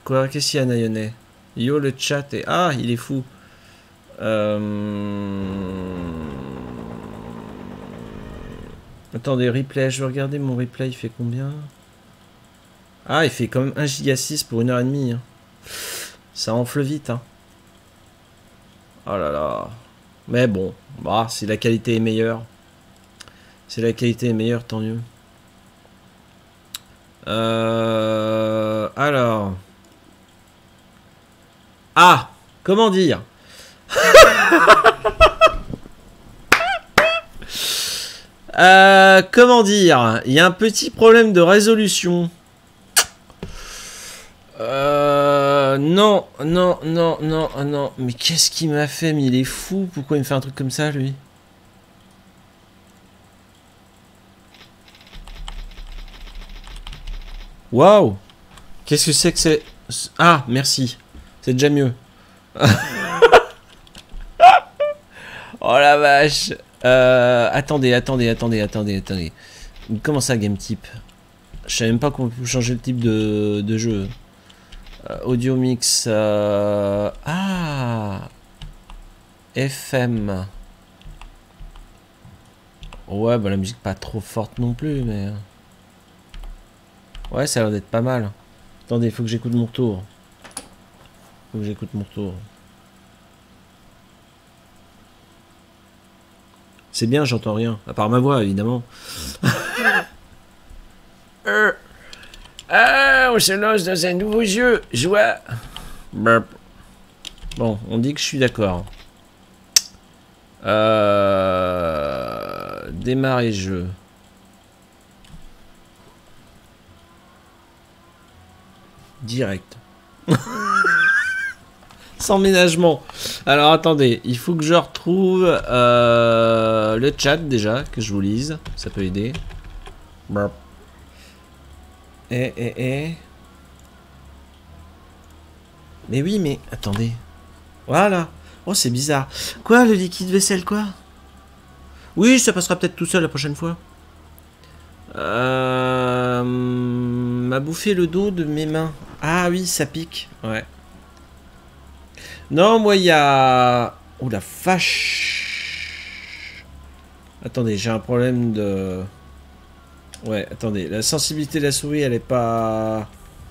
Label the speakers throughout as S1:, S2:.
S1: Quoi? Qu'est-ce qu'il y a, Nayone? Yo, le chat est... Ah, il est fou. Attendez, replay. Je vais regarder mon replay. Il fait combien? Ah, il fait quand même 1,6 Go pour 1h30. Hein. Ça enfle vite. Hein. Oh là là. Mais bon. Bah, si la qualité est meilleure. Si la qualité est meilleure, tant mieux. Alors. Ah! Comment dire? Comment dire? Il y a un petit problème de résolution. Non, non, non, non, non. Mais qu'est-ce qu'il m'a fait? Mais il est fou. Pourquoi il me fait un truc comme ça, lui? Waouh! Qu'est-ce que c'est que c'est? Ah, merci. C'est déjà mieux. Oh la vache. Attendez. Comment ça, game type? Je savais même pas qu'on pouvait changer le type de jeu. Audio mix. Ah! FM. Ouais, bah la musique pas trop forte non plus, mais... Ouais, ça a l'air d'être pas mal. Attendez, faut que j'écoute mon tour. C'est bien, j'entends rien. À part ma voix, évidemment. On se lance dans un nouveau jeu. Joie. Burp. Bon, on dit que je suis d'accord. Démarrer jeu. Direct. Sans ménagement. Alors attendez, il faut que je retrouve le chat déjà, que je vous lise. Ça peut aider. Burp. Mais oui, mais attendez. Voilà. Oh, c'est bizarre. Quoi, le liquide vaisselle, quoi? Oui, ça passera peut-être tout seul la prochaine fois. M'a bouffé le dos de mes mains. Ah oui, ça pique. Ouais. Non, moi, il y a... Oh la vache. Attendez, j'ai un problème de... Ouais, attendez. La sensibilité de la souris, elle est pas...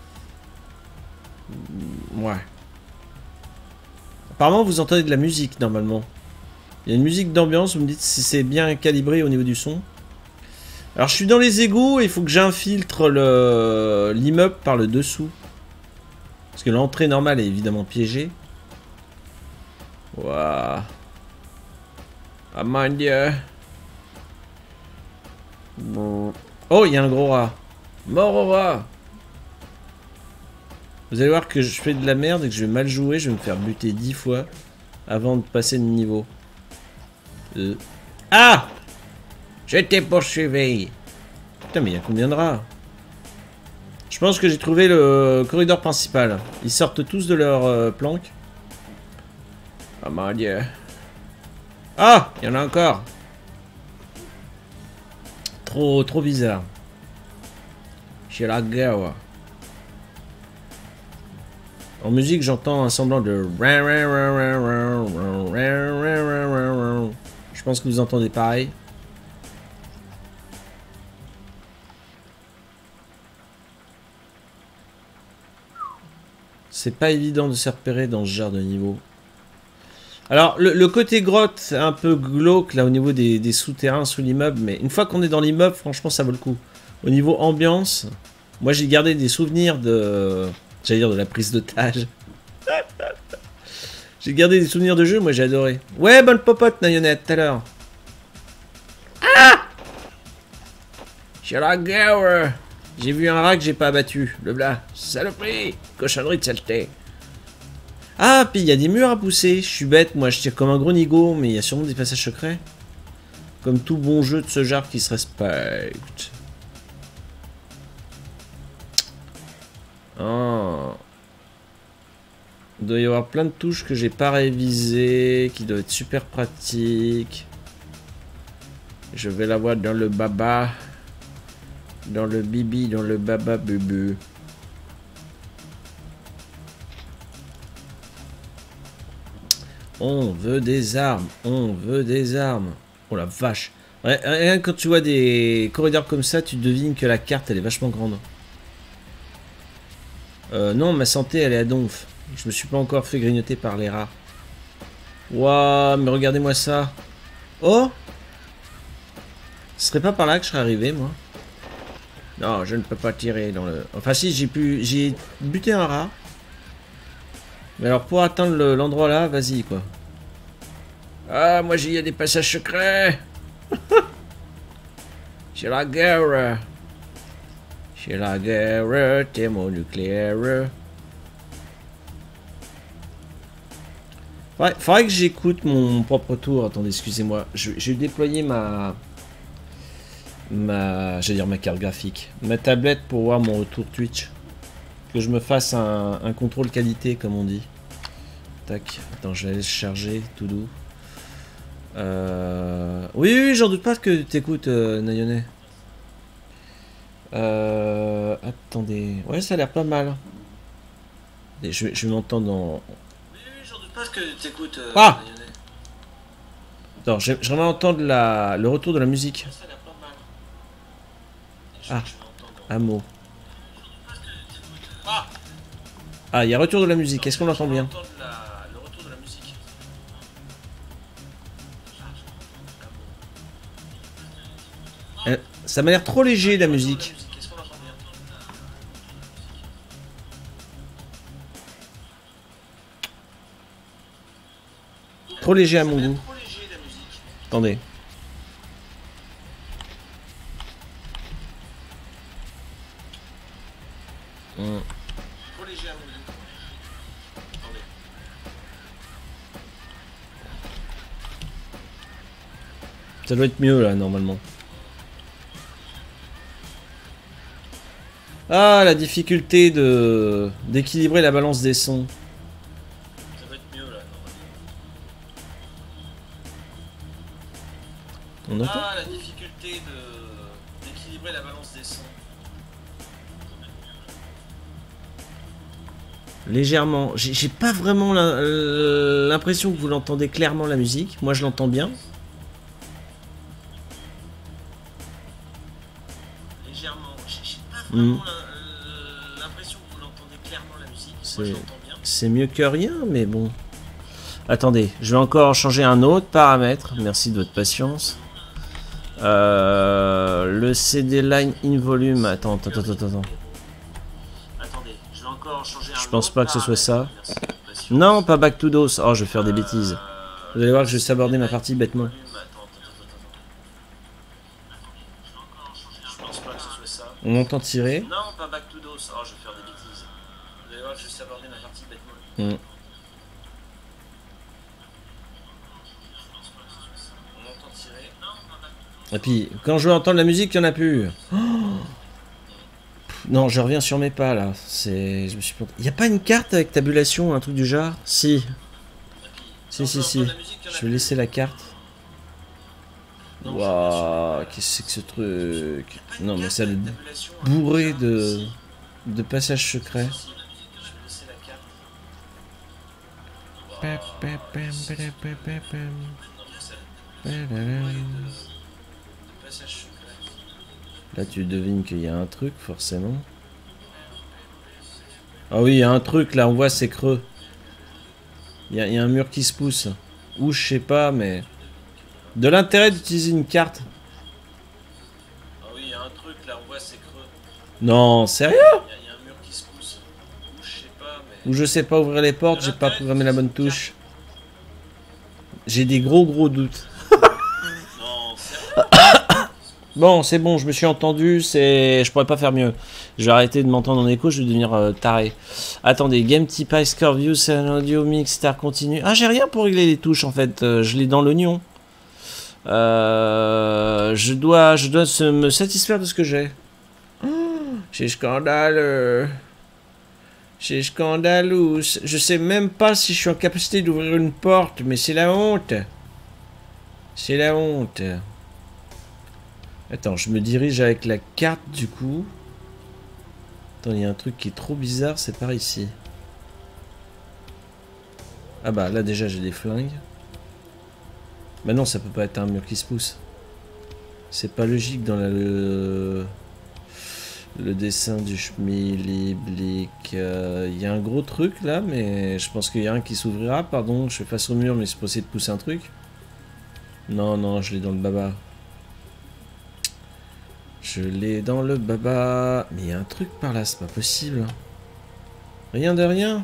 S1: Ouais. Apparemment, vous entendez de la musique, normalement. Il y a une musique d'ambiance, vous me dites si c'est bien calibré au niveau du son. Alors, je suis dans les égouts, il faut que j'infiltre l'immeuble par le dessous. Parce que l'entrée normale est évidemment piégée. Waouh. Ah mon dieu. Oh, il y a un gros rat. Mort au rat. Vous allez voir que je fais de la merde et que je vais mal jouer. Je vais me faire buter 10 fois avant de passer de niveau. Ah! Je t'ai poursuivi. Putain, mais il y a combien de rats? Je pense que j'ai trouvé le corridor principal. Ils sortent tous de leur planque. Oh mon dieu. Ah! Il y en a encore. Trop bizarre. J'ai la guerre. En musique, j'entends un semblant de... Je pense que vous entendez pareil. C'est pas évident de se repérer dans ce genre de niveau. Alors, le côté grotte, un peu glauque, là, au niveau des souterrains sous l'immeuble, mais une fois qu'on est dans l'immeuble, franchement, ça vaut le coup. Au niveau ambiance, moi, j'ai gardé des souvenirs de... J'allais dire de la prise d'otage. J'ai gardé des souvenirs de jeu, moi, j'ai adoré. Ouais, bonne popote, Nayonette, tout à l'heure. Ah! J'ai la guerre. J'ai vu un rat que j'ai pas abattu. Le blas. Saloperie. Cochonnerie de saleté. Ah, puis il y a des murs à pousser. Je suis bête, moi je tire comme un gros nigo, mais il y a sûrement des passages secrets. Comme tout bon jeu de ce genre qui se respecte. Oh. Il doit y avoir plein de touches que j'ai pas révisées, qui doivent être super pratiques. Je vais la voir dans le baba. Dans le bibi, dans le baba bubu. On veut des armes. On veut des armes. Oh la vache. Rien que quand tu vois des corridors comme ça, tu devines que la carte, elle est vachement grande. Non, ma santé, elle est à donf. Je me suis pas encore fait grignoter par les rats. Waouh, mais regardez-moi ça. Oh! Ce serait pas par là que je serais arrivé, moi. Non, je ne peux pas tirer dans le... Enfin si, j'ai buté un rat. Mais alors pour atteindre l'endroit là, vas-y quoi. Ah, moi il y a des passages secrets. C'est la guerre. C'est la guerre, thermonucléaire. Ouais, faudrait que j'écoute mon propre tour. Attendez, excusez-moi. Je vais déployer j'allais dire ma carte graphique. Ma tablette pour voir mon retour Twitch. Que je me fasse un contrôle qualité, comme on dit. Tac. Attends, je vais aller charger, tout doux. Oui, oui, j'en doute pas que t'écoutes, Nayone. Attendez. Ouais, ça a l'air pas mal. Et je vais m'entendre en... Oui, oui, j'en doute pas que t'écoutes, ah Nayone. Attends, j'aimerais entendre le retour de la musique. Ça a l'air pas mal. Ah, un mot. Ah, il y a retour de la musique. Est-ce qu'on l'entend bien? Le retour de la musique. Ça m'a l'air trop léger la musique. Trop léger à mon goût. Attendez. Trop léger à mon goût. Attendez. Ça doit être mieux là normalement. Ah, la difficulté d'équilibrer la balance des sons. Ça doit être mieux là normalement. On entend? Ah, la difficulté d'équilibrer la balance des sons. Légèrement. J'ai pas vraiment l'impression que vous l'entendez clairement la musique. Moi je l'entends bien. Légèrement. J'ai pas vraiment l'impression que vous l'entendez clairement la musique. Moi je l'entends bien. C'est mieux que rien, mais bon. Attendez, je vais encore changer un autre paramètre. Merci de votre patience. Le CD line in volume. Attends. Je pense pas que ce soit ça. Non, pas back to dose. Oh, je vais faire des bêtises. Vous allez voir que je vais saborder ma partie bêtement. On entend tirer. Non, pas back to dose. Oh, je vais faire des bêtises. Vous allez voir que je vais saborder ma partie bêtement. On entend tirer. Et puis, quand je veux entendre la musique, il n'y en a plus. Oh, non, je reviens sur mes pas là. Il n'y a pas une carte avec tabulation, un truc du genre? Si. Si. Je vais laisser la carte. Waouh, qu'est-ce que c'est que ce truc? Non, mais ça le bourré de passages secrets. Là, tu devines qu'il y a un truc, forcément. Ah oui, il y a un truc, là, on voit, c'est creux. Il y a un mur qui se pousse. Ou je sais pas, mais... De l'intérêt d'utiliser une carte. Ah oui, il y a un truc, là, on voit, c'est creux. Non, sérieux? Il y a un mur qui se pousse. Ou je sais pas, mais... Ou je sais pas ouvrir les portes, j'ai pas programmé la bonne touche. J'ai des gros doutes. Non, sérieux? Bon, c'est bon, je me suis entendu, je pourrais pas faire mieux. Je vais arrêter de m'entendre en écho, je vais devenir taré. Attendez, game type high score view, c'est un audio mix, star continue. Ah, j'ai rien pour régler les touches en fait, je l'ai dans l'oignon. Je dois me satisfaire de ce que j'ai. C'est scandaleux. C'est scandaleux. Je sais même pas si je suis en capacité d'ouvrir une porte, mais c'est la honte. C'est la honte. Attends, je me dirige avec la carte du coup. Attends, il y a un truc qui est trop bizarre, c'est par ici. Ah bah là déjà j'ai des flingues. Mais non, ça peut pas être un mur qui se pousse. C'est pas logique dans le dessin du Schmilblick. Il y a un gros truc là, mais je pense qu'il y a un qui s'ouvrira. Pardon, je fais face au mur, mais c'est pour essayer de pousser un truc. Non, non, je l'ai dans le baba. Je l'ai dans le baba. Mais il y a un truc par là, c'est pas possible. Rien de rien.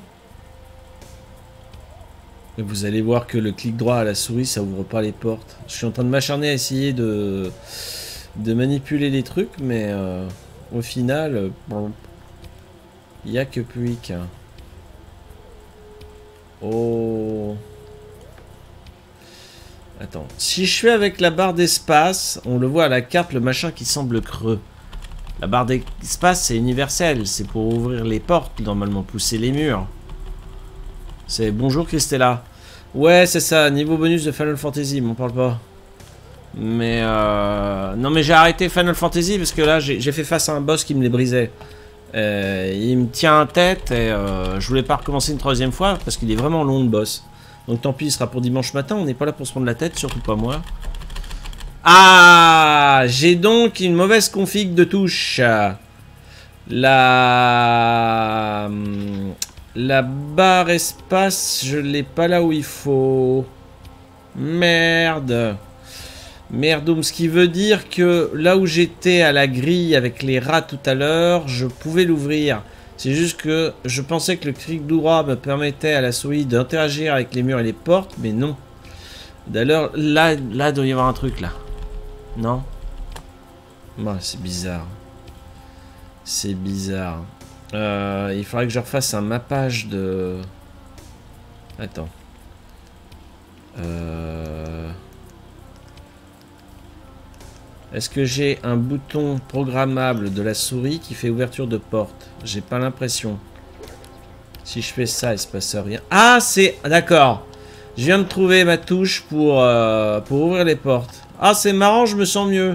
S1: Et vous allez voir que le clic droit à la souris, ça ouvre pas les portes. Je suis en train de m'acharner à essayer de manipuler les trucs, mais au final, il n'y a que Puik. Oh. Attends. Si je fais avec la barre d'espace, on le voit à la carte, le machin qui semble creux. La barre d'espace, c'est universel. C'est pour ouvrir les portes, normalement, pousser les murs. C'est bonjour Christella. Ouais, c'est ça, niveau bonus de Final Fantasy, m'en parle pas. Mais non, mais j'ai arrêté Final Fantasy parce que là, j'ai fait face à un boss qui me les brisait. Il me tient en tête et je voulais pas recommencer une troisième fois parce qu'il est vraiment long le boss. Donc tant pis, il sera pour dimanche matin, on n'est pas là pour se prendre la tête, surtout pas moi. Ah, j'ai donc une mauvaise config de touche. La barre espace, je l'ai pas là où il faut. Merde. Merdoum, ce qui veut dire que là où j'étais à la grille avec les rats tout à l'heure, je pouvais l'ouvrir. C'est juste que je pensais que le clic droit me permettait à la souris d'interagir avec les murs et les portes, mais non. D'ailleurs, là, il doit y avoir un truc là. Non? Ouais, c'est bizarre. C'est bizarre. Il faudrait que je refasse un mappage de... Attends. Est-ce que j'ai un bouton programmable de la souris qui fait ouverture de porte? J'ai pas l'impression. Si je fais ça, il se passe rien. Ah, c'est... D'accord. Je viens de trouver ma touche pour ouvrir les portes. Ah, c'est marrant, je me sens mieux.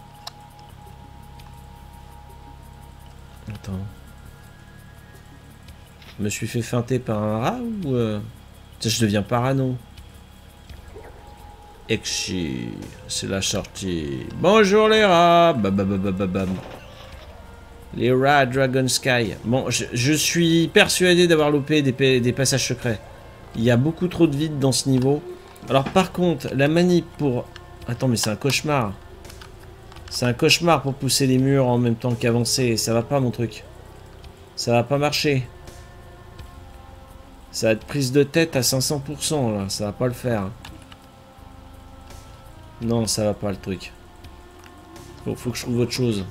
S1: Attends. Je me suis fait feinter par un rat ou... Je deviens parano. Exi, c'est la sortie. Bonjour les rats. Bam. Les rats Dragon Sky. Bon, je suis persuadé d'avoir loupé des passages secrets. Il y a beaucoup trop de vide dans ce niveau. Alors par contre, la manip pour... Attends, mais c'est un cauchemar. C'est un cauchemar pour pousser les murs en même temps qu'avancer. Ça va pas mon truc. Ça va pas marcher. Ça va être prise de tête à 500% là. Ça va pas le faire. Non, ça va pas le truc. Faut que je trouve autre chose.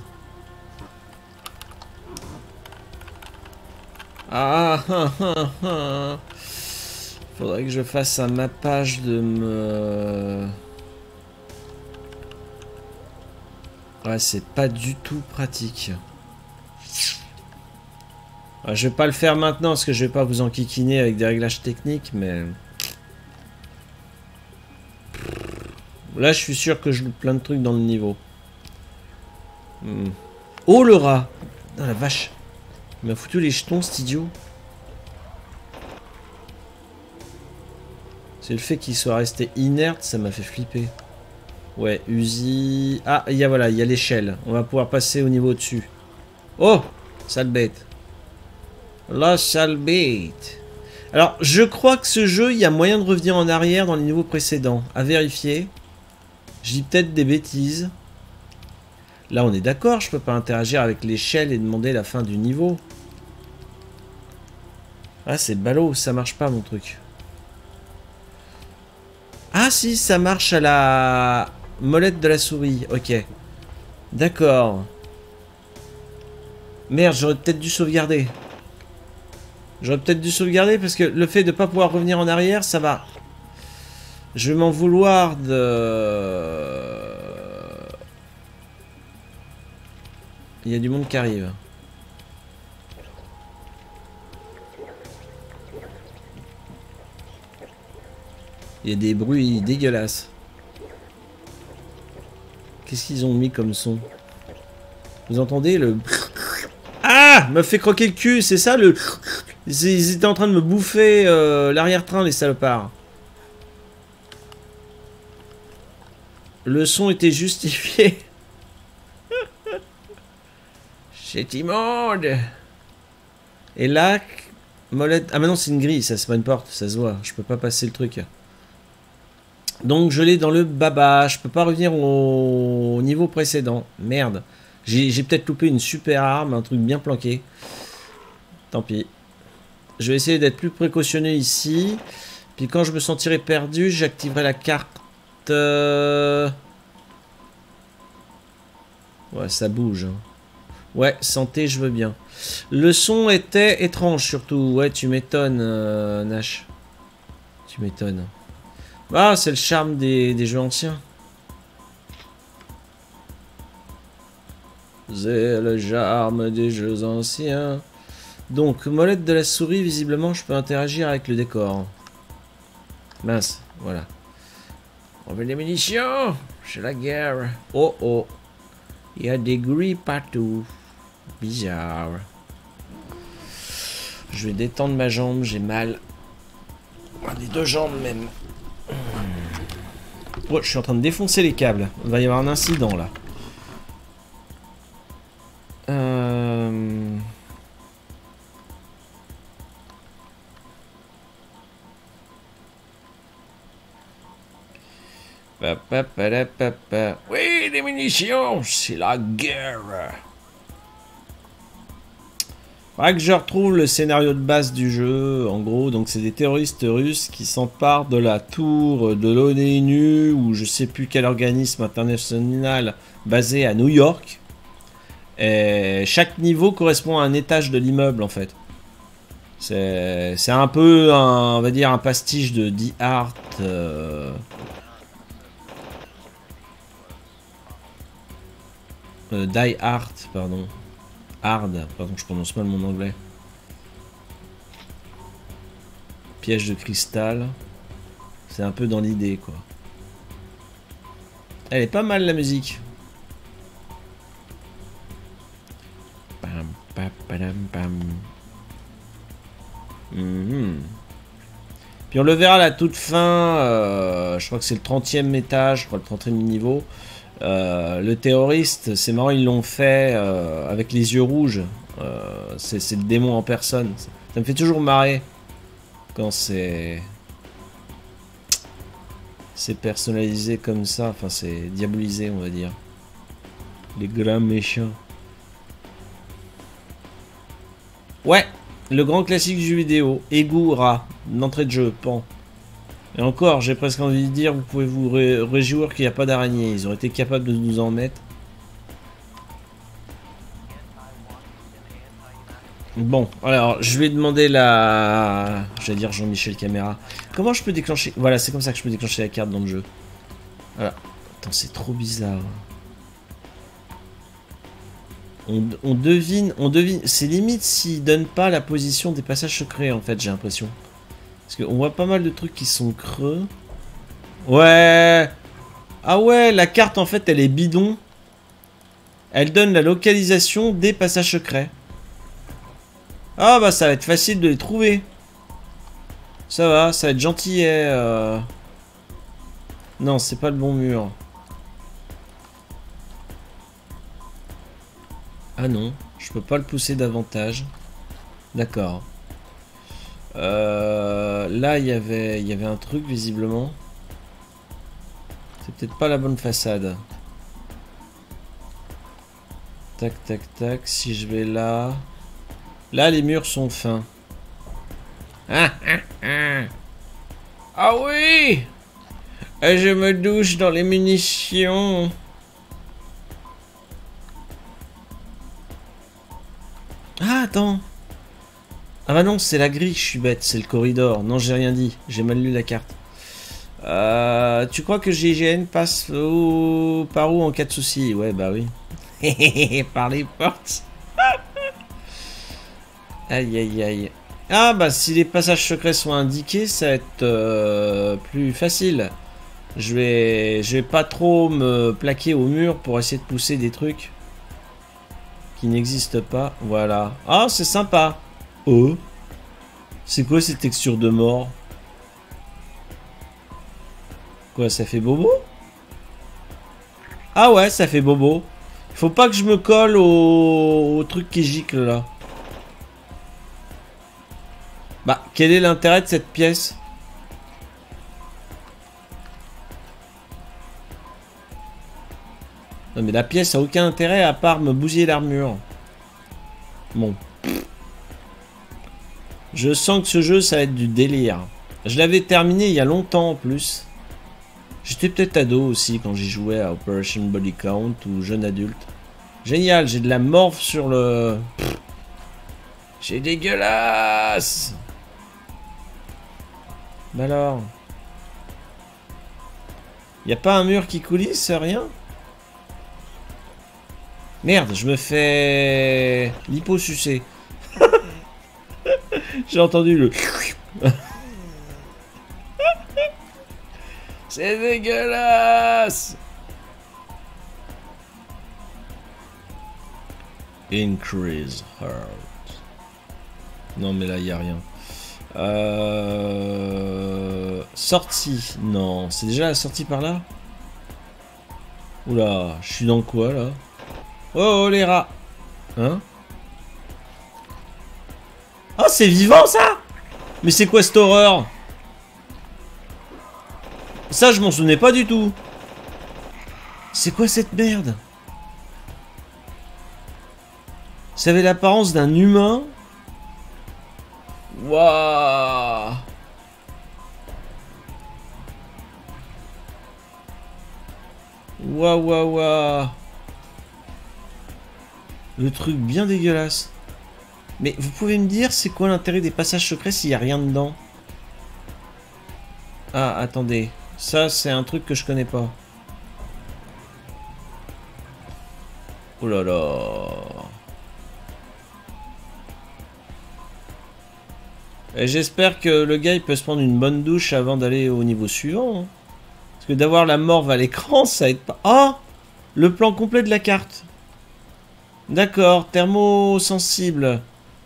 S1: Faudrait que je fasse un mappage de me... Ouais, c'est pas du tout pratique. Ouais, je vais pas le faire maintenant parce que je vais pas vous enquiquiner avec des réglages techniques, mais... Là, je suis sûr que je loupe plein de trucs dans le niveau. Oh, le rat! Oh, la vache! Il m'a foutu les jetons, cet idiot. C'est le fait qu'il soit resté inerte, ça m'a fait flipper. Ouais, Uzi... Ah, voilà, il y a l'échelle. On va pouvoir passer au niveau au-dessus. Oh! Sale bête. La sale bête. Alors, je crois que ce jeu, il y a moyen de revenir en arrière dans les niveaux précédents. À vérifier. Je dis peut-être des bêtises. Là, on est d'accord, je peux pas interagir avec l'échelle et demander la fin du niveau. Ah, c'est ballot, ça marche pas, mon truc. Ah, si, ça marche à la molette de la souris. Ok. D'accord. Merde, j'aurais peut-être dû sauvegarder. J'aurais peut-être dû sauvegarder parce que le fait de pas pouvoir revenir en arrière, ça va. Je vais m'en vouloir de... Il y a du monde qui arrive. Il y a des bruits dégueulasses. Qu'est-ce qu'ils ont mis comme son? Vous entendez le... Ah! Me fait croquer le cul, c'est ça le... Ils étaient en train de me bouffer l'arrière-train, les salopards. Le son était justifié. C'est immonde. Et là, molette... Ah mais non, c'est une grille, ça c'est pas une porte, ça se voit. Je peux pas passer le truc. Donc je l'ai dans le baba. Je peux pas revenir au niveau précédent. Merde. J'ai peut-être loupé une super arme, un truc bien planqué. Tant pis. Je vais essayer d'être plus précautionneux ici. Puis quand je me sentirai perdu, j'activerai la carte. Ouais, ça bouge. Hein. Ouais, santé, je veux bien. Le son était étrange surtout. Ouais, tu m'étonnes, Nash. Tu m'étonnes. Ah, c'est le charme des jeux anciens. C'est le charme des jeux anciens. Donc, molette de la souris, visiblement, je peux interagir avec le décor. Mince, voilà. On veut des munitions. C'est la guerre. Oh oh. Il y a des grilles partout. Bizarre. Je vais détendre ma jambe, j'ai mal. Les deux jambes même. Oh, je suis en train de défoncer les câbles. Il va y avoir un incident là. Oui, des munitions, c'est la guerre. Faudra que je retrouve le scénario de base du jeu. En gros, donc c'est des terroristes russes qui s'emparent de la tour de l'ONU ou je sais plus quel organisme international basé à New York. Et chaque niveau correspond à un étage de l'immeuble en fait. C'est un peu, on va dire, un pastiche de Die Hard. Die Hard, pardon. Hard, pardon, je prononce mal mon anglais. Piège de cristal. C'est un peu dans l'idée, quoi. Elle est pas mal, la musique. Pam, pam, pam, pam. Puis on le verra à la toute fin. Je crois que c'est le 30e étage, je crois le 30e niveau. Le terroriste, c'est marrant, ils l'ont fait avec les yeux rouges. C'est le démon en personne. Ça me fait toujours marrer quand c'est personnalisé comme ça. Enfin, c'est diabolisé, on va dire. Les grands méchants. Ouais, le grand classique du jeu vidéo. Égout, rat, d'entrée de jeu, pan. Et encore, j'ai presque envie de dire, vous pouvez vous réjouir qu'il n'y a pas d'araignée. Ils auraient été capables de nous en mettre. Bon, alors, je vais demander la... J'allais dire Jean-Michel Caméra. Comment je peux déclencher... Voilà, c'est comme ça que je peux déclencher la carte dans le jeu. Voilà. Attends, c'est trop bizarre. On devine... C'est limite s'ils donnent pas la position des passages secrets, en fait, j'ai l'impression. Parce qu'on voit pas mal de trucs qui sont creux. Ouais. Ah ouais, la carte en fait elle est bidon. Elle donne la localisation des passages secrets. Ah bah ça va être facile de les trouver. Ça va être gentil. Non, c'est pas le bon mur. Ah non, je peux pas le pousser davantage. D'accord. Là, il y avait un truc visiblement. C'est peut-être pas la bonne façade. Tac, tac, tac. Si je vais là... Là, les murs sont fins. Ah oui! Je me douche dans les munitions. Ah, attends. Ah bah non, c'est la grille, je suis bête, c'est le corridor. Non, j'ai rien dit, j'ai mal lu la carte. Tu crois que GIGN passe par où en cas de souci? Ouais, bah oui. Par les portes. Aïe, aïe, aïe. Ah bah si les passages secrets sont indiqués, ça va être plus facile. Je vais pas trop me plaquer au mur pour essayer de pousser des trucs qui n'existent pas. Voilà. Ah, c'est sympa. Oh. C'est quoi ces textures de mort? Quoi, ça fait bobo? Ah ouais, ça fait bobo. Faut pas que je me colle au truc qui gicle là. Bah, quel est l'intérêt de cette pièce? Non mais la pièce a aucun intérêt à part me bousiller l'armure. Bon. Je sens que ce jeu ça va être du délire. Je l'avais terminé il y a longtemps en plus. J'étais peut-être ado aussi quand j'y jouais à Operation Body Count ou jeune adulte. Génial, j'ai de la morph sur le... C'est dégueulasse. Bah alors... Y a pas un mur qui coulisse, rien? Merde, je me fais... liposucer. J'ai entendu le... C'est dégueulasse. Increase heart. Non mais là il y a rien. Sortie. Non, c'est déjà la sortie par là. Oula, je suis dans quoi là? Oh les rats. Hein? Oh c'est vivant ça. Mais c'est quoi cette horreur? Ça je m'en souvenais pas du tout. C'est quoi cette merde? Ça avait l'apparence d'un humain. Waouh. Waouh waouh waouh. Le truc bien dégueulasse. Mais vous pouvez me dire c'est quoi l'intérêt des passages secrets s'il n'y a rien dedans? Ah attendez. Ça c'est un truc que je connais pas. Oh là là. Et j'espère que le gars il peut se prendre une bonne douche avant d'aller au niveau suivant. Hein. Parce que d'avoir la morve à l'écran, ça aide pas. Ah, le plan complet de la carte. D'accord, thermosensible.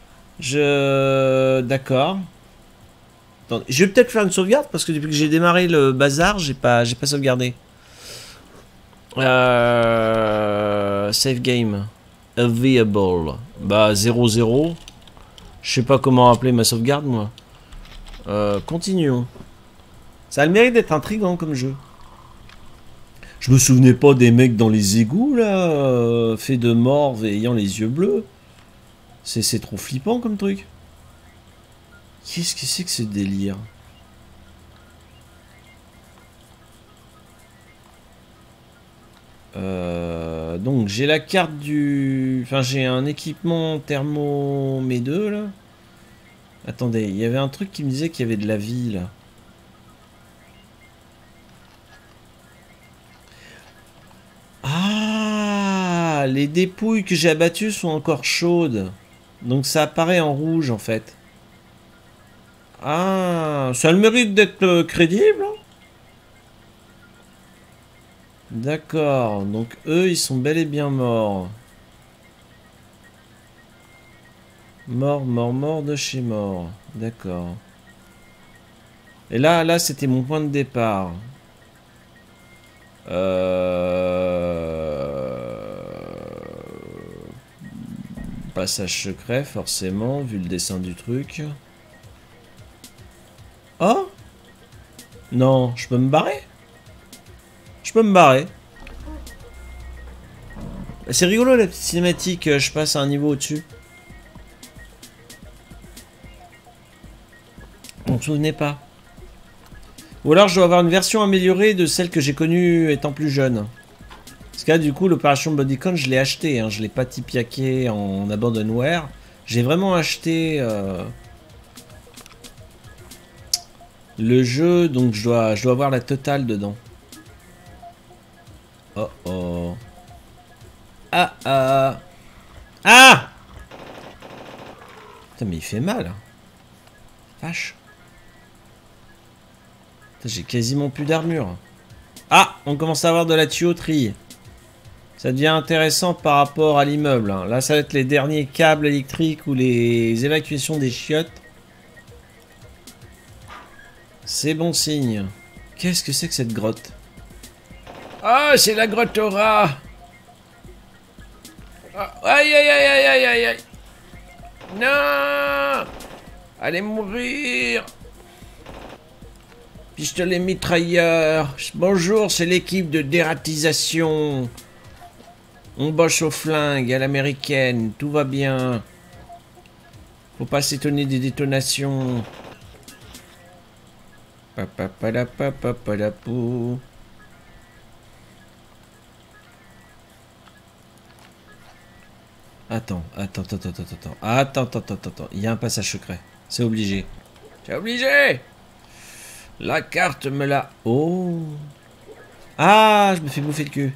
S1: D'accord. Attendez, je vais peut-être faire une sauvegarde parce que depuis que j'ai démarré le bazar, j'ai pas sauvegardé. Save game. Available. Bah 0-0. Je sais pas comment appeler ma sauvegarde moi. Continuons. Ça a le mérite d'être intriguant comme jeu. Je me souvenais pas des mecs dans les égouts là, faits de morve et ayant les yeux bleus. C'est trop flippant comme truc. Qu'est-ce que c'est que ce délire? Donc j'ai la carte du... Enfin j'ai un équipement thermo mes deux là. Attendez, il y avait un truc qui me disait qu'il y avait de la vie là. Ah, les dépouilles que j'ai abattues sont encore chaudes. Donc ça apparaît en rouge en fait. Ah, ça a le mérite d'être crédible. D'accord, donc eux ils sont bel et bien morts. Mort de chez mort. D'accord. Et là c'était mon point de départ. Passage secret, forcément, vu le dessin du truc. Oh? Non, je peux me barrer? Je peux me barrer. C'est rigolo la petite cinématique, je passe à un niveau au-dessus. On ne se souvenait pas. Ou alors je dois avoir une version améliorée de celle que j'ai connue étant plus jeune. Parce que là du coup l'opération Bodycon je l'ai acheté, hein, je l'ai pas tipiaqué en abandonware. J'ai vraiment acheté le jeu, donc je dois avoir la totale dedans. Oh oh. Ah ah. Ah. Putain mais il fait mal. Vache. J'ai quasiment plus d'armure. Ah, on commence à avoir de la tuyauterie. Ça devient intéressant par rapport à l'immeuble. Hein. Là, ça va être les derniers câbles électriques ou les évacuations des chiottes. C'est bon signe. Qu'est-ce que c'est que cette grotte? Ah, c'est la grotte au rat. Ah, aïe, aïe, aïe, aïe, aïe, aïe, aïe. Non. Allez mourir. Pistolet mitrailleur. Bonjour, c'est l'équipe de dératisation. On bosse au flingue à l'américaine. Tout va bien. Faut pas s'étonner des détonations. Papapadapapapapou. Attends. Il y a un passage secret. C'est obligé. C'est obligé. La carte me l'a... Oh. Ah, je me fais bouffer le cul.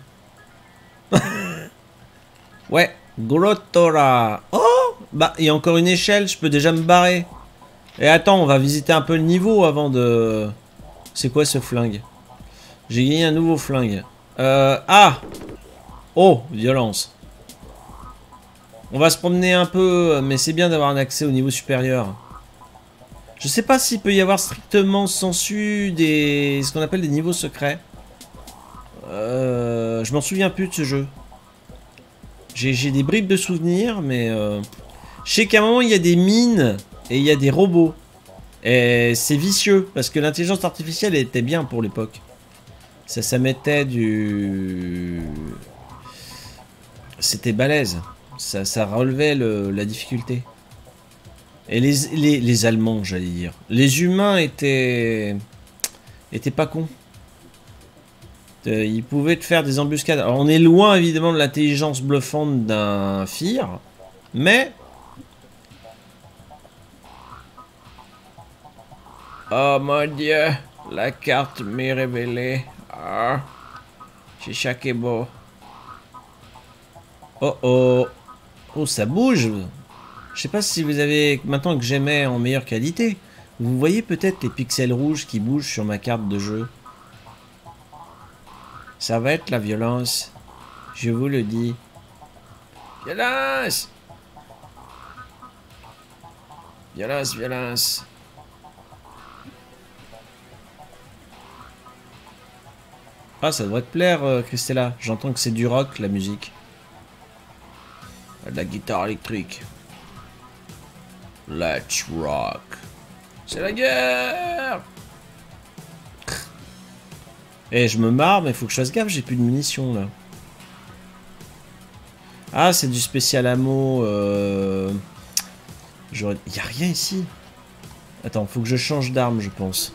S1: Ouais. Grottora. Oh. Bah, il y a encore une échelle. Je peux déjà me barrer. Et attends, on va visiter un peu le niveau avant de... C'est quoi ce flingue? J'ai gagné un nouveau flingue. Ah. Oh, violence. On va se promener un peu, mais c'est bien d'avoir un accès au niveau supérieur. Je sais pas s'il peut y avoir strictement sensu des... ce qu'on appelle des niveaux secrets. Je m'en souviens plus de ce jeu. J'ai des bribes de souvenirs, mais... Je sais qu'à un moment, il y a des mines et il y a des robots. Et c'est vicieux, parce que l'intelligence artificielle était bien pour l'époque. Ça mettait du... C'était balèze. Ça relevait la difficulté. Et les Allemands, j'allais dire. Les humains étaient pas cons. Ils pouvaient te faire des embuscades. Alors on est loin évidemment de l'intelligence bluffante d'un FIR. Mais... Oh mon dieu. La carte m'est révélée. Ah. C'est chaque beau. Oh oh. Oh, ça bouge. Je sais pas si vous avez... Maintenant que j'aimais en meilleure qualité, vous voyez peut-être les pixels rouges qui bougent sur ma carte de jeu. Ça va être la violence. Je vous le dis. Violence! Violence, violence. Ah, ça devrait te plaire, Christella. J'entends que c'est du rock, la musique. De la guitare électrique. Let's rock. C'est la guerre. Eh, je me marre, mais faut que je fasse gaffe, j'ai plus de munitions, là. Ah, c'est du spécial ammo. Il y a rien ici. Attends, faut que je change d'arme, je pense.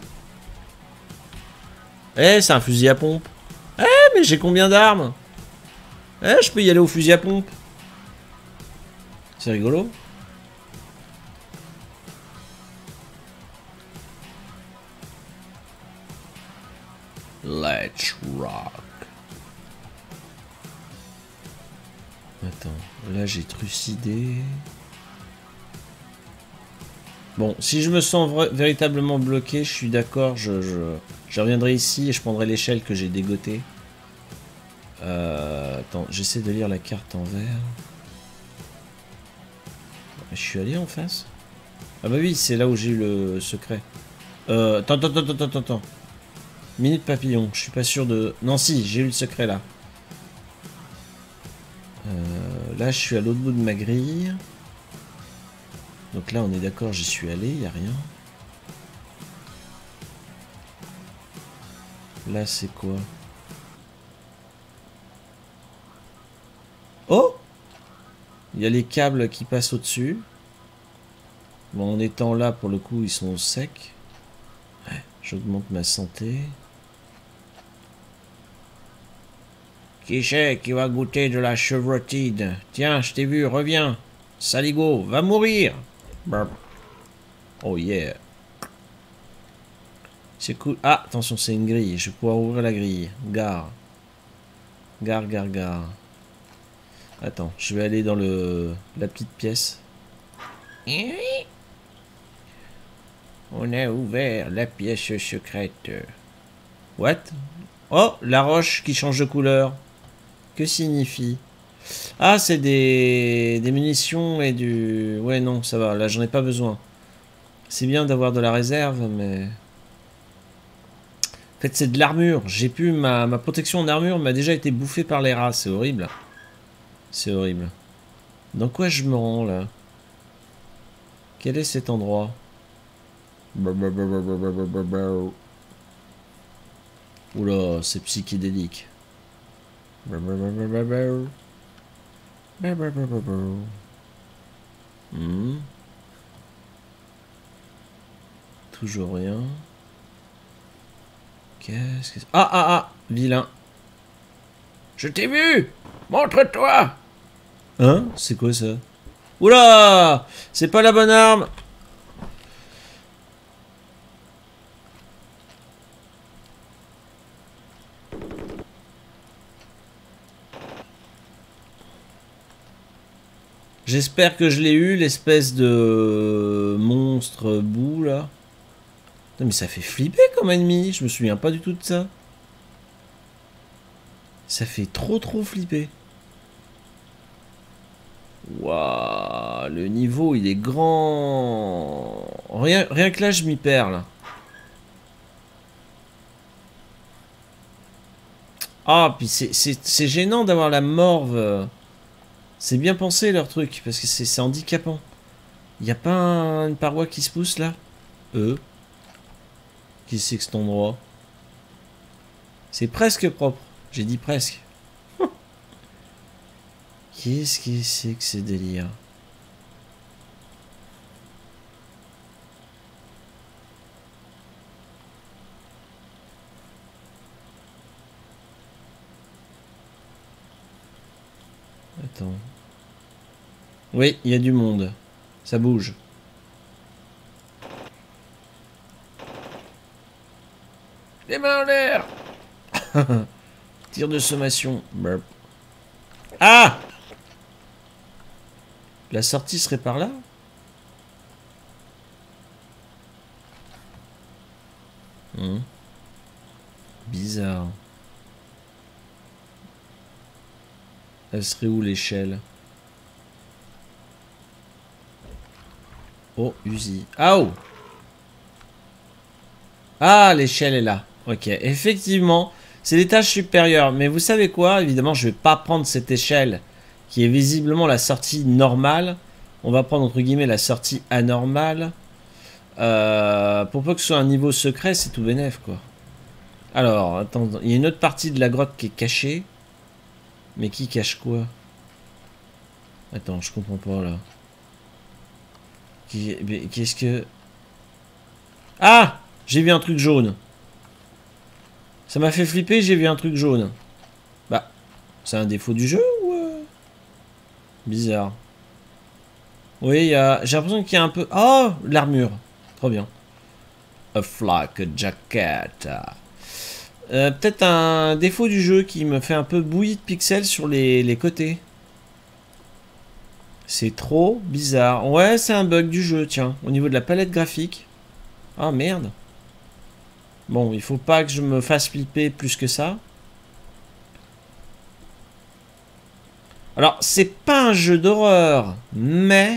S1: Eh, c'est un fusil à pompe. Eh, mais j'ai combien d'armes? Eh, je peux y aller au fusil à pompe. C'est rigolo. Let's rock. Attends, là j'ai trucidé. Bon, si je me sens véritablement bloqué, je suis d'accord, je reviendrai ici et je prendrai l'échelle que j'ai dégotée. Attends, j'essaie de lire la carte en vert. Je suis allé en face? Ah bah oui, c'est là où j'ai eu le secret. Attends. Minute papillon, je suis pas sûr de... Non si, j'ai eu le secret là. Là, je suis à l'autre bout de ma grille. Donc là, on est d'accord, j'y suis allé, il n'y a rien. Là, c'est quoi? Oh! Il y a les câbles qui passent au-dessus. Bon, en étant là, pour le coup, ils sont au sec. Ouais, j'augmente ma santé. Qui c'est qui va goûter de la chevrotide? Tiens, je t'ai vu, reviens. Saligo, va mourir. Brr. Oh yeah. C'est cool. Ah, attention, c'est une grille. Je vais pouvoir ouvrir la grille. Gare. Gare. Attends, je vais aller dans la petite pièce. On a ouvert la pièce secrète. What? Oh, la roche qui change de couleur. Que signifie? Ah, c'est des munitions et du... Ouais, non, ça va. Là, j'en ai pas besoin. C'est bien d'avoir de la réserve, mais... fait, c'est de l'armure. J'ai pu... Ma protection en armure m'a déjà été bouffée par les rats. C'est horrible. C'est horrible. Dans quoi je me rends, là? Quel est cet endroit? Oula, c'est psychédélique. Hmm. Toujours rien. Qu'est-ce que... Ah, ah, ah! Vilain. Je t'ai vu! Montre-toi! Hein? C'est quoi ça? Oula! C'est pas la bonne arme! J'espère que je l'ai eu, l'espèce de monstre boue là. Non mais ça fait flipper comme ennemi, je me souviens pas du tout de ça. Ça fait trop flipper. Waouh, le niveau il est grand. Rien que là je m'y perds là. Ah, puis c'est gênant d'avoir la morve. C'est bien pensé leur truc, parce que c'est handicapant. Y a pas une paroi qui se pousse là? Qui c'est que cet endroit? C'est presque propre. J'ai dit presque. Qu'est-ce que c'est que ces délires? Attends. Oui, il y a du monde. Ça bouge. Les mains en l'air. Tir de sommation. Burp. Ah! La sortie serait par là? Bizarre. Elle serait où l'échelle? Oh, Uzi. Ah oh! Ah, l'échelle est là. Ok, effectivement, c'est l'étage supérieur. Mais vous savez quoi? Évidemment, je vais pas prendre cette échelle qui est visiblement la sortie normale. On va prendre entre guillemets la sortie anormale. Pour peu que ce soit un niveau secret, c'est tout bénef quoi. Alors, attends, il y a une autre partie de la grotte qui est cachée. Mais qui cache quoi? Attends, je comprends pas là. Qu'est-ce que... Ah! J'ai vu un truc jaune. Ça m'a fait flipper, j'ai vu un truc jaune. Bah, c'est un défaut du jeu ou... Bizarre. Oui, j'ai l'impression qu'il y a un peu... Oh, l'armure. Trop bien. A flak jacket. Peut-être un défaut du jeu qui me fait un peu bouillie de pixels sur les côtés. C'est trop bizarre. Ouais, c'est un bug du jeu, tiens. Au niveau de la palette graphique. Ah, merde. Bon, il faut pas que je me fasse flipper plus que ça. Alors, c'est pas un jeu d'horreur, mais...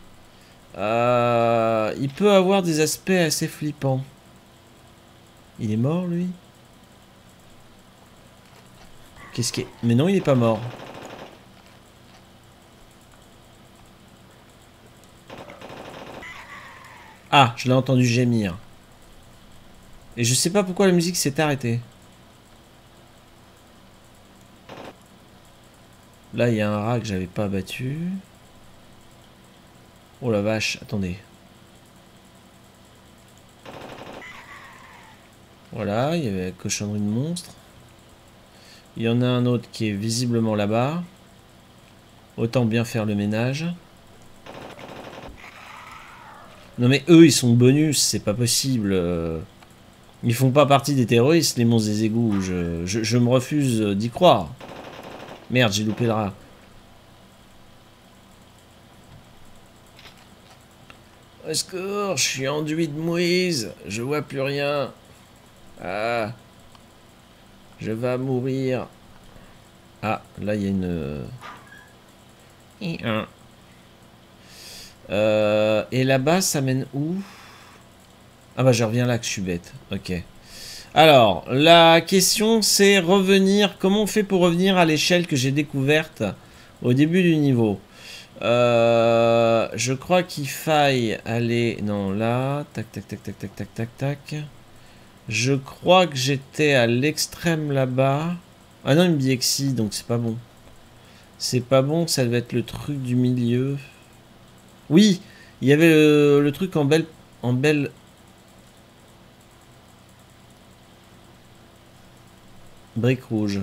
S1: il peut avoir des aspects assez flippants. Il est mort, lui? Qu'est-ce qui est... Mais non, il est pas mort. Ah, je l'ai entendu gémir. Et je sais pas pourquoi la musique s'est arrêtée. Là, il y a un rat que j'avais pas abattu. Oh la vache, attendez. Voilà, il y avait la cochonnerie de monstre. Il y en a un autre qui est visiblement là-bas. Autant bien faire le ménage. Non mais eux, ils sont bonus, c'est pas possible. Ils font pas partie des terroristes, les monstres des égouts. Je me refuse d'y croire. Merde, j'ai loupé le rat. Au secours, je suis enduit de mouise. Je vois plus rien. Ah. Je vais mourir. Ah, là, il y a une... Et là-bas, ça mène où? Ah bah, je reviens là que je suis bête. Ok. Alors, la question c'est revenir. Comment on fait pour revenir à l'échelle que j'ai découverte au début du niveau? Je crois qu'il faille aller... Non, là. Tac, tac, tac, tac, tac, tac, tac, tac. Je crois que j'étais à l'extrême là-bas. Ah non, il me dit Exi, donc c'est pas bon. C'est pas bon, ça devait être le truc du milieu. Oui, il y avait le truc en belle... En belle... Brique rouge.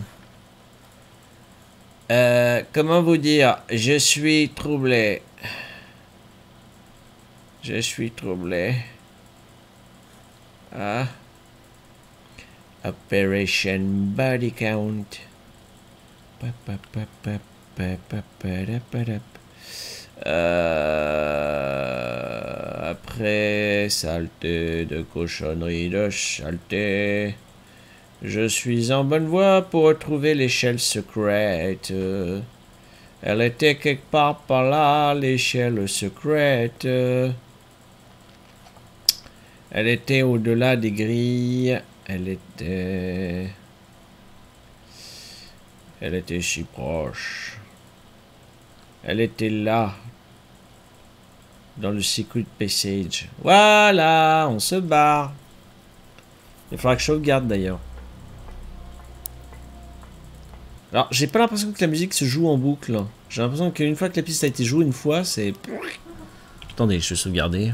S1: Comment vous dire? Je suis troublé. Je suis troublé. Ah. Operation Body Count. Après, saleté de cochonnerie de saleté. Je suis en bonne voie pour retrouver l'échelle secrète. Elle était quelque part par là, l'échelle secrète. Elle était au-delà des grilles. Elle était si proche. Elle était là. Dans le secret passage. Voilà, on se barre. Il faudra que je sauvegarde d'ailleurs. Alors, j'ai pas l'impression que la musique se joue en boucle. J'ai l'impression qu'une fois que la piste a été jouée une fois, c'est... Attendez, je vais sauvegarder.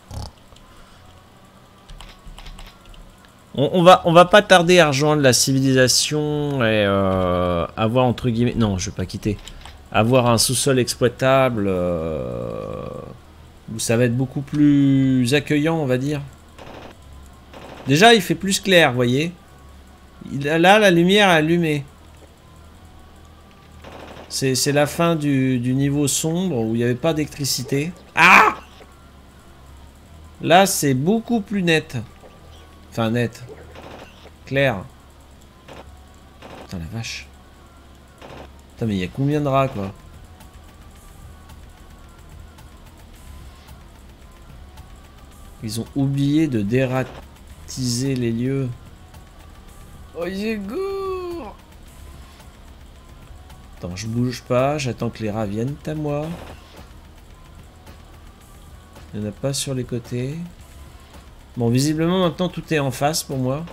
S1: On va pas tarder à rejoindre la civilisation et avoir entre guillemets... Non, je vais pas quitter. Avoir un sous-sol exploitable où ça va être beaucoup plus accueillant, on va dire. Déjà, il fait plus clair, vous voyez. Là, la lumière est allumée. C'est la fin du niveau sombre où il n'y avait pas d'électricité. Ah! Là, c'est beaucoup plus net. Enfin, net. Clair. Putain, la vache. Putain, mais il y a combien de rats, quoi? Ils ont oublié de dératiser les lieux. Oh, j'ai goût! Attends, je bouge pas, j'attends que les rats viennent à moi. Il n'y en a pas sur les côtés. Bon, visiblement, maintenant, tout est en face pour moi.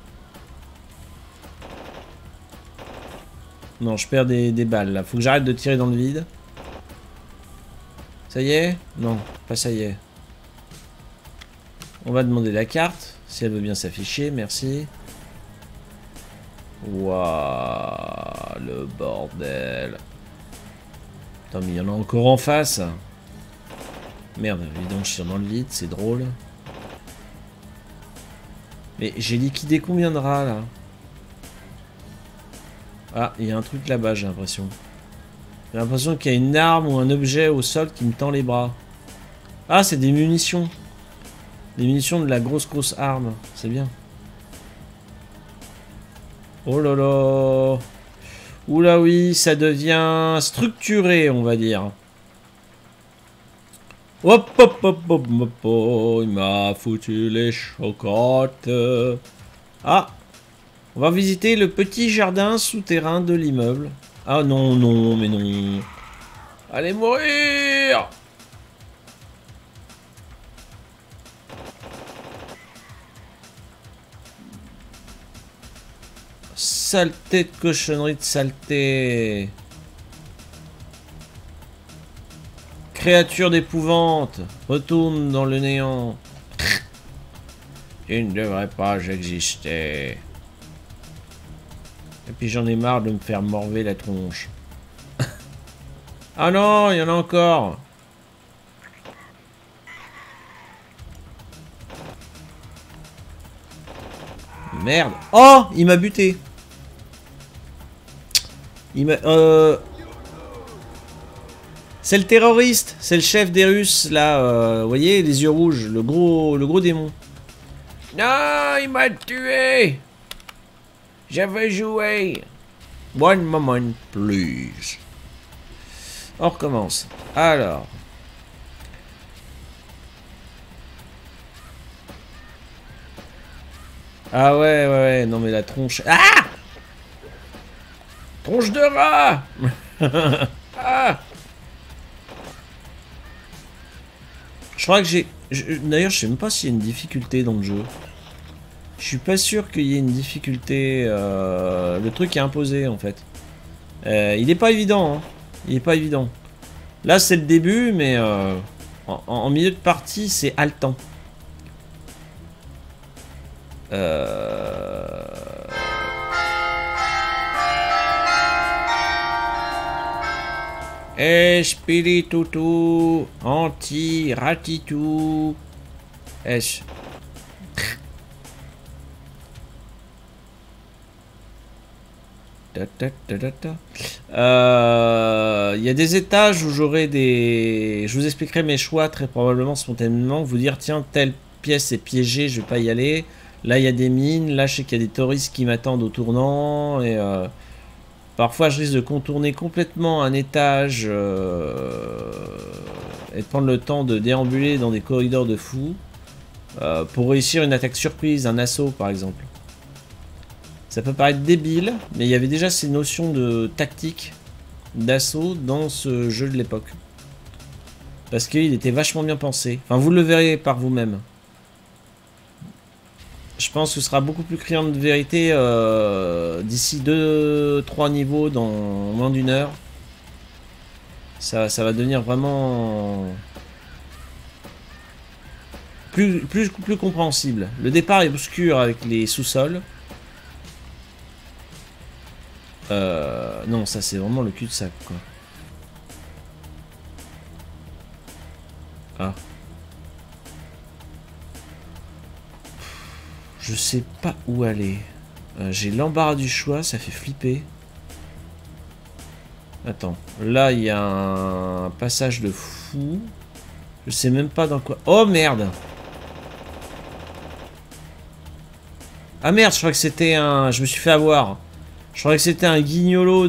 S1: Non, je perds des balles, là. Faut que j'arrête de tirer dans le vide. Ça y est? Non, pas ça y est. On va demander la carte, si elle veut bien s'afficher, merci. Waouh, le bordel. Putain, mais il y en a encore en face. Merde, évidemment, je tire dans le vide, c'est drôle. Mais j'ai liquidé combien de rats, là? Ah, il y a un truc là-bas, j'ai l'impression. J'ai l'impression qu'il y a une arme ou un objet au sol qui me tend les bras. Ah, c'est des munitions. Des munitions de la grosse arme. C'est bien. Oh là là. Oula oui, ça devient structuré, on va dire. Hop hop hop hop hop hop. Il m'a foutu les chocottes. Ah. On va visiter le petit jardin souterrain de l'immeuble. Ah non, non, mais non. Allez mourir! Saleté de cochonnerie de saleté. Créature d'épouvante. Retourne dans le néant. Tu ne devrais pas exister. Et puis j'en ai marre de me faire morver la tronche. Ah non, il y en a encore. Merde. Oh, il m'a buté. Il m'a... C'est le terroriste. C'est le chef des Russes, là. Vous voyez, les yeux rouges. Le gros démon. Non, il m'a tué. J'avais joué. One moment, please. On recommence. Alors. Ah ouais, ouais, ouais, non mais la tronche... Ah! Tronche de rat. Ah! Je crois que j'ai... D'ailleurs, je sais même pas s'il y a une difficulté dans le jeu. Je suis pas sûr qu'il y ait une difficulté. Le truc est imposé en fait. Il est pas évident. Hein. Il est pas évident. Là, c'est le début, mais en milieu de partie, c'est haletant. Espiritutu, anti-ratitu. Esh. Il y a des étages où j'aurai des... Je vous expliquerai mes choix très probablement spontanément. Vous dire, tiens, telle pièce est piégée, je vais pas y aller. Là, il y a des mines. Là, je sais qu'il y a des touristes qui m'attendent au tournant. Et parfois, je risque de contourner complètement un étage et de prendre le temps de déambuler dans des corridors de fous pour réussir une attaque surprise, un assaut par exemple. Ça peut paraître débile, mais il y avait déjà ces notions de tactique, d'assaut dans ce jeu de l'époque. Parce qu'il était vachement bien pensé. Enfin, vous le verrez par vous-même. Je pense que ce sera beaucoup plus criant de vérité d'ici 2-3 niveaux dans moins d'une heure. Ça va devenir vraiment plus compréhensible. Le départ est obscur avec les sous-sols. Non, ça c'est vraiment le cul-de-sac quoi. Ah. Je sais pas où aller. J'ai l'embarras du choix, ça fait flipper. Attends, là il y a un passage de fou. Je sais même pas dans quoi... Oh merde! Ah merde, je crois que c'était un... Je me suis fait avoir. Je croyais que c'était un guignolo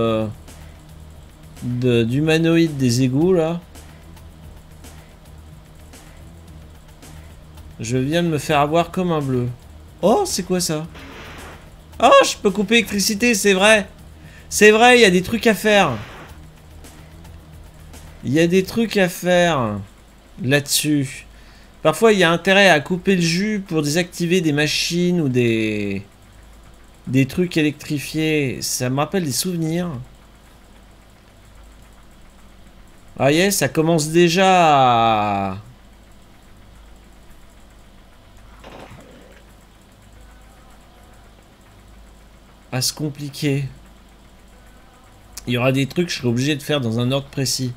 S1: d'humanoïde des égouts là. Je viens de me faire avoir comme un bleu. Oh, c'est quoi ça? Oh, je peux couper l'électricité, c'est vrai. C'est vrai, il y a des trucs à faire. Il y a des trucs à faire là-dessus. Parfois, il y a intérêt à couper le jus pour désactiver des machines ou des trucs électrifiés. Ça me rappelle des souvenirs. Ah yeah, ça commence déjà à se compliquer. Il y aura des trucs que je serai obligé de faire dans un ordre précis.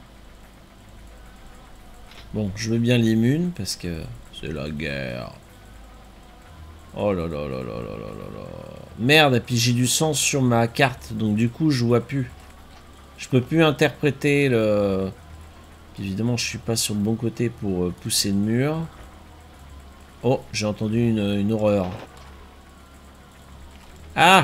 S1: Bon, je veux bien l'immune parce que c'est la guerre. Oh là là là là là là là. Merde, et puis j'ai du sang sur ma carte, donc du coup je vois plus. Je peux plus interpréter le... Évidemment, je suis pas sur le bon côté pour pousser le mur. Oh, j'ai entendu une horreur. Ah!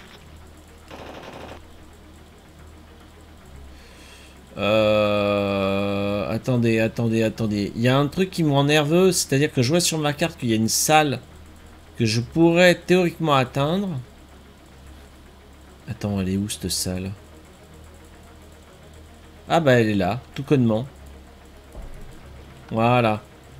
S1: Attendez, attendez, attendez. Il y a un truc qui me rend nerveux, c'est-à-dire que je vois sur ma carte qu'il y a une salle que je pourrais théoriquement atteindre. Attends, elle est où cette salle? Ah bah elle est là, tout connement. Voilà.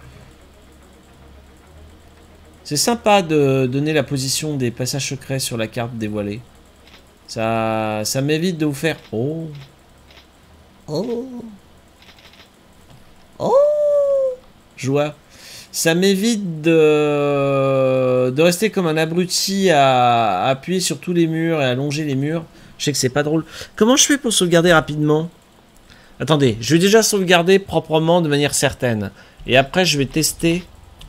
S1: C'est sympa de donner la position des passages secrets sur la carte dévoilée. Ça m'évite de vous faire... Oh. Oh. Oh. Joie. Ça m'évite de rester comme un abruti à appuyer sur tous les murs et à longer les murs. Je sais que c'est pas drôle. Comment je fais pour sauvegarder rapidement? Attendez, je vais déjà sauvegarder proprement de manière certaine. Et après, je vais tester...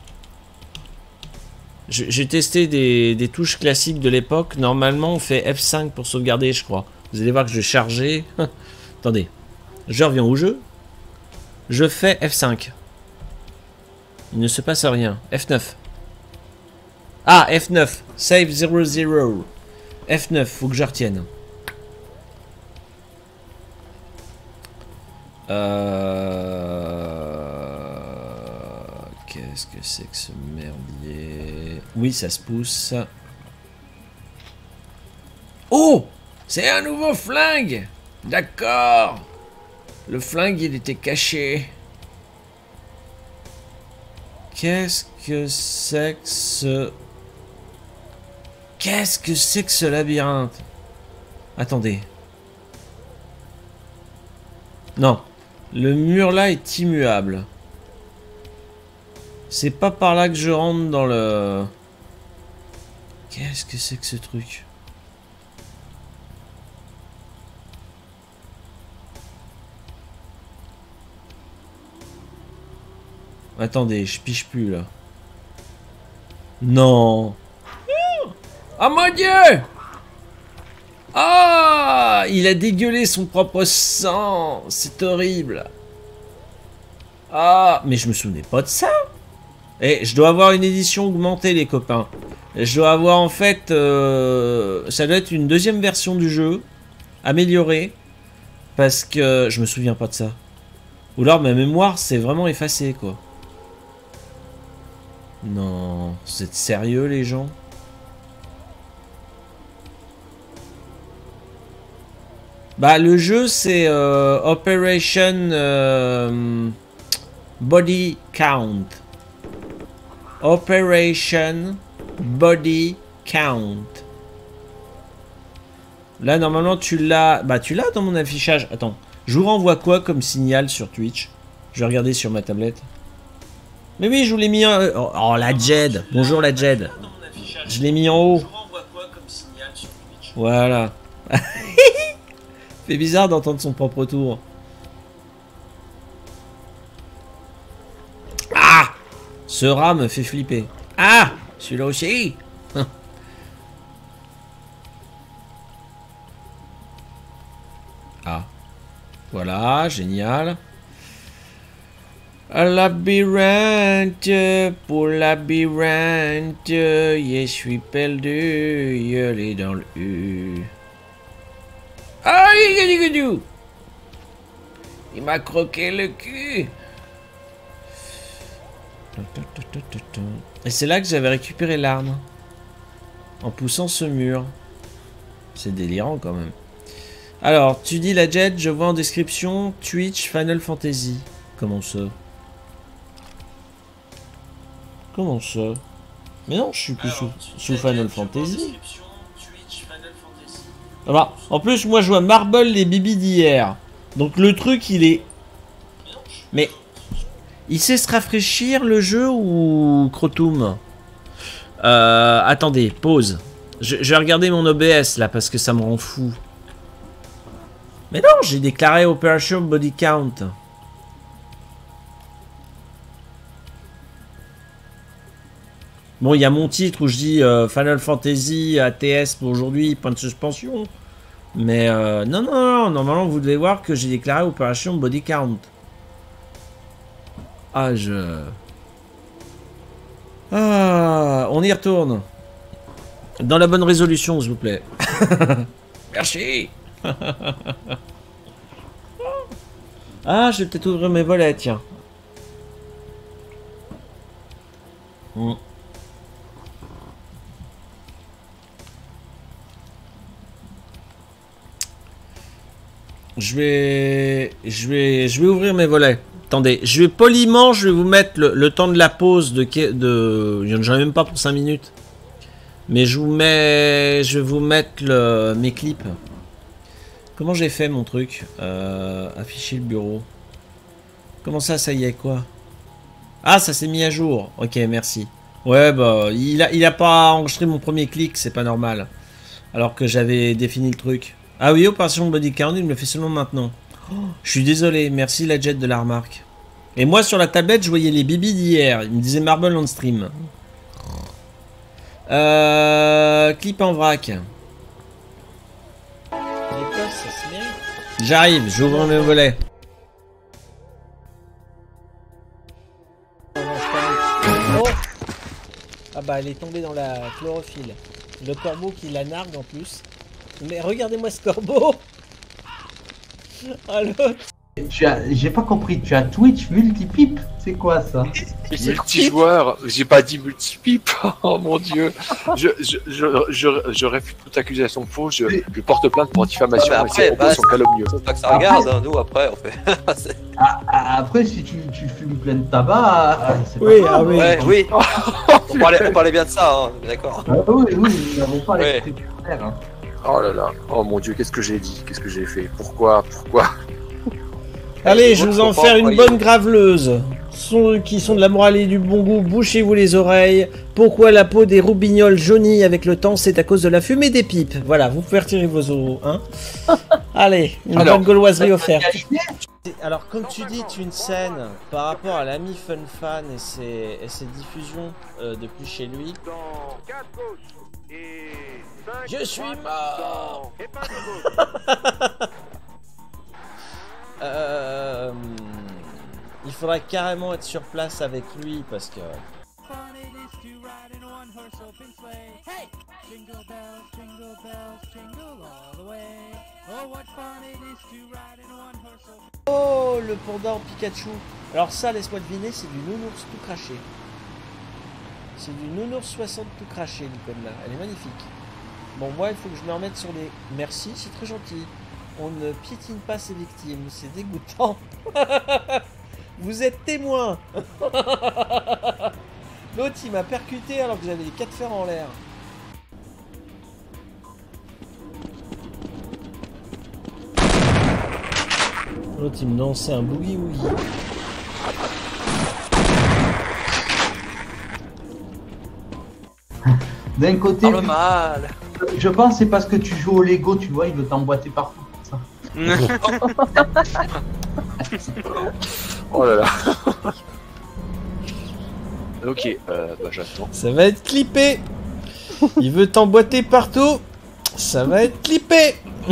S1: J'ai testé des touches classiques de l'époque. Normalement, on fait F5 pour sauvegarder, je crois. Vous allez voir que je vais charger. Attendez. Je reviens au jeu. Je fais F5. Il ne se passe rien. F9. Ah, F9. Save 00. F9, faut que je retienne. Qu'est-ce Qu'est-ce que c'est que ce merdier? Oui, ça se pousse. Oh! C'est un nouveau flingue! D'accord! Le flingue, il était caché. Qu'est-ce que c'est que ce... Qu'est-ce que c'est que ce labyrinthe? Attendez. Non. Le mur là est immuable. C'est pas par là que je rentre dans le... Qu'est-ce que c'est que ce truc? Attendez, je piche plus là. Non. Oh mon Dieu! Ah! Il a dégueulé son propre sang. C'est horrible. Ah! Mais je me souvenais pas de ça. Et je dois avoir une édition augmentée, les copains. Je dois avoir en fait... ça doit être une deuxième version du jeu. Améliorée. Parce que je me souviens pas de ça. Ou alors ma mémoire s'est vraiment effacée, quoi. Non, vous êtes sérieux les gens? Bah le jeu c'est Operation Body Count. Operation Body Count. Là normalement tu l'as... Bah tu l'as dans mon affichage. Attends, je vous renvoie quoi comme signal sur Twitch? Je vais regarder sur ma tablette. Mais oui, je vous l'ai mis en... Oh, la Jed. Bonjour la Jed. Je l'ai mis en haut. Voilà. C'est bizarre d'entendre son propre tour. Ah! Ce rat me fait flipper. Ah! Celui-là aussi. Ah. Voilà, génial. Un labyrinthe, pour labyrinthe, je suis perdu, je l'ai dans le U. Ah, il m'a croqué le cul. Et c'est là que j'avais récupéré l'arme. En poussant ce mur. C'est délirant quand même. Alors, tu dis la Jet, je vois en description Twitch Final Fantasy. Comment ça? Comment ça? Mais non, je suis plus sous Final Fantasy. Alors, en plus, moi, je vois Marble les bibis d'hier. Donc, le truc, il est... Mais... Il sait se rafraîchir, le jeu, ou... Crotum? Attendez, pause. Je vais regarder mon OBS, là, parce que ça me rend fou. Mais non, j'ai déclaré Operation Body Count. Bon, il y a mon titre où je dis Final Fantasy ATS pour aujourd'hui, point de suspension. Mais non, non, non, normalement vous devez voir que j'ai déclaré Opération Body Count. Ah, Ah, on y retourne. Dans la bonne résolution, s'il vous plaît. Merci. Ah, je vais peut-être ouvrir mes volets, tiens. Je vais ouvrir mes volets. Attendez, je vais poliment, je vais vous mettre le temps de la pause j'en ai même pas pour 5 minutes. Mais je vais vous mettre mes clips. Comment j'ai fait mon truc? Afficher le bureau. Comment ça y est, quoi? Ah, ça s'est mis à jour. Ok, merci. Ouais, bah, il a pas enregistré mon premier clic, c'est pas normal. Alors que j'avais défini le truc. Ah oui, Opération Body Count, il me le fait seulement maintenant. Oh, je suis désolé, merci la Jet de la remarque. Et moi sur la tablette, je voyais les bibis d'hier. Il me disait Marble on stream. Clip en vrac. J'arrive, j'ouvre mes volets. Oh, ah bah elle est tombée dans la chlorophylle. Le corbeau qui la nargue en plus. Mais regardez-moi ce corbeau. Ah l'autre.
S2: J'ai pas compris, tu as Twitch multipipe? C'est quoi ça?
S3: Multijoueur, j'ai pas dit multipipe. Oh mon dieu. Je réfute toute accusation fausse. Je porte plainte pour diffamation et ces propos sont calomnieux.
S4: C'est pas que ça regarde, hein, nous après on fait.
S2: Après, si tu fumes plein de tabac, c'est
S1: Oui,
S2: pas
S1: ah
S2: grave.
S1: oui.
S4: Ouais, oui. On parlait bien de ça, hein, d'accord.
S2: Ah oui, nous n'avons pas
S4: Ouais.
S2: l'esprit clair. Hein.
S3: Oh là là. Oh mon dieu, qu'est-ce que j'ai dit? Qu'est-ce que j'ai fait? Pourquoi?
S1: Allez, je vais vous en faire une bonne graveleuse. Ceux qui sont de la morale et du bon goût, bouchez-vous les oreilles. Pourquoi la peau des roubignoles jaunit avec le temps? C'est à cause de la fumée des pipes. Voilà, vous pouvez retirer vos os. Hein. Allez, une bonne gauloiserie offerte. Alors, comme tu dis, tu une scène par rapport à l'ami Fun Fan et ses diffusions depuis chez lui. Je suis mort. Il faudrait carrément être sur place avec lui parce que... Oh, le panda en Pikachu. Alors ça, laisse-moi deviner, c'est du nounours tout craché. C'est du nounours 60 tout craché, l'icône là. Elle est magnifique. Bon, moi, il faut que je me remette sur les... Merci, c'est très gentil. On ne piétine pas ses victimes, c'est dégoûtant. Vous êtes témoin. L'autre, il m'a percuté alors que j'avais les 4 fers en l'air. L'autre, il me lançait un boogie-woogie.
S2: D'un côté,
S4: Par le mal.
S2: je pense que c'est parce que tu joues au Lego, tu vois, il veut t'emboîter partout. Ça.
S3: Oh là là. Ok, bah j'attends.
S1: Ça va être clippé. Il veut t'emboîter partout. Ça va être clippé.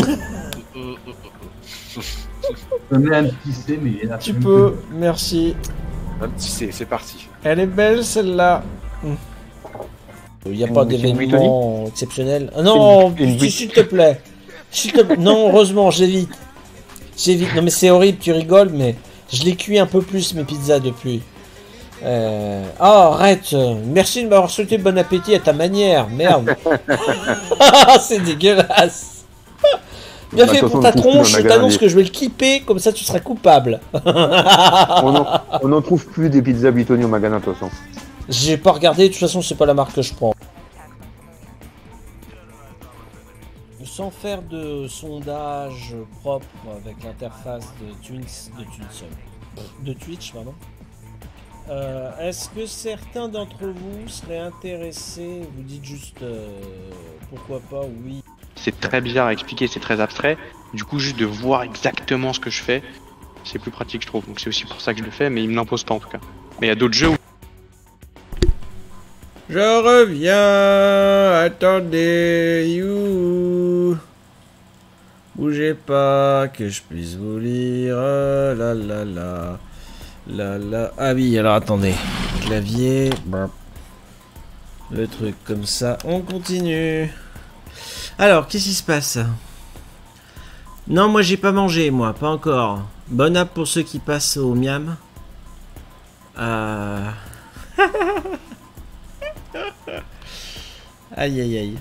S2: Je mets un petit C, mais il est là.
S1: Tu peux, merci.
S3: Un petit C, c'est parti.
S1: Elle est belle celle-là. Il n'y a pas d'événement exceptionnel. Ah non, s'il te plaît. Non, heureusement, j'évite. Non mais c'est horrible, tu rigoles, mais je l'ai cuit un peu plus mes pizzas depuis. Oh, arrête. Merci de m'avoir souhaité bon appétit à ta manière. Merde. C'est dégueulasse. Bien fait pour ta tronche, je t'annonce que je vais le clipper, comme ça tu seras coupable.
S5: On n'en trouve plus des pizzas Buitoni au magasin, de toute façon.
S1: J'ai pas regardé, de toute façon c'est pas la marque que je prends. Sans faire de sondage propre avec l'interface de Twitch, pardon. Est-ce que certains d'entre vous seraient intéressés? Vous dites juste pourquoi pas, oui.
S6: C'est très bizarre à expliquer, c'est très abstrait. Du coup, juste de voir exactement ce que je fais, c'est plus pratique, je trouve. Donc c'est aussi pour ça que je le fais, mais il me l'impose pas en tout cas. Mais il y a d'autres jeux où...
S1: Je reviens, attendez, you. Bougez pas, que je puisse vous lire, la la la. La la. Ah oui, alors attendez. Clavier, le truc comme ça, on continue. Alors, qu'est-ce qui se passe? Non, moi j'ai pas mangé, moi, pas encore. Bonne app pour ceux qui passent au miam. Aïe aïe aïe.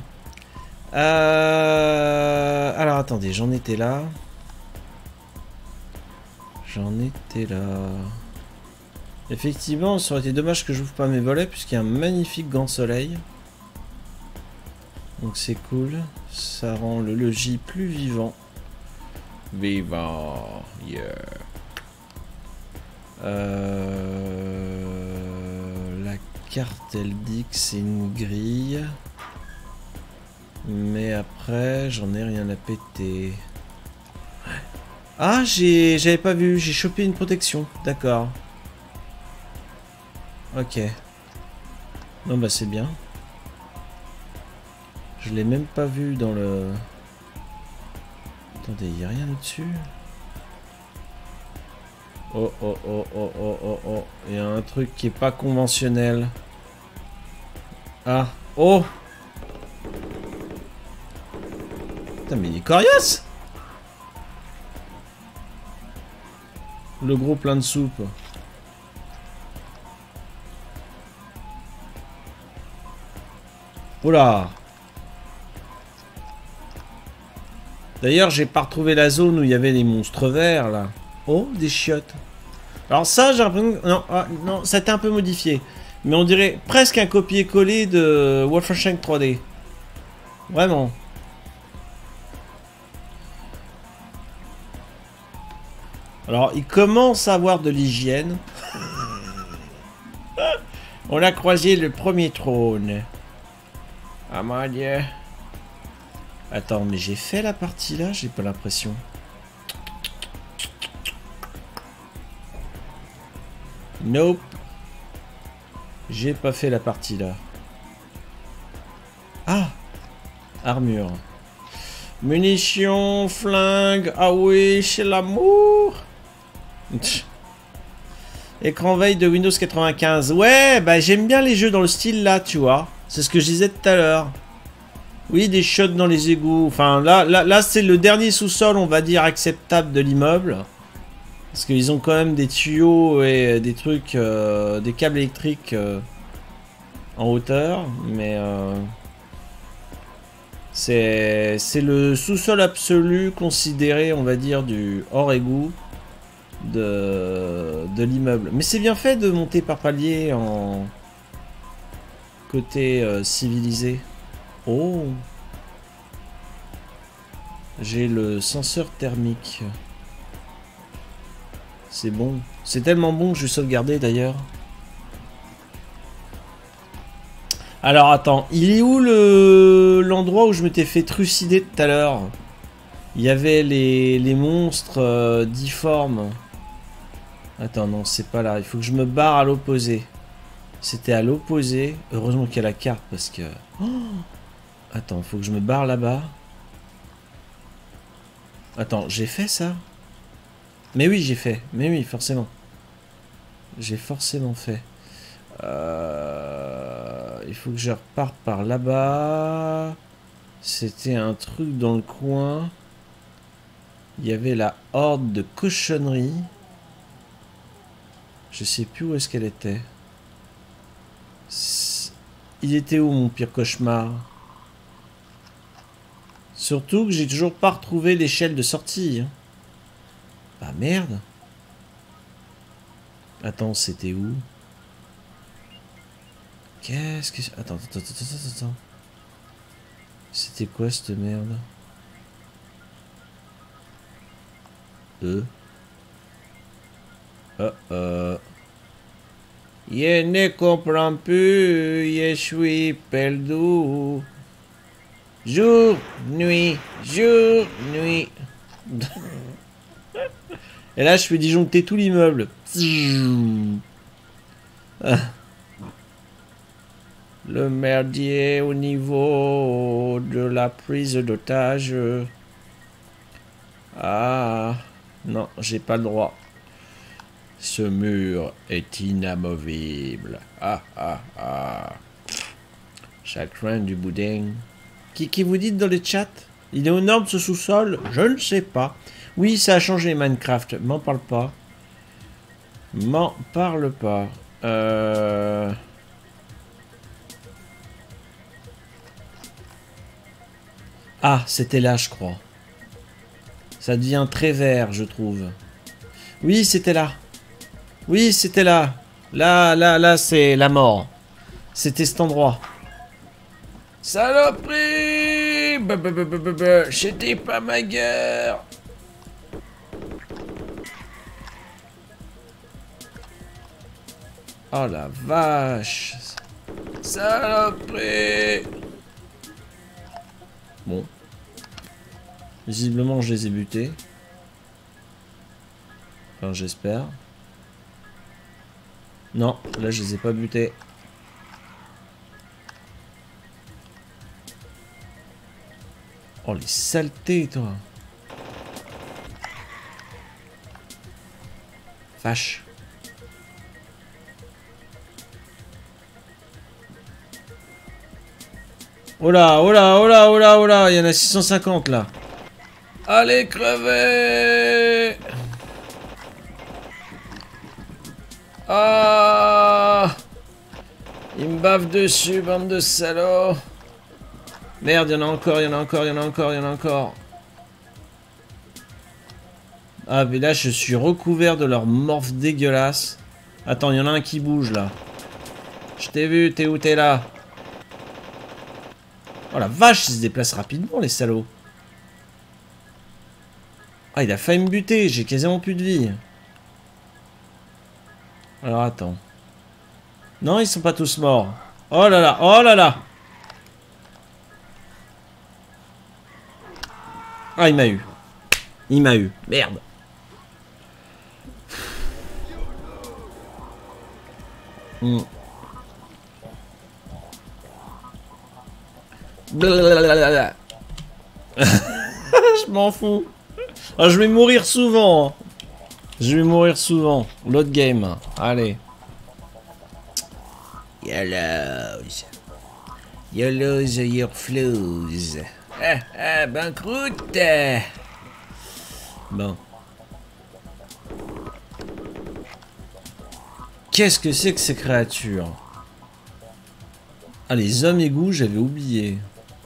S1: Alors attendez, j'en étais là. Effectivement, ça aurait été dommage que j'ouvre pas mes volets puisqu'il y a un magnifique grand soleil. Donc c'est cool. Ça rend le logis plus vivant. Vivant, yeah. La carte, elle dit que c'est une grille. Mais après, j'en ai rien à péter. Ah, j'avais pas vu. J'ai chopé une protection. D'accord. Ok. Non, bah c'est bien. Je l'ai même pas vu dans le... Attendez, il n'y a rien au-dessus. Oh, oh, oh, oh, oh, oh, oh. Il y a un truc qui est pas conventionnel. Ah. Oh. Putain, mais il est coriace. Le gros plein de soupe. Oula. D'ailleurs, j'ai pas retrouvé la zone où il y avait des monstres verts, là. Oh, des chiottes. Alors ça, j'ai l'impression... Non, ah, non, ça a été un peu modifié. Mais on dirait presque un copier-coller de Wolfenstein 3D. Vraiment. Alors, il commence à avoir de l'hygiène. On a croisé le premier trône. Ah mon dieu. Attends, mais j'ai fait la partie là? J'ai pas l'impression. Nope. J'ai pas fait la partie là. Ah! Armure. Munitions, flingue. Ah oui, c'est l'amour. Écran veille de Windows 95. Ouais, bah j'aime bien les jeux dans le style là, tu vois. C'est ce que je disais tout à l'heure. Oui, des shots dans les égouts. Enfin, là c'est le dernier sous-sol, on va dire, acceptable de l'immeuble. Parce qu'ils ont quand même des tuyaux et des trucs, des câbles électriques en hauteur. Mais c'est le sous-sol absolu considéré, on va dire, du hors égout de l'immeuble. Mais c'est bien fait de monter par palier en côté civilisé. Oh, j'ai le senseur thermique. C'est bon. C'est tellement bon que je vais sauvegarder d'ailleurs. Alors attends, il est où l'endroit où je m'étais fait trucider tout à l'heure? Il y avait les monstres difformes. Attends, non, c'est pas là. Il faut que je me barre à l'opposé. C'était à l'opposé. Heureusement qu'il y a la carte parce que... Oh, attends, il faut que je me barre là-bas. Attends, j'ai fait ça? Mais oui, j'ai fait. Mais oui, forcément. J'ai forcément fait. Il faut que je reparte par là-bas. C'était un truc dans le coin. Il y avait la horde de cochonneries. Je sais plus où est-ce qu'elle était. Il était où mon pire cauchemar? Surtout que j'ai toujours pas retrouvé l'échelle de sortie. Hein. Ah merde. Attends, c'était où? Qu'est-ce que... Attends. C'était quoi cette merde? Je ne comprends plus, je suis perdu. Jour, nuit, jour, nuit. Et là, je fais disjoncter tout l'immeuble. Le merdier au niveau de la prise d'otage. Ah, non, j'ai pas le droit. Ce mur est inamovible. Ah. Chagrin du boudin. Qui vous dites dans les chats? Il est aux normes ce sous-sol? Je ne sais pas. Oui, ça a changé Minecraft. M'en parle pas. M'en parle pas. Ah, c'était là, je crois. Ça devient très vert, je trouve. Oui, c'était là. Oui, c'était là. Là, c'est la mort. C'était cet endroit. Saloperie! C'était pas ma guerre. Oh la vache. Saloperie! Bon. Visiblement, je les ai butés. Enfin, j'espère. Non, là, je les ai pas butés. Oh, les saletés, toi. Vache. Oh là, il y en a 650 là. Allez, crever! Ah, il me bave dessus, bande de salauds. Merde, il y en a encore, il y en a encore, il y en a encore, il y en a encore. Ah, mais là, je suis recouvert de leur morph dégueulasse. Attends, il y en a un qui bouge, là. Je t'ai vu, t'es où, t'es là? Oh la vache, ils se déplacent rapidement, les salauds. Ah, il a failli me buter, j'ai quasiment plus de vie. Alors, attends. Non, ils sont pas tous morts. Oh là là, oh là là. Ah, il m'a eu. Il m'a eu. Merde. Blablabla. Je m'en fous. Ah, je vais mourir souvent. Je vais mourir souvent. L'autre game. Allez. Yellows. Yellows your flows. Banqueroute. Bon. Qu'est-ce que c'est que ces créatures? Ah, les hommes égouts, j'avais oublié.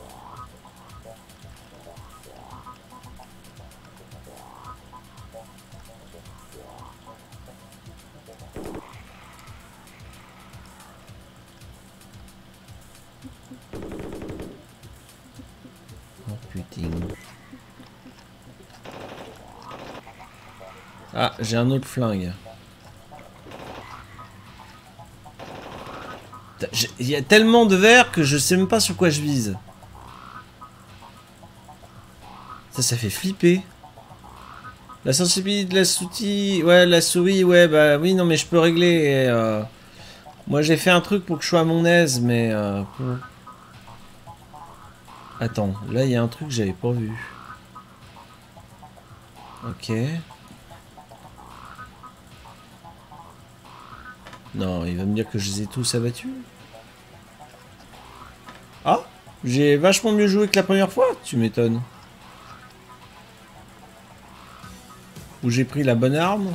S1: Oh putain. Ah, j'ai un autre flingue. Il y a tellement de verre que je sais même pas sur quoi je vise. Ça fait flipper. La sensibilité de la souris... Ouais, la souris, ouais, bah oui, non, mais je peux régler. Et, moi, j'ai fait un truc pour que je sois à mon aise, mais... Attends, là, il y a un truc que j'avais pas vu. Ok. Non, il va me dire que je les ai tous abattus. Ah, j'ai vachement mieux joué que la première fois, tu m'étonnes. Ou j'ai pris la bonne arme.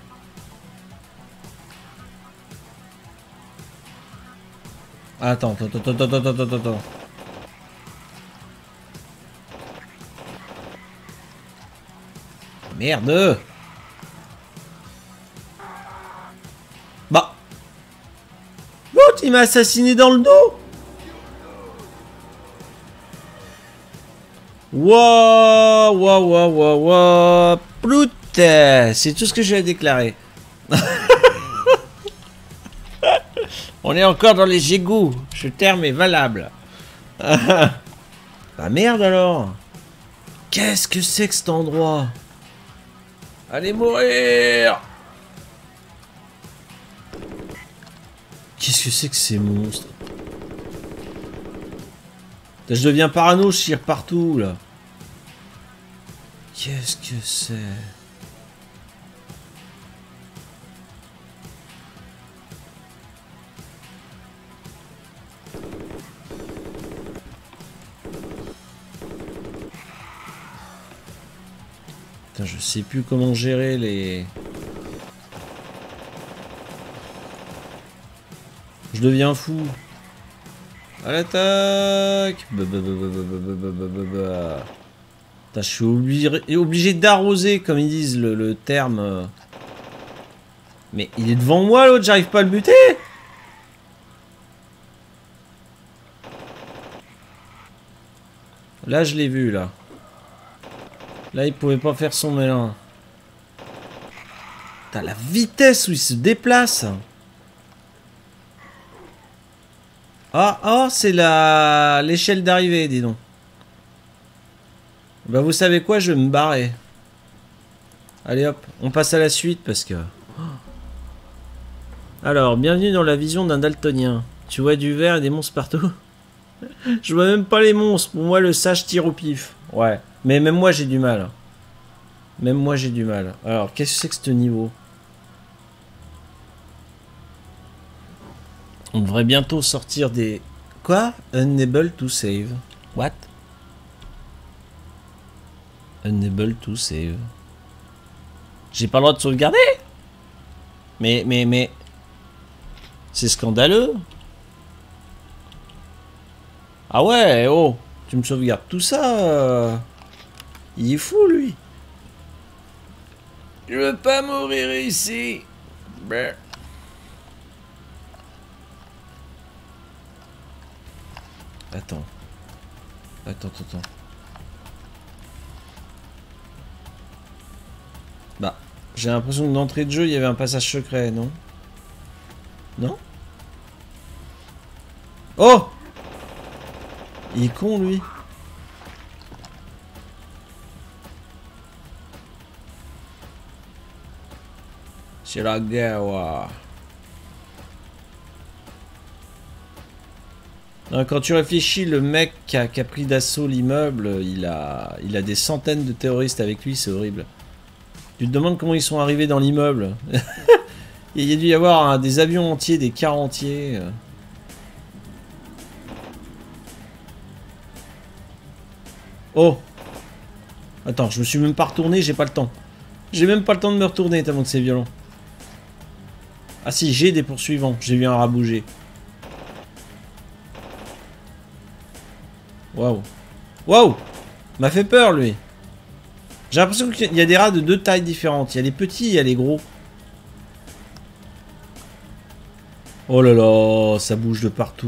S1: Attends. Merde. Bah. L'autre, il m'a assassiné dans le dos. Wow. Plout. C'est tout ce que j'ai à déclarer. On est encore dans les égouts. Ce terme est valable. Bah merde alors. Qu'est-ce que c'est que cet endroit? Allez mourir. Qu'est-ce que c'est que ces monstres? Je deviens parano, je tire partout là. Qu'est-ce que c'est? Putain, je sais plus comment gérer les... Je deviens fou. À l'attaque. Putain, je suis obligé d'arroser, comme ils disent le terme. Mais il est devant moi l'autre, j'arrive pas à le buter. Là je l'ai vu là. Là il pouvait pas faire son mélange. Putain, la vitesse où il se déplace. Ah, c'est l'échelle d'arrivée, dis donc. Bah vous savez quoi, je vais me barrer. Allez hop, on passe à la suite parce que... Alors, bienvenue dans la vision d'un daltonien. Tu vois du verre et des monstres partout? Je vois même pas les monstres, pour moi le sage tire au pif. Ouais, mais même moi j'ai du mal. Même moi j'ai du mal. Alors, qu'est-ce que c'est que ce niveau? On devrait bientôt sortir des... Quoi? Unable to save. What? Unable to save. J'ai pas le droit de sauvegarder? Mais... C'est scandaleux. Ah ouais, oh, tu me sauvegardes tout ça. Il est fou, lui. Je veux pas mourir ici. Brr. Attends. Attends. Bah, j'ai l'impression que d'entrée de jeu, il y avait un passage secret, non? Non? Oh! Il est con, lui. C'est la guerre, ouah. Non, quand tu réfléchis, le mec qui a pris d'assaut l'immeuble, il a des centaines de terroristes avec lui, c'est horrible. Tu te demandes comment ils sont arrivés dans l'immeuble. Il y a dû y avoir des avions entiers, des cars entiers. Oh! Attends, je me suis même pas retourné, j'ai pas le temps. J'ai même pas le temps de me retourner tellement que c'est violent. Ah si, j'ai des poursuivants, j'ai vu un rat bouger. Waouh. Waouh! M'a fait peur, lui. J'ai l'impression qu'il y a des rats de deux tailles différentes. Il y a les petits et il y a les gros. Oh là là, ça bouge de partout.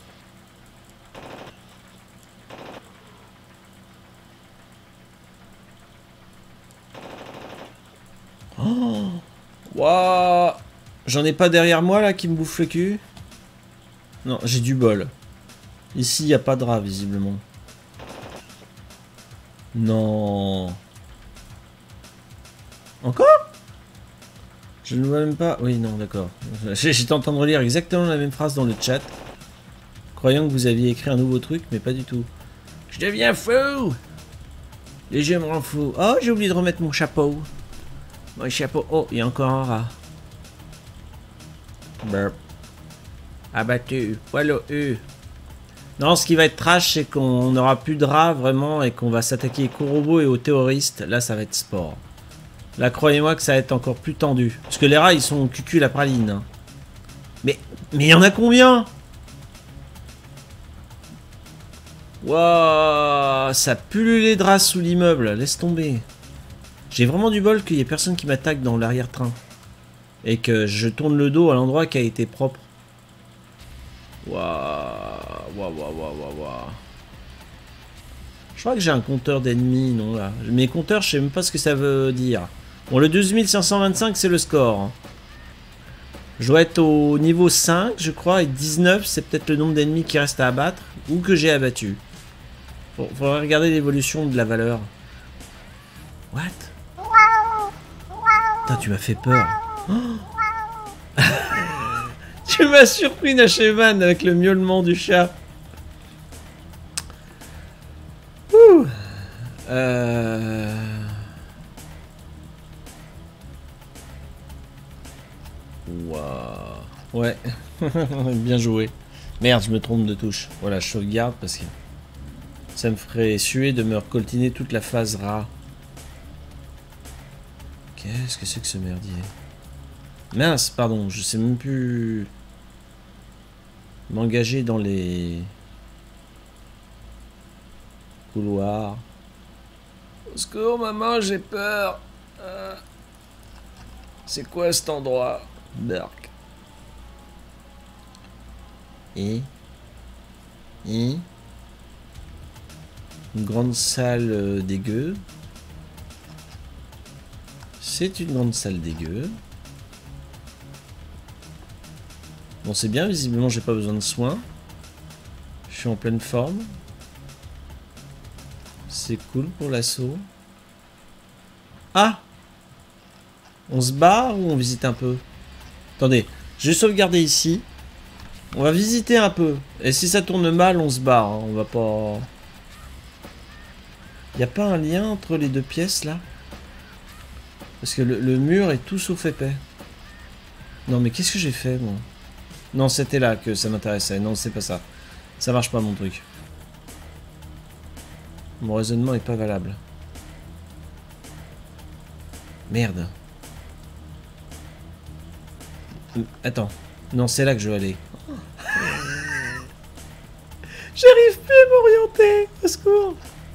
S1: Oh! Waouh! J'en ai pas derrière moi, là, qui me bouffe le cul? Non, j'ai du bol. Ici, il n'y a pas de rat, visiblement. Non. Encore? Je ne vois même pas... Oui, non, d'accord. J'étais en train de relire exactement la même phrase dans le chat. Croyant que vous aviez écrit un nouveau truc, mais pas du tout. Je deviens fou! Les jeux me rendent fou. Oh, j'ai oublié de remettre mon chapeau. Mon chapeau... Oh, il y a encore un rat. Burp. Abattu. Voilà, Non, ce qui va être trash, c'est qu'on n'aura plus de rats vraiment et qu'on va s'attaquer aux robots et aux terroristes. Là, ça va être sport. Là, croyez-moi que ça va être encore plus tendu. Parce que les rats, ils sont cucu la praline. Hein. Mais il y en a combien? Waouh, ça pullule les draps sous l'immeuble. Laisse tomber. J'ai vraiment du bol qu'il n'y ait personne qui m'attaque dans l'arrière-train. Et que je tourne le dos à l'endroit qui a été propre. Waouh. Je crois que j'ai un compteur d'ennemis, non là. Mes compteurs, je sais même pas ce que ça veut dire. Bon, le 12525, c'est le score. Hein. Je dois être au niveau 5, je crois, et 19, c'est peut-être le nombre d'ennemis qui reste à abattre, ou que j'ai abattu. Bon, faudrait regarder l'évolution de la valeur. What? Putain, tu m'as fait peur. Oh. Tu m'as surpris, Nachevan, avec le miaulement du chat. Ouh. Waouh. Ouais. Bien joué. Merde, je me trompe de touche. Voilà, je sauvegarde parce que ça me ferait suer de me recoltiner toute la phase rat. Qu'est-ce que c'est que ce merdier? Mince, pardon, je sais même plus m'engager dans les couloirs. Au secours, maman, j'ai peur. C'est quoi cet endroit? Berk. Et une grande salle dégueu. C'est une grande salle dégueu. Bon, c'est bien, visiblement j'ai pas besoin de soins. Je suis en pleine forme. C'est cool pour l'assaut. Ah! On se barre ou on visite un peu? Attendez, je vais sauvegarder ici. On va visiter un peu. Et si ça tourne mal, on se barre. Hein. On va pas... Y a pas un lien entre les deux pièces là? Parce que le mur est tout sauf épais. Non mais qu'est-ce que j'ai fait moi? Non, c'était là que ça m'intéressait. Non, c'est pas ça. Ça marche pas mon truc. Mon raisonnement est pas valable. Merde. Attends. Non, c'est là que je veux aller. J'arrive plus à m'orienter. Au secours.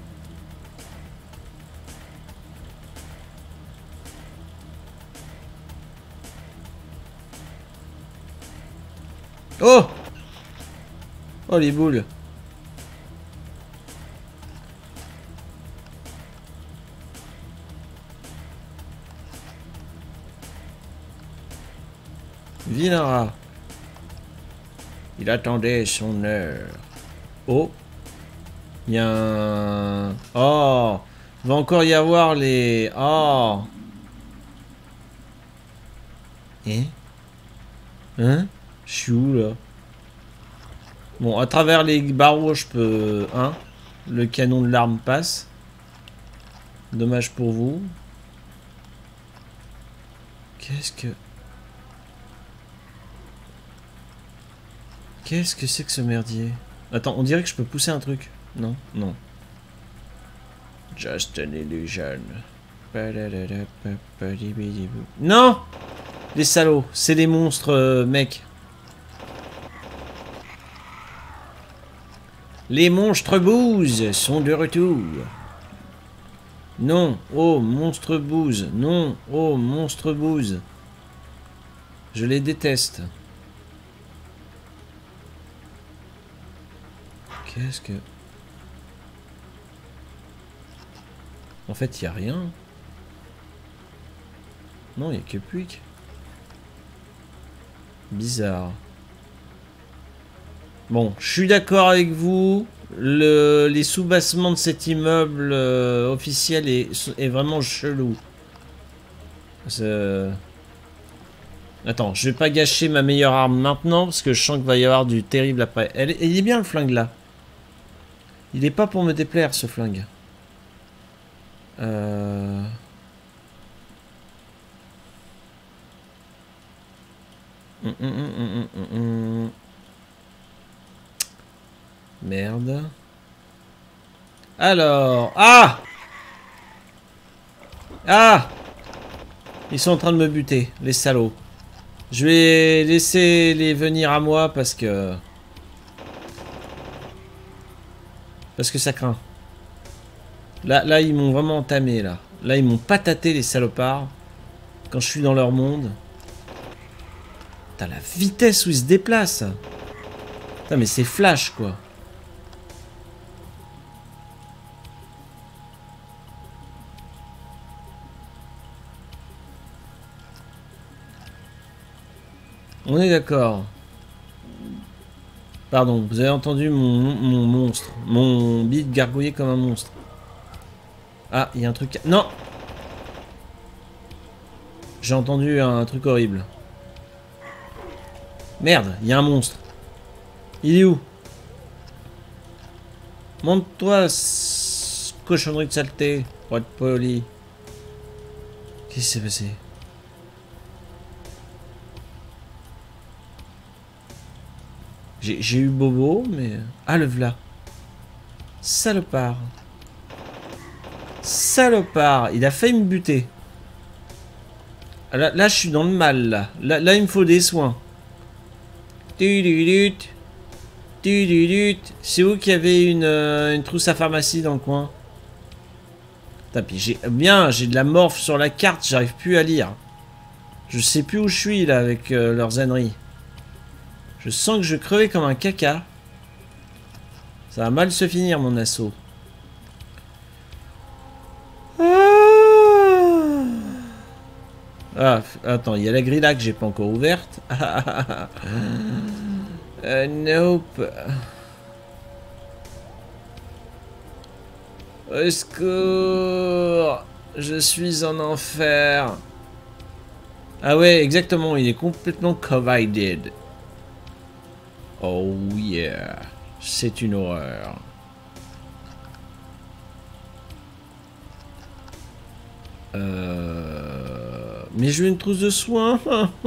S1: Oh! Oh les boules. Vinara. Il attendait son heure. Oh. Il y a un... Oh. Il va encore y avoir les... Oh. Hein? Hein? Je suis où là? Bon, à travers les barreaux, je peux... Hein? Le canon de l'arme passe. Dommage pour vous. Qu'est-ce que... Qu'est-ce que c'est que ce merdier? Attends, on dirait que je peux pousser un truc. Non? Non. Just an illusion. Non! Les salauds, c'est des monstres, mec. Les monstres bouses sont de retour. Non, oh, monstre bouse. Non, oh, monstre bouse. Je les déteste. Qu'est-ce que... En fait, il n'y a rien. Non, il n'y a que Puig. Bizarre. Bon, je suis d'accord avec vous. Les sous-bassements de cet immeuble officiel est vraiment chelou. Attends, je vais pas gâcher ma meilleure arme maintenant parce que je sens qu'il va y avoir du terrible après. Il est bien le flingue là. Il est pas pour me déplaire ce flingue. Merde. Alors... Ah! Ah! Ils sont en train de me buter, les salauds. Je vais laisser les venir à moi parce que ça craint. Là, ils m'ont vraiment entamé, là. Là, ils m'ont pataté, les salopards. Quand je suis dans leur monde. Putain, la vitesse où ils se déplacent. Putain, mais c'est flash, quoi. On est d'accord. Pardon, vous avez entendu mon monstre. Mon bide gargouiller comme un monstre. Ah, il y a un truc... Non! J'ai entendu un truc horrible. Merde, il y a un monstre. Il est où? Monte-toi, cochonnerie de saleté, pour être poli. Qu'est-ce qui s'est passé? J'ai eu Bobo, mais... Ah, le v'là. Salopard. Salopard. Il a failli me buter. Là, je suis dans le mal, là. Là, il me faut des soins. C'est où qu'il y avait une trousse à pharmacie dans le coin? Putain, j'ai de la morphe sur la carte, j'arrive plus à lire. Je sais plus où je suis, là, avec leurs âneries. Je sens que je crevais comme un caca. Ça va mal se finir, mon assaut. Ah, attends, il y a la grille là que j'ai pas encore ouverte. Nope. Au secours. Je suis en enfer. Ah ouais, exactement, il est complètement covided. Oh yeah, c'est une horreur. Mais je veux une trousse de soins.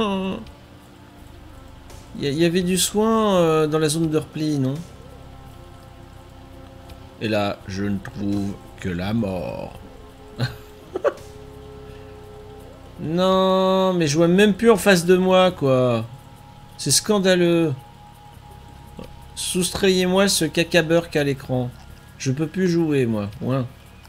S1: Il y avait du soin dans la zone de repli, non? Et là, je ne trouve que la mort. Non, mais je vois même plus en face de moi, quoi. C'est scandaleux. Soustrayez-moi ce caca-burk à l'écran. Je peux plus jouer, moi. Ouais.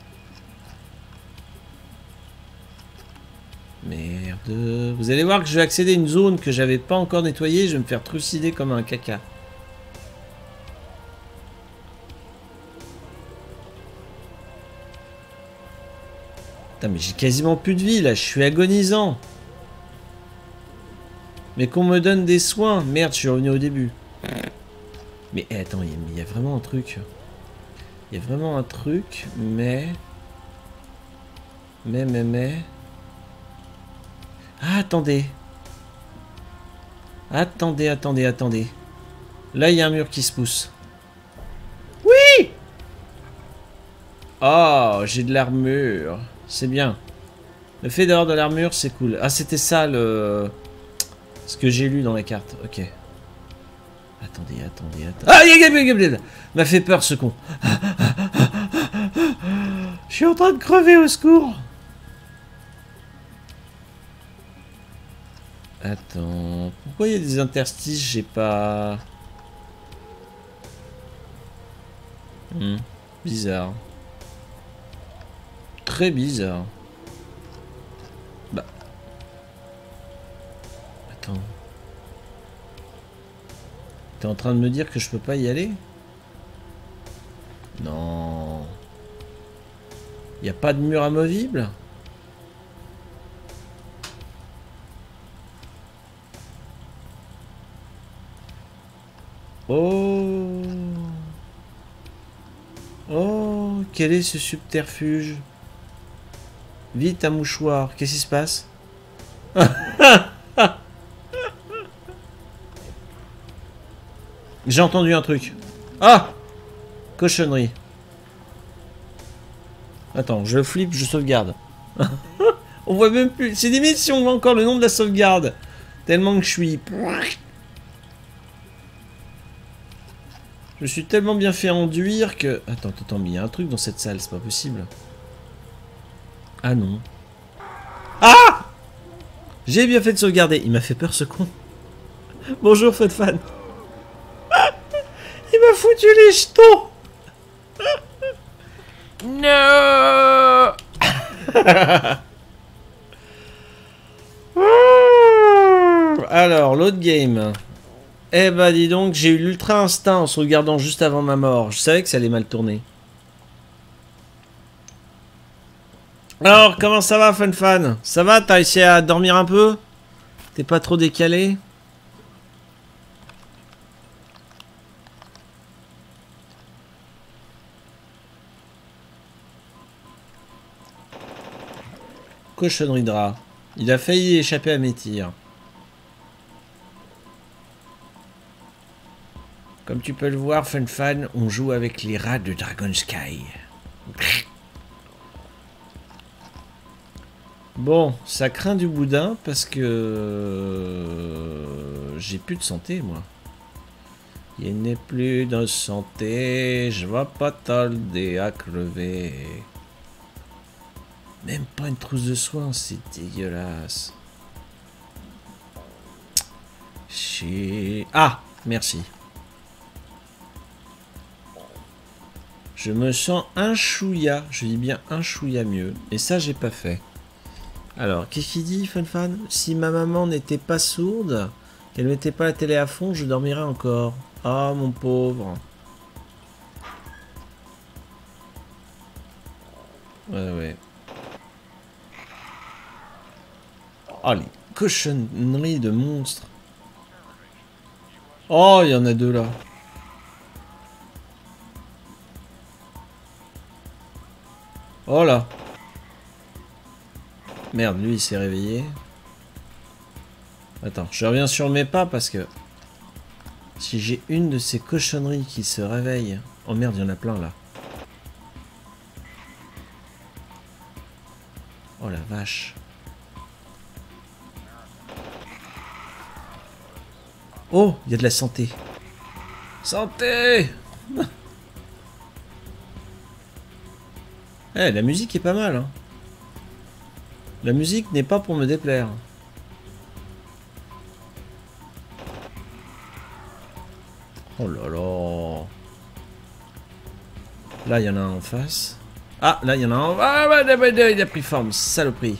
S1: Merde. Vous allez voir que je vais accéder à une zone que j'avais pas encore nettoyée. Je vais me faire trucider comme un caca. Putain, mais j'ai quasiment plus de vie, là. Je suis agonisant. Mais qu'on me donne des soins. Merde, je suis revenu au début. Mais attends, il y a vraiment un truc. Il y a vraiment un truc, mais... Ah, attendez. Attendez. Là, il y a un mur qui se pousse. Oui! Oh, j'ai de l'armure. C'est bien. Le fait d'avoir de l'armure, c'est cool. Ah, c'était ça, le... ce que j'ai lu dans la carte. Ok. Attendez. Ah, il m'a fait peur, ce con. Je suis en train de crever, au secours. Attends. Pourquoi il y a des interstices? J'ai pas... Bizarre. Très bizarre. Bah. Attends. T'es en train de me dire que je peux pas y aller? Non. Y a pas de mur amovible? Oh. Oh, quel est ce subterfuge? Vite un mouchoir. Qu'est-ce qui se passe? J'ai entendu un truc. Ah! Cochonnerie. Attends, je flippe, je sauvegarde. On voit même plus. C'est limite si on voit encore le nom de la sauvegarde. Tellement que je suis... Je me suis tellement bien fait enduire que... Attends, mais il y a un truc dans cette salle, c'est pas possible. Ah non. Ah! J'ai bien fait de sauvegarder. Il m'a fait peur, ce con. Bonjour, Fun. Il m'a foutu les jetons. Non. Alors, l'autre game. Eh bah dis donc, j'ai eu l'ultra instinct en sauvegardant juste avant ma mort. Je savais que ça allait mal tourner. Alors, comment ça va, Fun? Ça va? T'as réussi à dormir un peu? T'es pas trop décalé? Cochonnerie de rat. Il a failli échapper à mes tirs. Comme tu peux le voir, Fun, on joue avec les rats de Dragon Sky. Bon, ça craint du boudin parce que j'ai plus de santé, moi. Il n'est plus de santé, je vais pas tarder à crever. Même pas une trousse de soins, c'est dégueulasse. Ah, merci. Je me sens un chouïa, je dis bien un chouïa mieux. Et ça, j'ai pas fait. Alors, qu'est-ce qu'il dit, Fun? Si ma maman n'était pas sourde, qu'elle mettait pas la télé à fond, je dormirais encore. Ah, mon pauvre. Ouais. Oh, les cochonneries de monstres. Oh, il y en a deux là. Oh là. Merde, lui il s'est réveillé. Attends, je reviens sur mes pas parce que... Si j'ai une de ces cochonneries qui se réveille... Oh merde, il y en a plein là. Oh la vache. Oh, il y a de la santé. Santé! Eh, la musique est pas mal, hein. La musique n'est pas pour me déplaire. Oh là là. Là, il y en a un en face. Ah, là, il y en a un. Ah, il a pris forme, saloperie.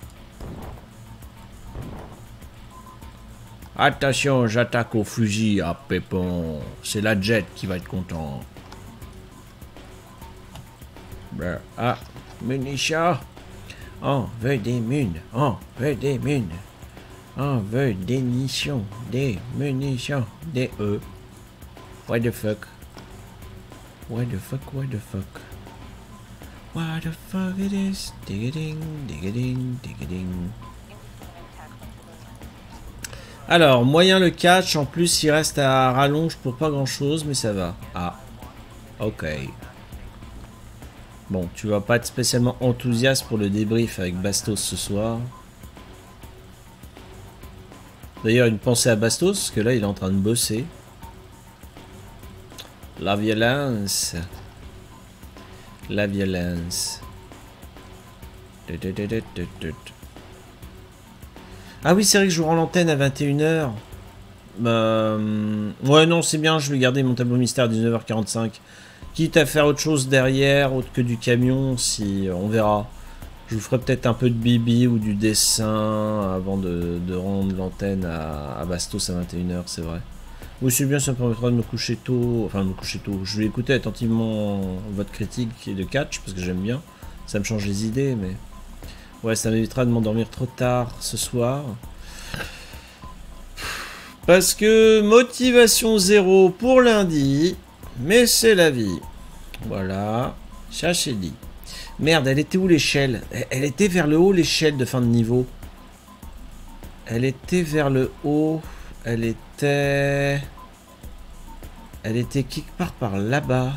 S1: Attention, j'attaque au fusil à Pépon. C'est la jet qui va être content. Ah, munitions. On veut des munes. On veut des munes. On veut des munitions. Des munitions. Des What the fuck? What the fuck? What the fuck? What the fuck it is? Dig-a-ding, dig-a-ding, dig-a-ding. Alors, moyen le catch. En plus, il reste à rallonge pour pas grand chose, mais ça va. Ah, ok. Bon, tu vas pas être spécialement enthousiaste pour le débrief avec Bastos ce soir. D'ailleurs, une pensée à Bastos, parce que là, il est en train de bosser. La violence. La violence. Ah oui, c'est vrai que je vous rends l'antenne à 21 h. Ouais, non, c'est bien, je vais garder mon tableau mystère à 19 h 45. Quitte à faire autre chose derrière, autre que du camion, si on verra. Je vous ferai peut-être un peu de bibi ou du dessin avant de rendre l'antenne à Bastos à 21 h, c'est vrai. Oui, c'est bien, ça me permettra de me coucher tôt. Enfin, de me coucher tôt. Je vais écouter attentivement votre critique de catch, parce que j'aime bien. Ça me change les idées, mais... Ouais, ça m'évitera de m'endormir trop tard ce soir. Parce que motivation 0 pour lundi, mais c'est la vie. Voilà, ça c'est dit. Merde, elle était où l'échelle? Elle était vers le haut, l'échelle de fin de niveau. Elle était vers le haut. Elle était quelque part par là-bas.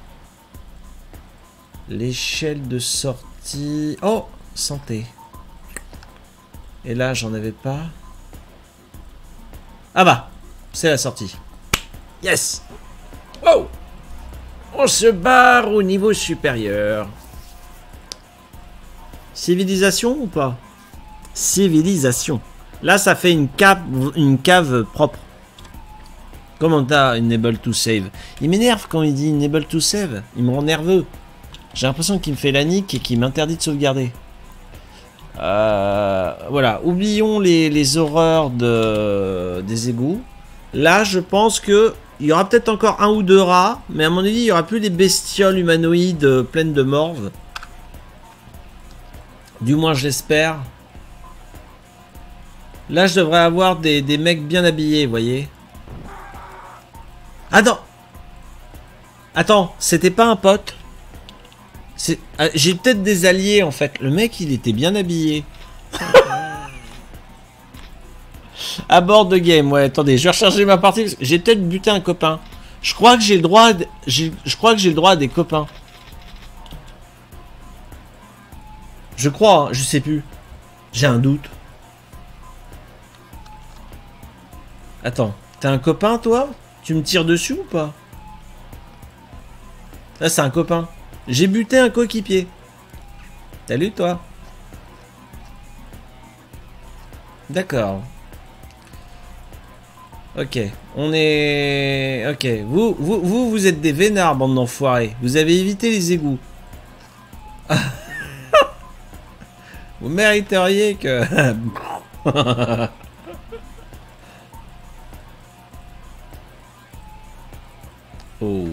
S1: L'échelle de sortie... Oh, santé. Et là, j'en avais pas. Ah bah, c'est la sortie. Yes. Oh, on se barre au niveau supérieur. Civilisation ou pas? Civilisation. Là, ça fait une cave propre. Comment t'as enable to save? Il m'énerve quand il dit enable to save. Il me rend nerveux. J'ai l'impression qu'il me fait la nique et qu'il m'interdit de sauvegarder. Voilà. Oublions les horreurs des égouts. Là, je pense que il y aura peut-être encore un ou deux rats. Mais à mon avis, il n'y aura plus des bestioles humanoïdes pleines de morve. Du moins, je l'espère. Là, je devrais avoir des mecs bien habillés, vous voyez. Attends. Attends, c'était pas un pote. J'ai peut-être des alliés, en fait. Le mec, il était bien habillé. À bord de game, ouais, attendez, je vais recharger ma partie. J'ai peut-être buté un copain. Je crois que j'ai le droit je crois que j'ai le droit à des copains. Je crois, hein, je sais plus. J'ai un doute. Attends, t'as un copain toi? Tu me tires dessus ou pas? Là c'est un copain. J'ai buté un coéquipier. Salut toi. D'accord. Ok, on est... Ok, vous êtes des vénards, bande d'enfoirés. Vous avez évité les égouts. Vous mériteriez que... Oh.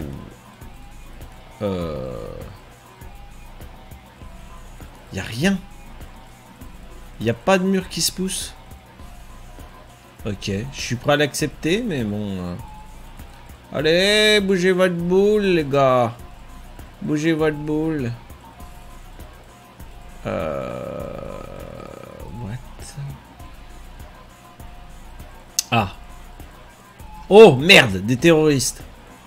S1: Y a rien. Y a pas de mur qui se pousse. Ok, je suis prêt à l'accepter, mais bon... Allez, bougez votre boule, les gars. Bougez votre boule. What? Ah. Oh, merde, des terroristes.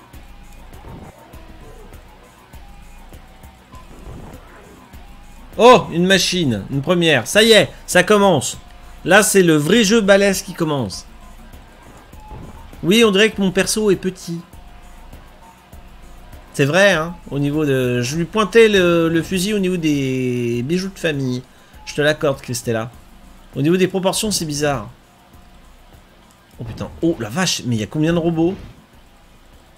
S1: Oh, une machine, une première. Ça y est, ça commence. Là, c'est le vrai jeu balèze qui commence. Oui, on dirait que mon perso est petit. C'est vrai, hein. Au niveau de... Je lui pointais le fusil au niveau des bijoux de famille. Je te l'accorde, Christella. Au niveau des proportions, c'est bizarre. Oh putain. Oh, la vache. Mais il y a combien de robots?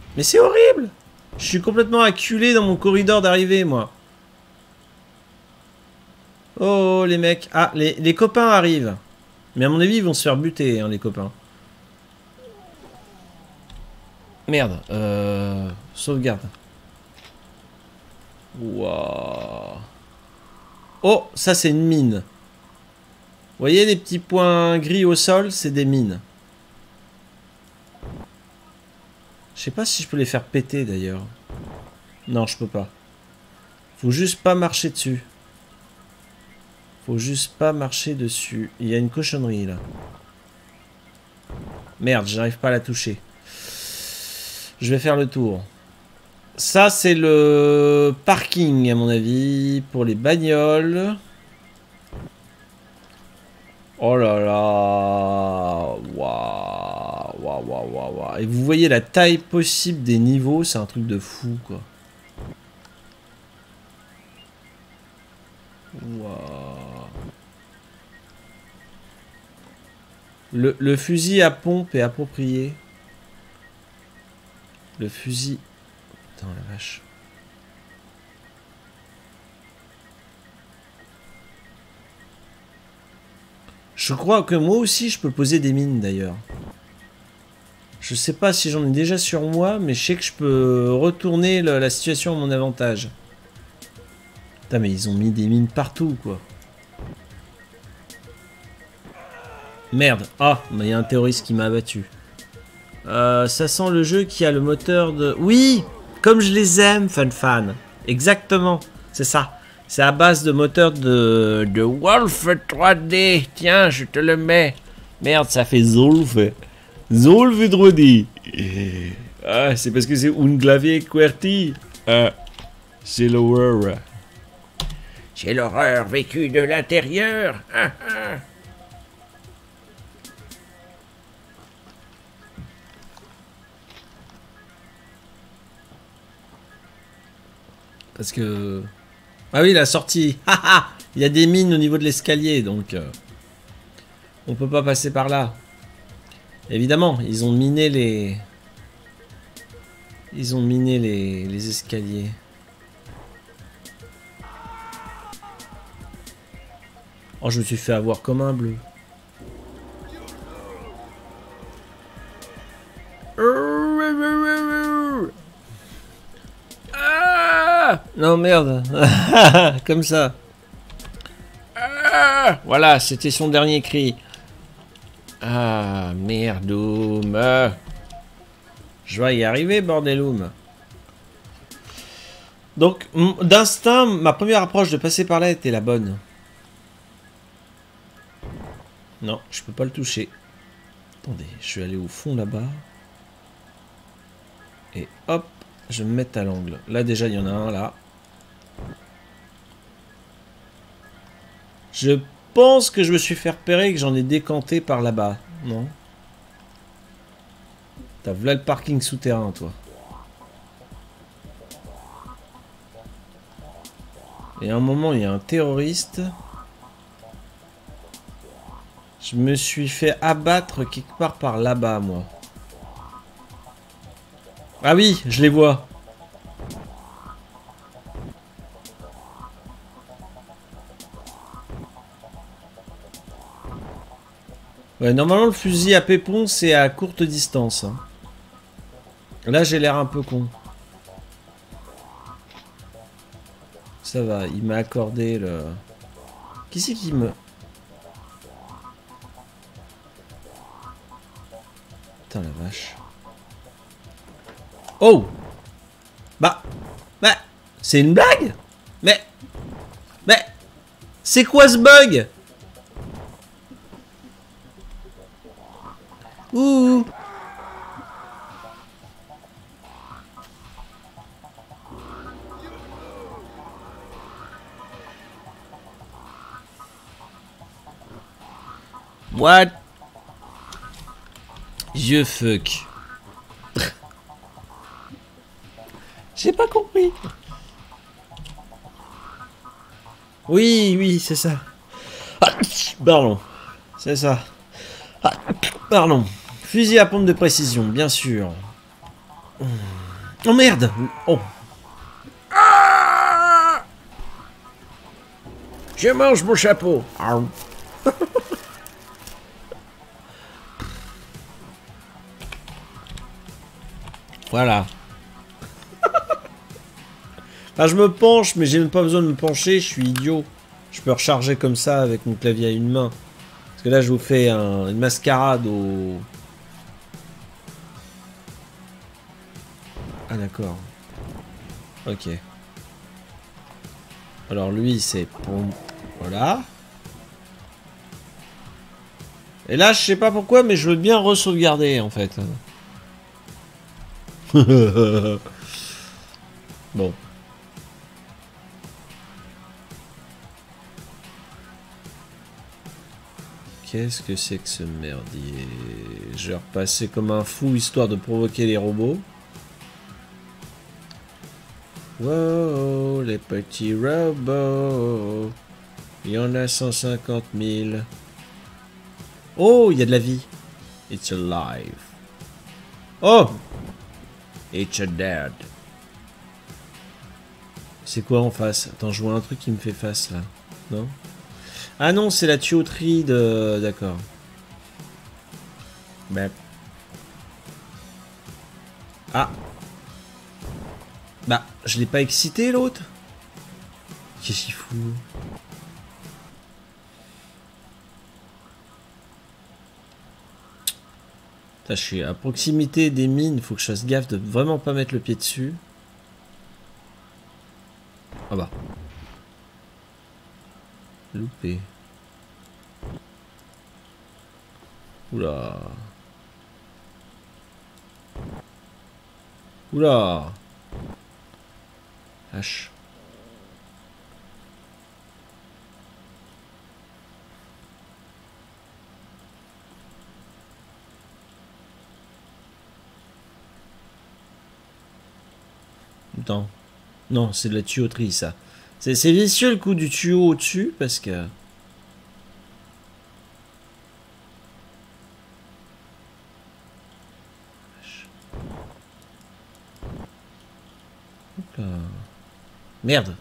S1: Mais c'est horrible. Je suis complètement acculé dans mon corridor d'arrivée, moi. Oh, les mecs. Ah, les copains arrivent. Mais à mon avis, ils vont se faire buter, hein, les copains. Merde. Sauvegarde. Waouh. Oh, ça, c'est une mine. Vous voyez les petits points gris au sol? C'est des mines. Je sais pas si je peux les faire péter, d'ailleurs. Non, je peux pas. Faut juste pas marcher dessus. Faut juste pas marcher dessus. Il y a une cochonnerie là. Merde, j'arrive pas à la toucher. Je vais faire le tour. Ça, c'est le parking, à mon avis, pour les bagnoles. Oh là là. Waouh. Waouh, waouh, waouh, waouh. Et vous voyez la taille possible des niveaux, c'est un truc de fou, quoi. Waouh. Le fusil à pompe est approprié. Le fusil... Putain, la vache. Je crois que moi aussi je peux poser des mines d'ailleurs. Je sais pas si j'en ai déjà sur moi, mais je sais que je peux retourner la situation à mon avantage. Putain, mais ils ont mis des mines partout, quoi. Merde. Ah, mais il y a un terroriste qui m'a abattu. Ça sent le jeu qui a le moteur de... Oui, comme je les aime, Fan. Exactement, c'est ça. C'est à base de moteur de Wolf 3D. Tiens, je te le mets. Merde, ça fait Zolf. Zolf 3D. Ah, c'est parce que c'est Unglavier QWERTY. Ah, c'est l'horreur. C'est l'horreur vécue de l'intérieur. Ah, ah. Parce que... Ah oui, la sortie. Il y a des mines au niveau de l'escalier, donc... on peut pas passer par là. Évidemment, ils ont miné les... Ils ont miné les escaliers. Oh, je me suis fait avoir comme un bleu. Ah non, merde. Comme ça. Ah voilà, c'était son dernier cri. Ah, merdoum. Je vais y arriver, bordeloum. Donc, d'instinct, ma première approche de passer par là était la bonne. Non, je peux pas le toucher. Attendez, je vais aller au fond là-bas. Et hop, je vais me mettre à l'angle. Là, déjà, il y en a un là. Je pense que je me suis fait repérer et que j'en ai décanté par là-bas. Non? T'as là le parking souterrain, toi. Et à un moment, il y a un terroriste. Je me suis fait abattre quelque part par là-bas, moi. Ah oui, je les vois. Ouais, normalement, le fusil à pépon, c'est à courte distance. Hein. Là, j'ai l'air un peu con. Ça va, il m'a accordé le... Qui c'est qui me... Putain, la vache. Oh! Bah, c'est une blague? Mais, c'est quoi ce bug? Ouh! What? Je fuck. J'ai pas compris. Oui, c'est ça. Ah, pardon. C'est ça. Ah, pardon. Fusil à pompe de précision, bien sûr. Oh merde. Oh. Ah, je mange mon chapeau. Ah. Voilà. Enfin, je me penche, mais j'ai même pas besoin de me pencher, je suis idiot. Je peux recharger comme ça avec mon clavier à une main. Parce que là, je vous fais une mascarade au... Ah d'accord. Ok. Alors lui, c'est... Voilà. Et là, je sais pas pourquoi, mais je veux bien re-sauvegarder, en fait. Bon. Qu'est-ce que c'est que ce merdier? Je vais repasser comme un fou, histoire de provoquer les robots. Wow, les petits robots. Il y en a 150 000. Oh, il y a de la vie. It's alive. Oh! It's a dead. C'est quoi en face? Attends, je vois un truc qui me fait face là. Non? Ah non, c'est la tuyauterie de... D'accord. Ben. Ah. Bah, je l'ai pas excité l'autre. Qu'est-ce qu'il fout? Là, je suis à proximité des mines, faut que je fasse gaffe de vraiment pas mettre le pied dessus. Ah bah. Loupé. Oula. Oula. H. Attends. Non, c'est de la tuyauterie, ça. C'est vicieux le coup du tuyau au-dessus, parce que... Hop là. Merde.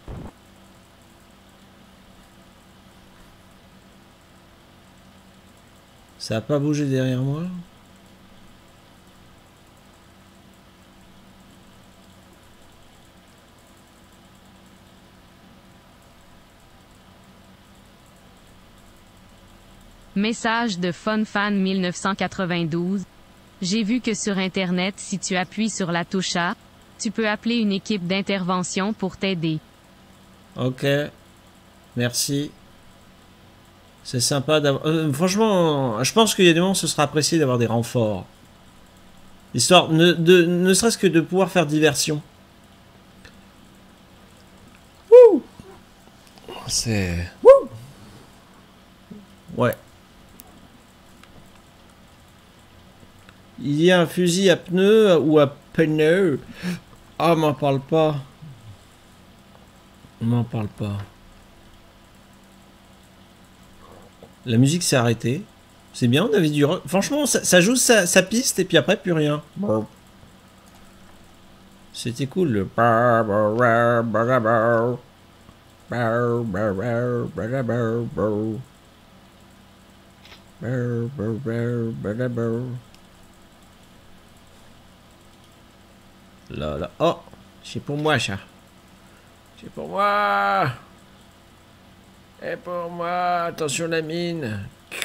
S1: Ça a pas bougé derrière moi?
S7: Message de FunFan 1992. J'ai vu que sur Internet, si tu appuies sur la touche A, tu peux appeler une équipe d'intervention pour t'aider.
S1: Ok. Merci. C'est sympa d'avoir... franchement, je pense qu'il y a des moments où ce sera apprécié d'avoir des renforts. Histoire ne serait-ce que de pouvoir faire diversion. Wouh! C'est... Wouh! Ouais. Il y a un fusil à pneus ou à pneu. Ah, m'en parle pas. M'en parle pas. La musique s'est arrêtée. C'est bien, on avait du... Franchement, ça joue sa piste et puis après, plus rien. C'était cool, le... Là, là. Oh, c'est pour moi, ça. C'est pour moi. Et pour moi, attention la mine.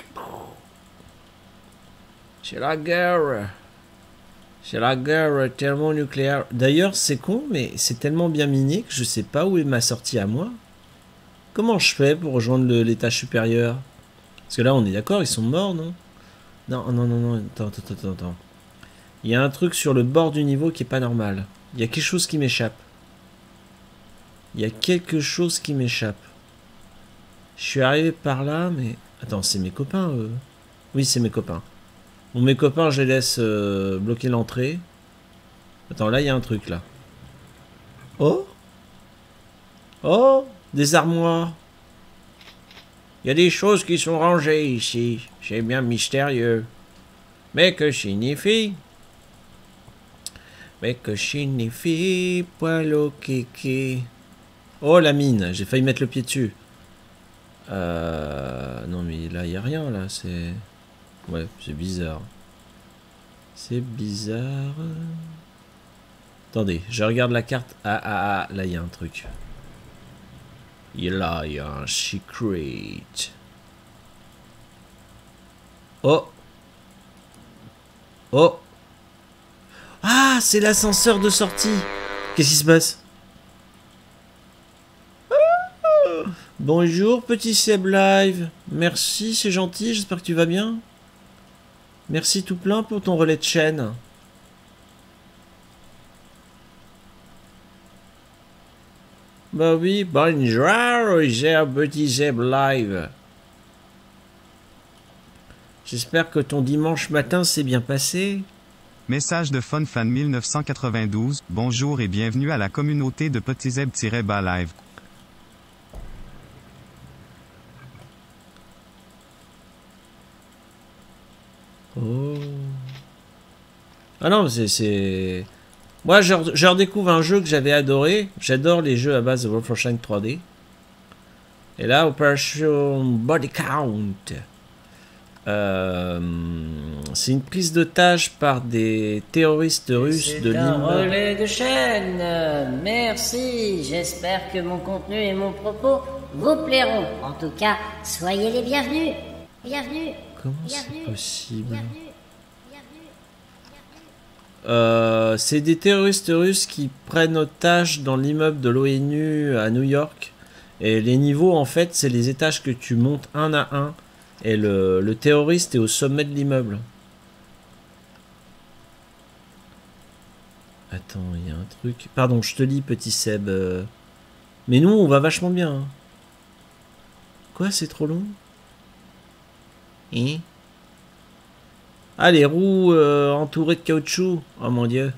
S1: C'est la guerre. C'est la guerre thermonucléaire. D'ailleurs, c'est con, mais c'est tellement bien miné que je sais pas où est ma sortie à moi. Comment je fais pour rejoindre l'étage supérieur? Parce que là, on est d'accord, ils sont morts, non? Non, non, non, non, attends. Il y a un truc sur le bord du niveau qui est pas normal. Il y a quelque chose qui m'échappe. Il y a quelque chose qui m'échappe. Je suis arrivé par là, mais... Attends, c'est mes copains, eux. Oui, c'est mes copains. Bon, mes copains, je les laisse bloquer l'entrée. Attends, là, il y a un truc, là. Oh! Oh! Des armoires. Il y a des choses qui sont rangées ici. C'est bien mystérieux. Mais que signifie? Mais que signifie poilo kéké. Oh, la mine, j'ai failli mettre le pied dessus. Non, mais là, il n'y a rien, là, c'est... Ouais, c'est bizarre. C'est bizarre. Attendez, je regarde la carte. Ah, là, il y a un truc. Là, il y a un secret. Oh. Oh. Ah, c'est l'ascenseur de sortie. Qu'est-ce qui se passe? Bonjour, petit Seb Live. Merci, c'est gentil, j'espère que tu vas bien. Merci tout plein pour ton relais de chaîne. Bah oui, bonjour, j'ai un petit Seb Live. J'espère que ton dimanche matin s'est bien passé.
S8: Message de FunFan 1992, bonjour et bienvenue à la communauté de Petit Zeb-Bas Live.
S1: Oh. Ah non, c'est... Moi, je redécouvre un jeu que j'avais adoré. J'adore les jeux à base de Wolfenstein 3D. Et là, Operation Body Count. C'est une prise d'otage par des terroristes russes de
S9: C'est un
S1: l'immeuble.
S9: relais de chaîne. Merci. J'espère que mon contenu et mon propos vous plairont. En tout cas, soyez les bienvenus. Bienvenue.
S1: Comment c'est possible?
S9: Bienvenue.
S1: C'est des terroristes russes qui prennent otage dans l'immeuble de l'ONU à New York. Et les niveaux, en fait, c'est les étages que tu montes un à un. Et le terroriste est au sommet de l'immeuble. Attends, il y a un truc... Pardon, je te lis, petit Seb. Mais nous, on va vachement bien. Hein. Quoi, c'est trop long? Ah, les roues entourées de caoutchouc. Oh mon dieu.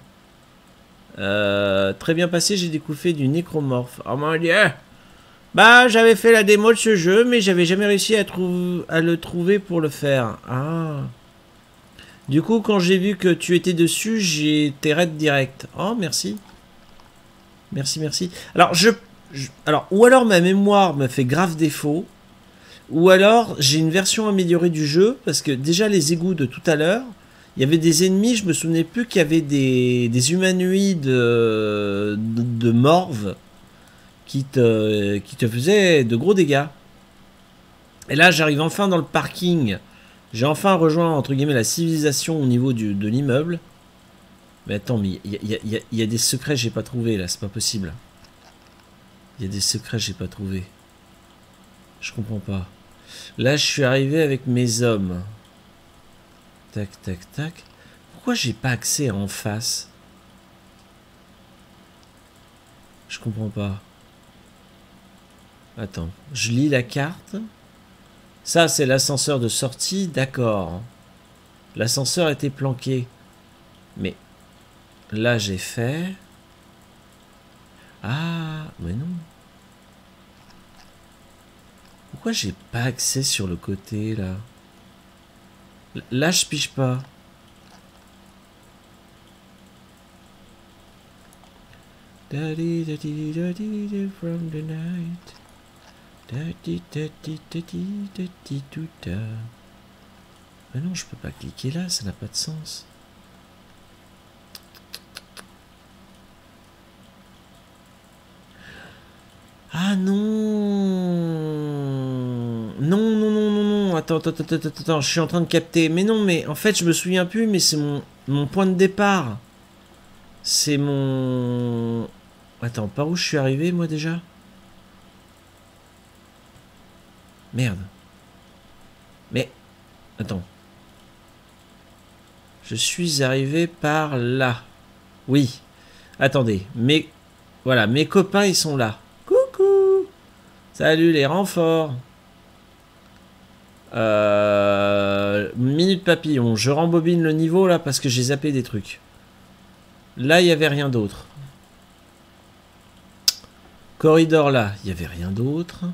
S1: Très bien passé, j'ai découvert du nécromorphe. Oh mon dieu. Bah, j'avais fait la démo de ce jeu, mais j'avais jamais réussi à le trouver pour le faire. Ah. Du coup, quand j'ai vu que tu étais dessus, j'ai été raid direct. Oh, merci. Merci, merci. Alors, ou alors ma mémoire me fait grave défaut, ou alors j'ai une version améliorée du jeu, parce que déjà les égouts de tout à l'heure, il y avait des ennemis, je me souvenais plus qu'il y avait des humanoïdes de morve qui te faisaient de gros dégâts. Et là, j'arrive enfin dans le parking. J'ai enfin rejoint, entre guillemets, la civilisation au niveau de l'immeuble. Mais attends, mais il y a des secrets que j'ai pas trouvé là, c'est pas possible. Il y a des secrets que j'ai pas trouvé. Je comprends pas. Là, je suis arrivé avec mes hommes. Tac, tac, tac. Pourquoi j'ai pas accès en face? Je comprends pas. Attends, je lis la carte. Ça, c'est l'ascenseur de sortie, d'accord. L'ascenseur était planqué. Mais là, j'ai fait... Ah, mais non. Pourquoi j'ai pas accès sur le côté, là? Là, je pige pas. Daddy, daddy, daddy, from the night. Daddy, daddy, daddy, daddy, douda. Mais non, je peux pas cliquer là, ça n'a pas de sens. Ah non. Non, non, non, non, non. Attends, je suis en train de capter. Mais non, mais en fait, je me souviens plus, mais c'est mon point de départ. C'est mon... Attends, par où je suis arrivé, moi, déjà? Merde. Mais... Attends. Je suis arrivé par là. Oui. Attendez. Mais... Voilà, mes copains, ils sont là. Coucou. Salut, les renforts. Minute papillon. Je rembobine le niveau, là, parce que j'ai zappé des trucs. Là, il n'y avait rien d'autre. Corridor, là, il n'y avait rien d'autre.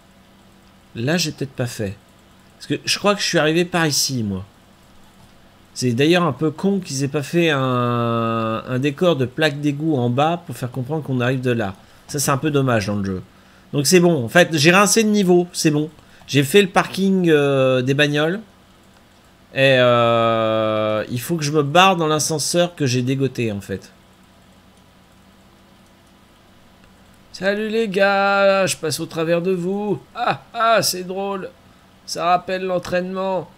S1: Là, j'ai peut-être pas fait. Parce que je crois que je suis arrivé par ici, moi. C'est d'ailleurs un peu con qu'ils aient pas fait un décor de plaque d'égout en bas pour faire comprendre qu'on arrive de là. Ça, c'est un peu dommage dans le jeu. Donc c'est bon. En fait, j'ai rincé le niveau. C'est bon. J'ai fait le parking des bagnoles. Et il faut que je me barre dans l'ascenseur que j'ai dégoté, en fait. Salut les gars, je passe au travers de vous. Ah, c'est drôle. Ça rappelle l'entraînement.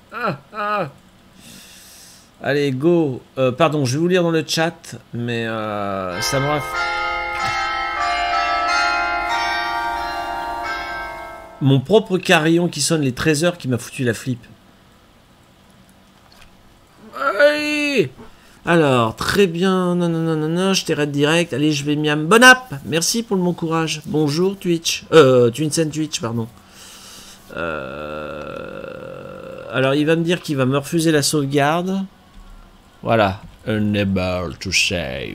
S1: Allez, go. Pardon, je vais vous lire dans le chat, mais ça me mon propre carillon qui sonne les 13 h qui m'a foutu la flip. Oui. Alors, très bien. Non, je t'arrête direct. Allez, je vais miam. Bon app. Merci pour le bon courage. Bonjour Twitch. Twinsen Twitch, pardon. Alors, il va me dire qu'il va me refuser la sauvegarde. Voilà. Unable to save.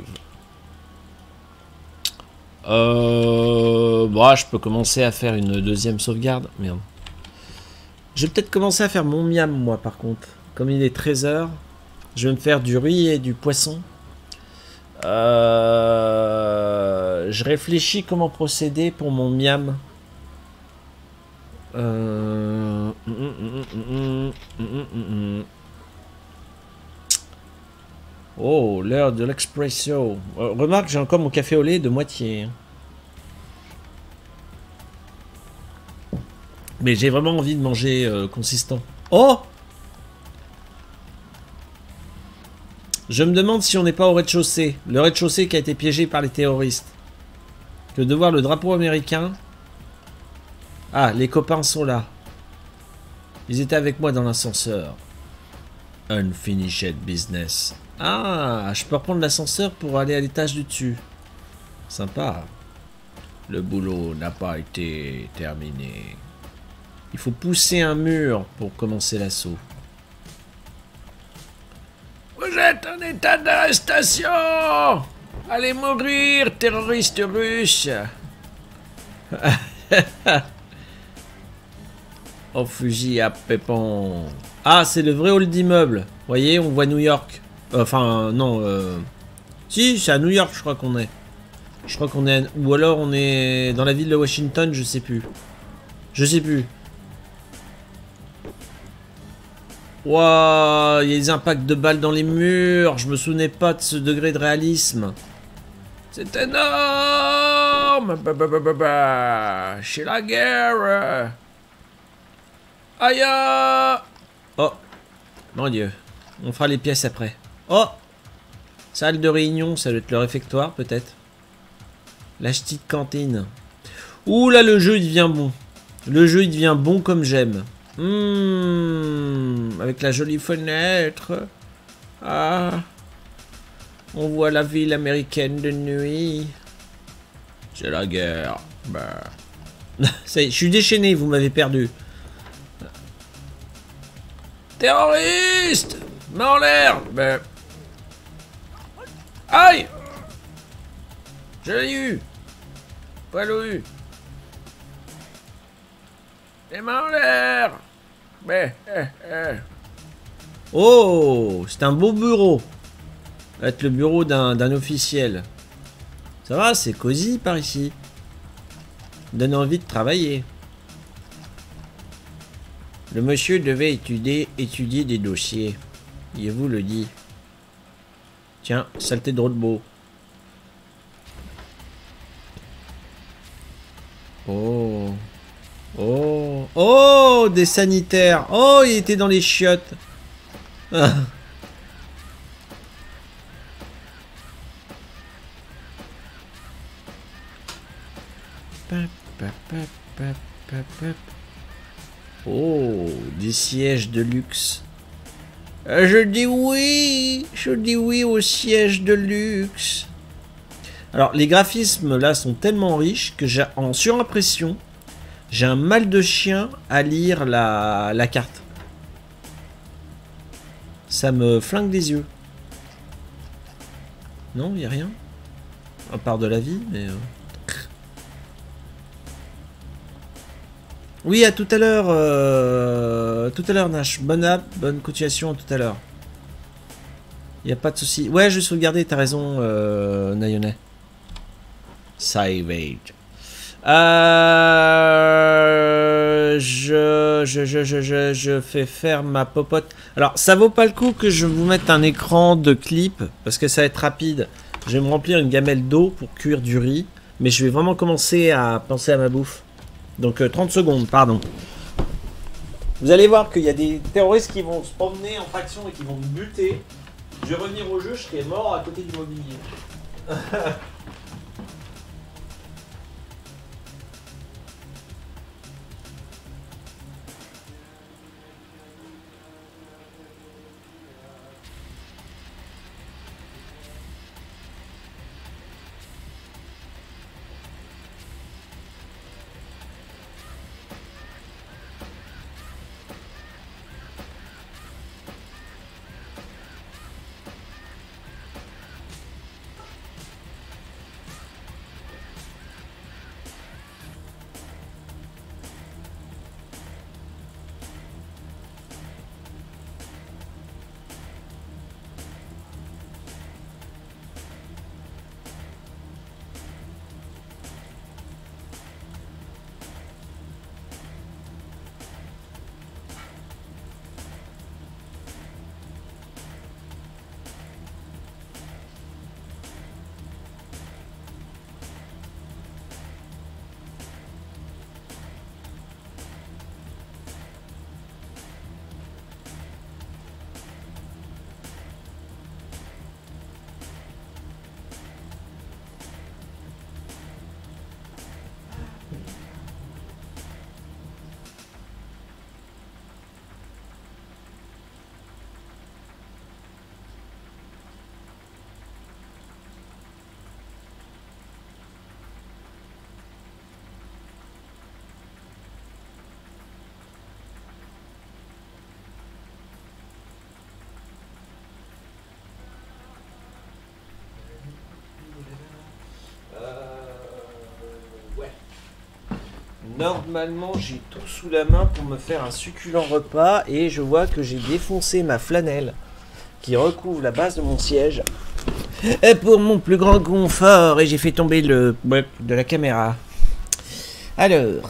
S1: Bon, je peux commencer à faire une deuxième sauvegarde. Merde. Je vais peut-être commencer à faire mon miam, moi, par contre. Comme il est 13 h, je vais me faire du riz et du poisson. Je réfléchis comment procéder pour mon miam. Oh, l'heure de l'expresso. Remarque, j'ai encore mon café au lait de moitié. Mais j'ai vraiment envie de manger consistant. Oh! Je me demande si on n'est pas au rez-de-chaussée. Le rez-de-chaussée qui a été piégé par les terroristes. Que de voir le drapeau américain. Ah, les copains sont là. Ils étaient avec moi dans l'ascenseur. Unfinished business. Ah, je peux reprendre l'ascenseur pour aller à l'étage du dessus. Sympa. Le boulot n'a pas été terminé. Il faut pousser un mur pour commencer l'assaut. Vous êtes en état d'arrestation! Allez mourir, terroriste russe! Au fusil à pépon. Ah, c'est le vrai hall d'immeuble. Vous voyez, on voit New York. Enfin, non. Si, c'est à New York, je crois qu'on est. Je crois qu'on est... Ou alors on est dans la ville de Washington, je sais plus. Je sais plus. Waouh, il y a des impacts de balles dans les murs. Je me souvenais pas de ce degré de réalisme. C'est énorme. Chez la guerre. Aïe. Oh. Mon Dieu. On fera les pièces après. Oh. Salle de réunion, ça doit être le réfectoire peut-être. La petite cantine. Ouh là, le jeu il devient bon. Le jeu il devient bon comme j'aime. Avec la jolie fenêtre. Ah. On voit la ville américaine de nuit. C'est la guerre. Bah. Ça y est, je suis déchaîné, vous m'avez perdu. Terroriste! Main en l'air! Bah. Aïe! Je l'ai eu! Pas eu! Les mains en l'air! Oh! C'est un beau bureau! Ça va être le bureau d'un officiel. Ça va, c'est cosy par ici. Donne envie de travailler. Le monsieur devait étudier des dossiers. Il vous le dit. Tiens, saleté de beau. Oh. Oh. Oh, des sanitaires. Oh, il était dans les chiottes. Ah. Oh, des sièges de luxe. Je dis oui aux sièges de luxe. Alors, les graphismes là sont tellement riches que j'ai en surimpression, j'ai un mal de chien à lire la carte. Ça me flingue les yeux. Non, il n'y a rien. À part de la vie, mais... Oui, à tout à l'heure, Nash. Bonne app, bonne continuation, à tout à l'heure. Y a pas de souci. Ouais, je vais sauvegarder, t'as raison, Nayonet. Save age. Je fais faire ma popote. Alors, ça vaut pas le coup que je vous mette un écran de clip, parce que ça va être rapide. Je vais me remplir une gamelle d'eau pour cuire du riz, mais je vais vraiment commencer à penser à ma bouffe. Donc, 30 secondes, pardon. Vous allez voir qu'il y a des terroristes qui vont se promener en faction et qui vont me buter. Je vais revenir au jeu, je serai mort à côté du mobilier. Ouais. Normalement, j'ai tout sous la main pour me faire un succulent repas et je vois que j'ai défoncé ma flanelle qui recouvre la base de mon siège. Et pour mon plus grand confort, et j'ai fait tomber le bloc de la caméra. Alors,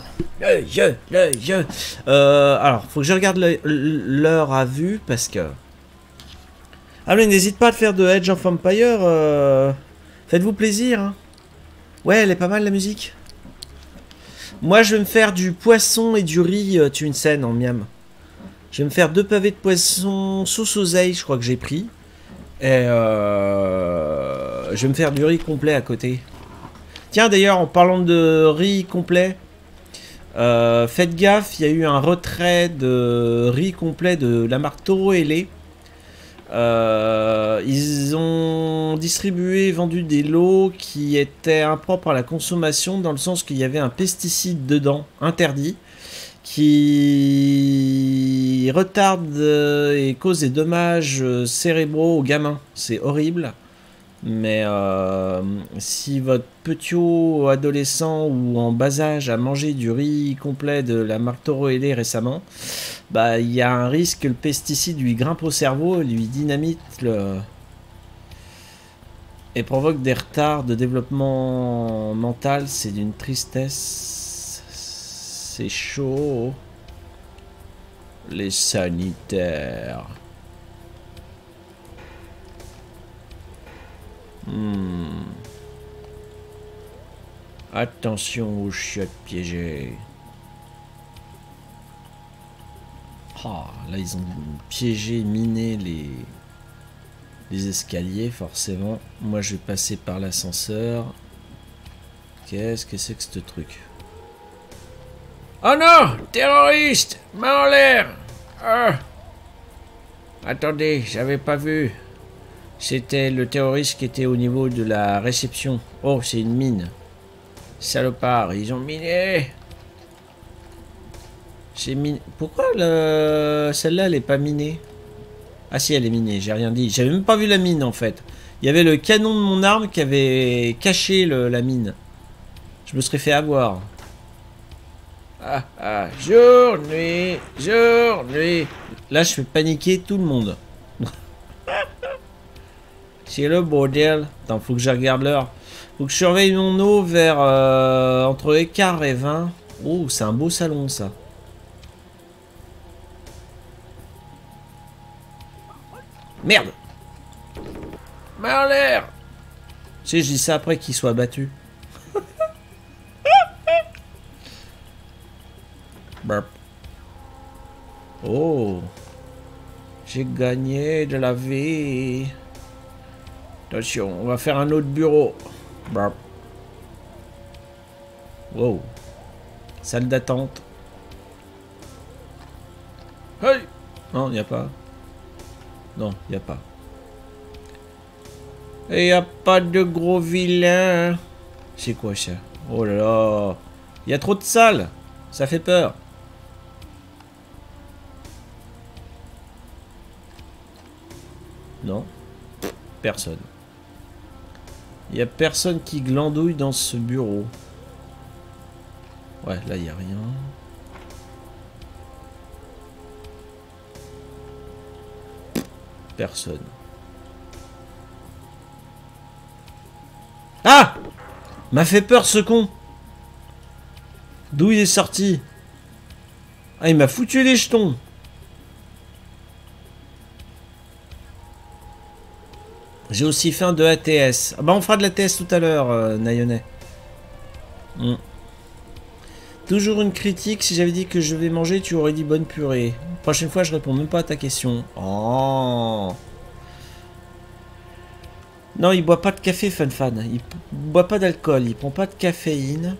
S1: alors, faut que je regarde l'heure à vue parce que. Ah mais n'hésite pas à faire de Age of Empire. Faites-vous plaisir. Hein. Ouais, elle est pas mal la musique. Moi, je vais me faire du poisson et du riz tu une scène en miam. Je vais me faire 2 pavés de poisson sauce oseille, je crois que j'ai pris. Et je vais me faire du riz complet à côté. Tiens, d'ailleurs, en parlant de riz complet, faites gaffe, il y a eu un retrait de riz complet de la marque Toro et lait. Ils ont distribué, vendu des lots qui étaient impropres à la consommation dans le sens qu'il y avait un pesticide dedans, interdit, qui retarde et cause des dommages cérébraux aux gamins. C'est horrible. Mais si votre petit adolescent ou en bas âge a mangé du riz complet de la marque Toro et lait récemment, bah il y a un risque que le pesticide lui grimpe au cerveau, lui dynamite le... et provoque des retards de développement mental. C'est d'une tristesse. C'est chaud. Les sanitaires. Attention aux chiottes piégées. Ah, là ils ont piégé, miné les escaliers forcément. Moi je vais passer par l'ascenseur. Qu'est-ce que c'est que ce truc? Oh non! Terroriste! Main en l'air! Ah. Attendez, j'avais pas vu. C'était le terroriste qui était au niveau de la réception. Oh, c'est une mine. Salopard, ils ont miné. C'est miné. Pourquoi celle-là, elle est pas minée? Ah si, elle est minée, j'ai rien dit. J'avais même pas vu la mine, en fait. Il y avait le canon de mon arme qui avait caché la mine. Je me serais fait avoir. Ah, jour, nuit, jour, nuit. Là, je fais paniquer tout le monde. C'est le bordel. Attends, faut que je regarde l'heure. Faut que je surveille mon eau vers entre les quart et 20. Oh, c'est un beau salon ça. Merde. Marler. Tu sais, je dis ça après qu'il soit battu. Burp. Oh. J'ai gagné de la vie. Attention, on va faire un autre bureau. Burp. Wow. Salle d'attente. Hey. Non, il n'y a pas. Non, il n'y a pas. Il n'y a pas de gros vilain. C'est quoi ça? Oh là là. Il y a trop de salles. Ça fait peur. Non. Personne. Il n'y a personne qui glandouille dans ce bureau. Ouais, là, il n'y a rien. Personne. Ah! M'a fait peur, ce con! D'où il est sorti? Ah, il m'a foutu les jetons! J'ai aussi faim de ATS. Ah bah on fera de l'ATS tout à l'heure, Nayonet. Toujours une critique, si j'avais dit que je vais manger, tu aurais dit bonne purée. Prochaine fois, je réponds même pas à ta question. Oh. Non, il boit pas de café, Funfan. Il boit pas d'alcool, il prend pas de caféine.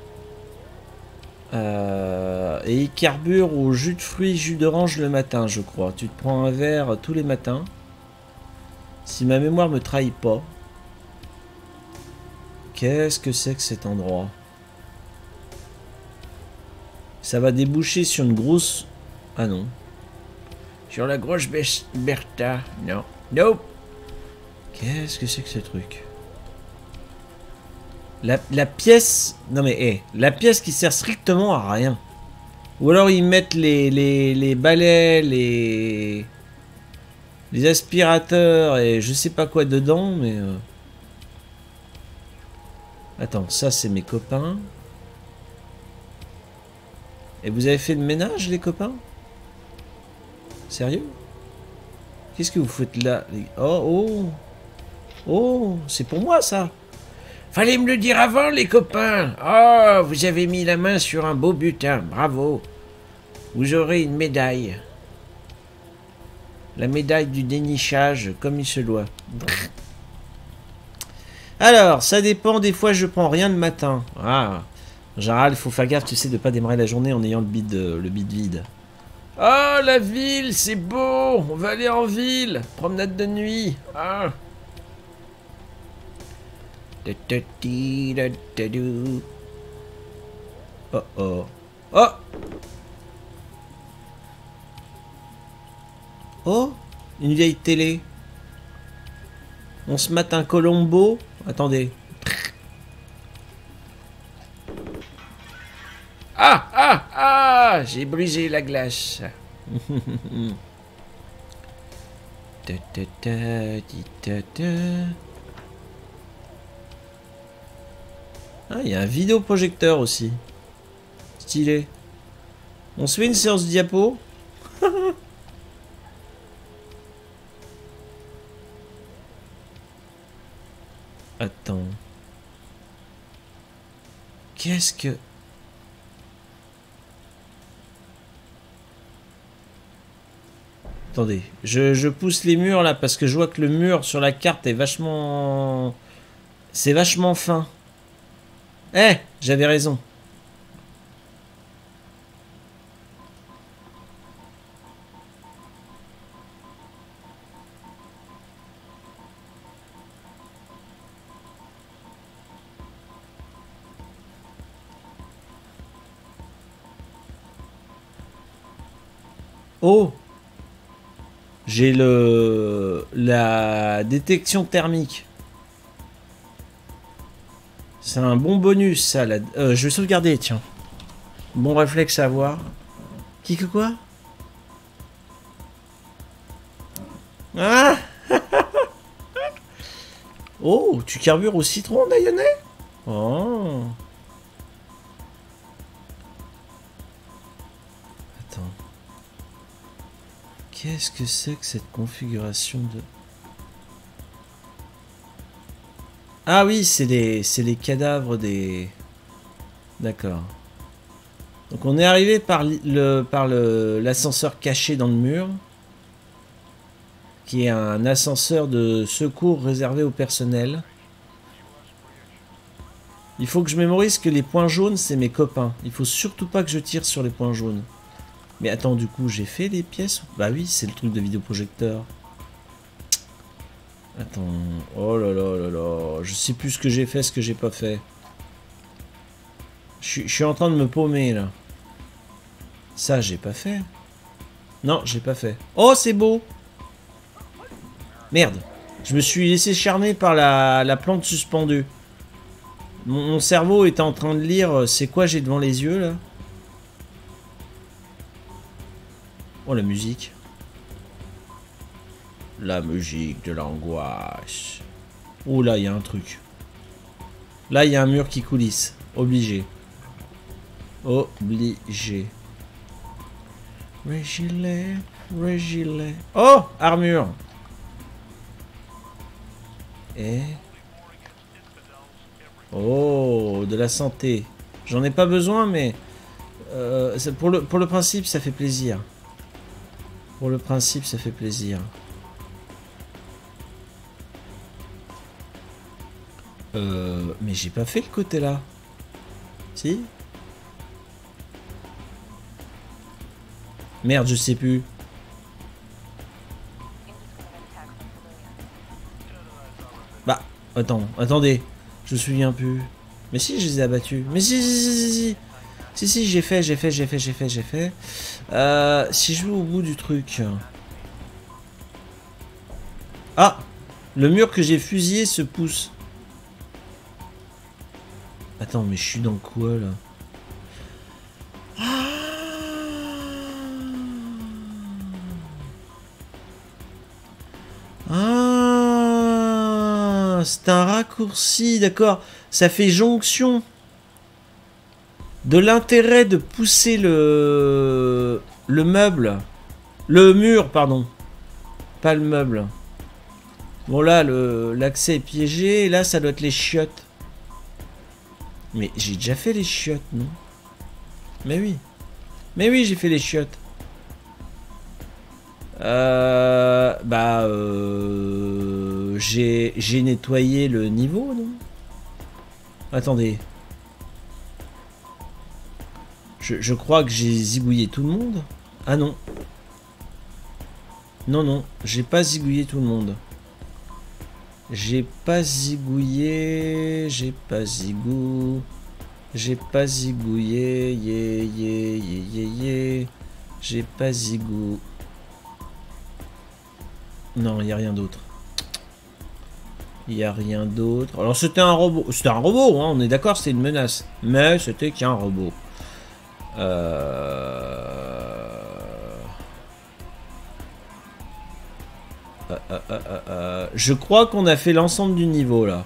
S1: Et il carbure au jus de fruits, jus d'orange le matin, je crois. Tu te prends un verre tous les matins. Si ma mémoire me trahit pas. Qu'est-ce que c'est que cet endroit? Ça va déboucher sur une grosse... Ah non. Sur la grosse Bertha. Non. Nope. Qu'est-ce que c'est que ce truc? La pièce... Non mais, hé. La pièce qui sert strictement à rien. Ou alors ils mettent les balais, les aspirateurs et je sais pas quoi dedans, mais... Attends, ça c'est mes copains. Et vous avez fait le ménage, les copains? Sérieux? Qu'est-ce que vous faites là? Oh, oh! Oh, c'est pour moi, ça! Fallait me le dire avant, les copains! Oh, vous avez mis la main sur un beau butin, bravo! Vous aurez une médaille. La médaille du dénichage, comme il se doit. Alors, ça dépend, des fois je prends rien le matin. Ah! En général, il faut faire gaffe, tu sais, de pas démarrer la journée en ayant le bide vide. Oh, la ville, c'est beau! On va aller en ville! Promenade de nuit! Ah! Oh oh! Oh! Oh! Une vieille télé! On se mate un Colombo? Attendez. Ah! Ah! Ah! J'ai brisé la glace. Ah, il y a un vidéoprojecteur aussi. Stylé. On se fait une séance diapo? Attends. Qu'est-ce que... Attendez, je pousse les murs là parce que je vois que le mur sur la carte est vachement... C'est vachement fin. Eh, j'avais raison. Oh! J'ai la détection thermique. C'est un bon bonus, ça. Je vais sauvegarder, tiens. Bon réflexe à avoir. Qui que quoi? Oh, tu carbures au citron, Dionnet? Oh. Attends. Qu'est-ce que c'est que cette configuration de... Ah oui, c'est les cadavres des... D'accord. Donc on est arrivé par l'ascenseur caché dans le mur, qui est un ascenseur de secours réservé au personnel. Il faut que je mémorise que les points jaunes, c'est mes copains. Il faut surtout pas que je tire sur les points jaunes. Mais attends, du coup, j'ai fait les pièces? Bah oui, c'est le truc de vidéoprojecteur. Attends, oh là là là là, je sais plus ce que j'ai fait, ce que j'ai pas fait. Je suis en train de me paumer là. Ça, j'ai pas fait. Non, j'ai pas fait. Oh, c'est beau. Merde, je me suis laissé charmer par la plante suspendue. Mon cerveau était en train de lire c'est quoi j'ai devant les yeux là. Oh, la musique. La musique de l'angoisse. Oh là, il y a un truc. Là, il y a un mur qui coulisse. Obligé. Obligé. Régilet, régilet. Oh, armure. Et... Oh, de la santé. J'en ai pas besoin, mais... pour le principe, ça fait plaisir. Pour le principe, ça fait plaisir. Mais j'ai pas fait le côté là. Si? Merde, je sais plus. Bah, attendez. Je me souviens plus. Mais si, je les ai abattus. Mais si. Si, j'ai fait. Si je vais au bout du truc. Ah! Le mur que j'ai fusillé se pousse. Attends, mais je suis dans quoi là? Ah, c'est un raccourci, d'accord. Ça fait jonction. De l'intérêt de pousser le meuble. Le mur, pardon. Pas le meuble. Bon là, l'accès est piégé. Et là, ça doit être les chiottes. Mais j'ai déjà fait les chiottes, non? Mais oui. Mais oui, j'ai fait les chiottes. J'ai nettoyé le niveau, non? Attendez. Je crois que j'ai zigouillé tout le monde. Ah non. Non, j'ai pas zigouillé tout le monde. J'ai pas zigouillé. J'ai pas zigouillé. J'ai pas zigou. Non, il y a rien d'autre. Il y a rien d'autre. Alors c'était un robot. C'était un robot, hein, on est d'accord, c'était une menace. Mais c'était qu'un robot. Je crois qu'on a fait l'ensemble du niveau là.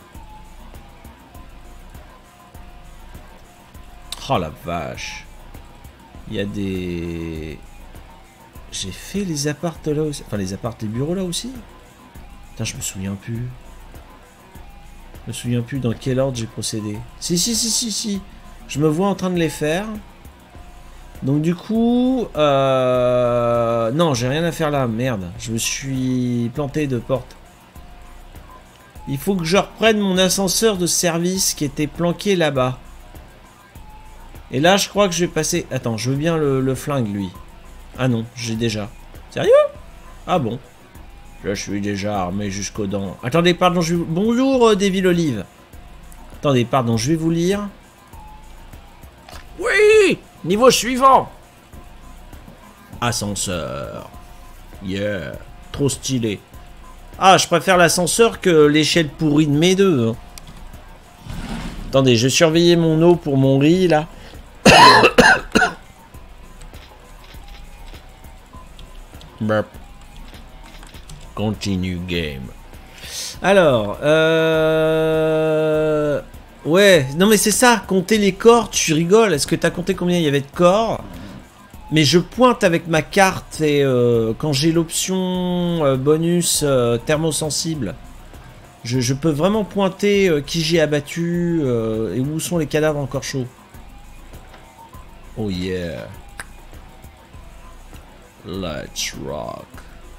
S1: Oh la vache. Il y a des... J'ai fait les appartes là aussi. Enfin les appartes, les bureaux là aussi. Putain, je me souviens plus. Je me souviens plus dans quel ordre j'ai procédé. Si. Je me vois en train de les faire. Donc du coup... Non, j'ai rien à faire là. Merde, je me suis planté de porte. Il faut que je reprenne mon ascenseur de service qui était planqué là-bas. Et là, je crois que je vais passer... Attends, je veux bien le flingue, lui. Ah non, j'ai déjà. Sérieux? Ah bon. Là, je suis déjà armé jusqu'aux dents. Attendez, pardon, je vais... Bonjour, Devil Olive. Attendez, pardon, je vais vous lire. Oui! Niveau suivant. Ascenseur. Yeah. Trop stylé. Ah, je préfère l'ascenseur que l'échelle pourrie de mes deux. Hein. Attendez, je surveillais mon eau pour mon riz, là. Burp. Continue game. Alors, ouais, non mais c'est ça, compter les corps, tu rigoles. Est-ce que t'as compté combien il y avait de corps? Mais je pointe avec ma carte et quand j'ai l'option bonus thermosensible, je peux vraiment pointer qui j'ai abattu et où sont les cadavres encore chauds. Oh yeah. Let's rock.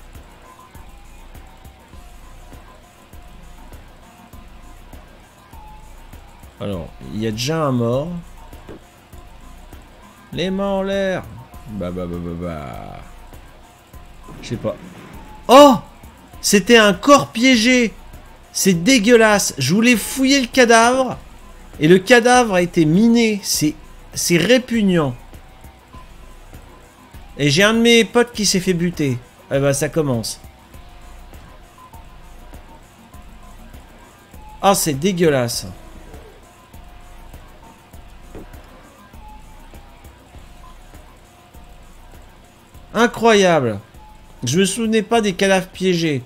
S1: Alors, il y a déjà un mort. Les mains en l'air. Bah. Je sais pas. Oh! C'était un corps piégé. C'est dégueulasse. Je voulais fouiller le cadavre. Et le cadavre a été miné. C'est répugnant. Et j'ai un de mes potes qui s'est fait buter. Eh bah ça commence. Ah, c'est dégueulasse. Incroyable. Je me souvenais pas des cadavres piégés.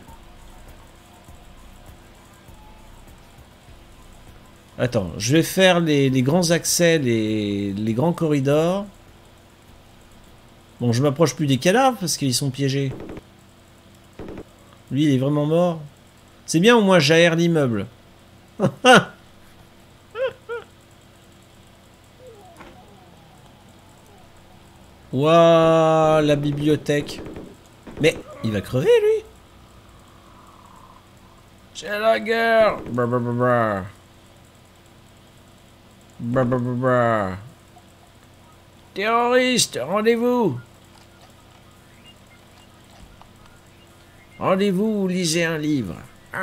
S1: Attends, je vais faire les grands accès, les grands corridors. Bon, je m'approche plus des cadavres parce qu'ils sont piégés. Lui, il est vraiment mort. C'est bien, au moins, j'aère l'immeuble. Waouh, la bibliothèque. Mais, il va crever, lui. C'est la guerre. Terroriste, rendez-vous. Rendez-vous, lisez un livre.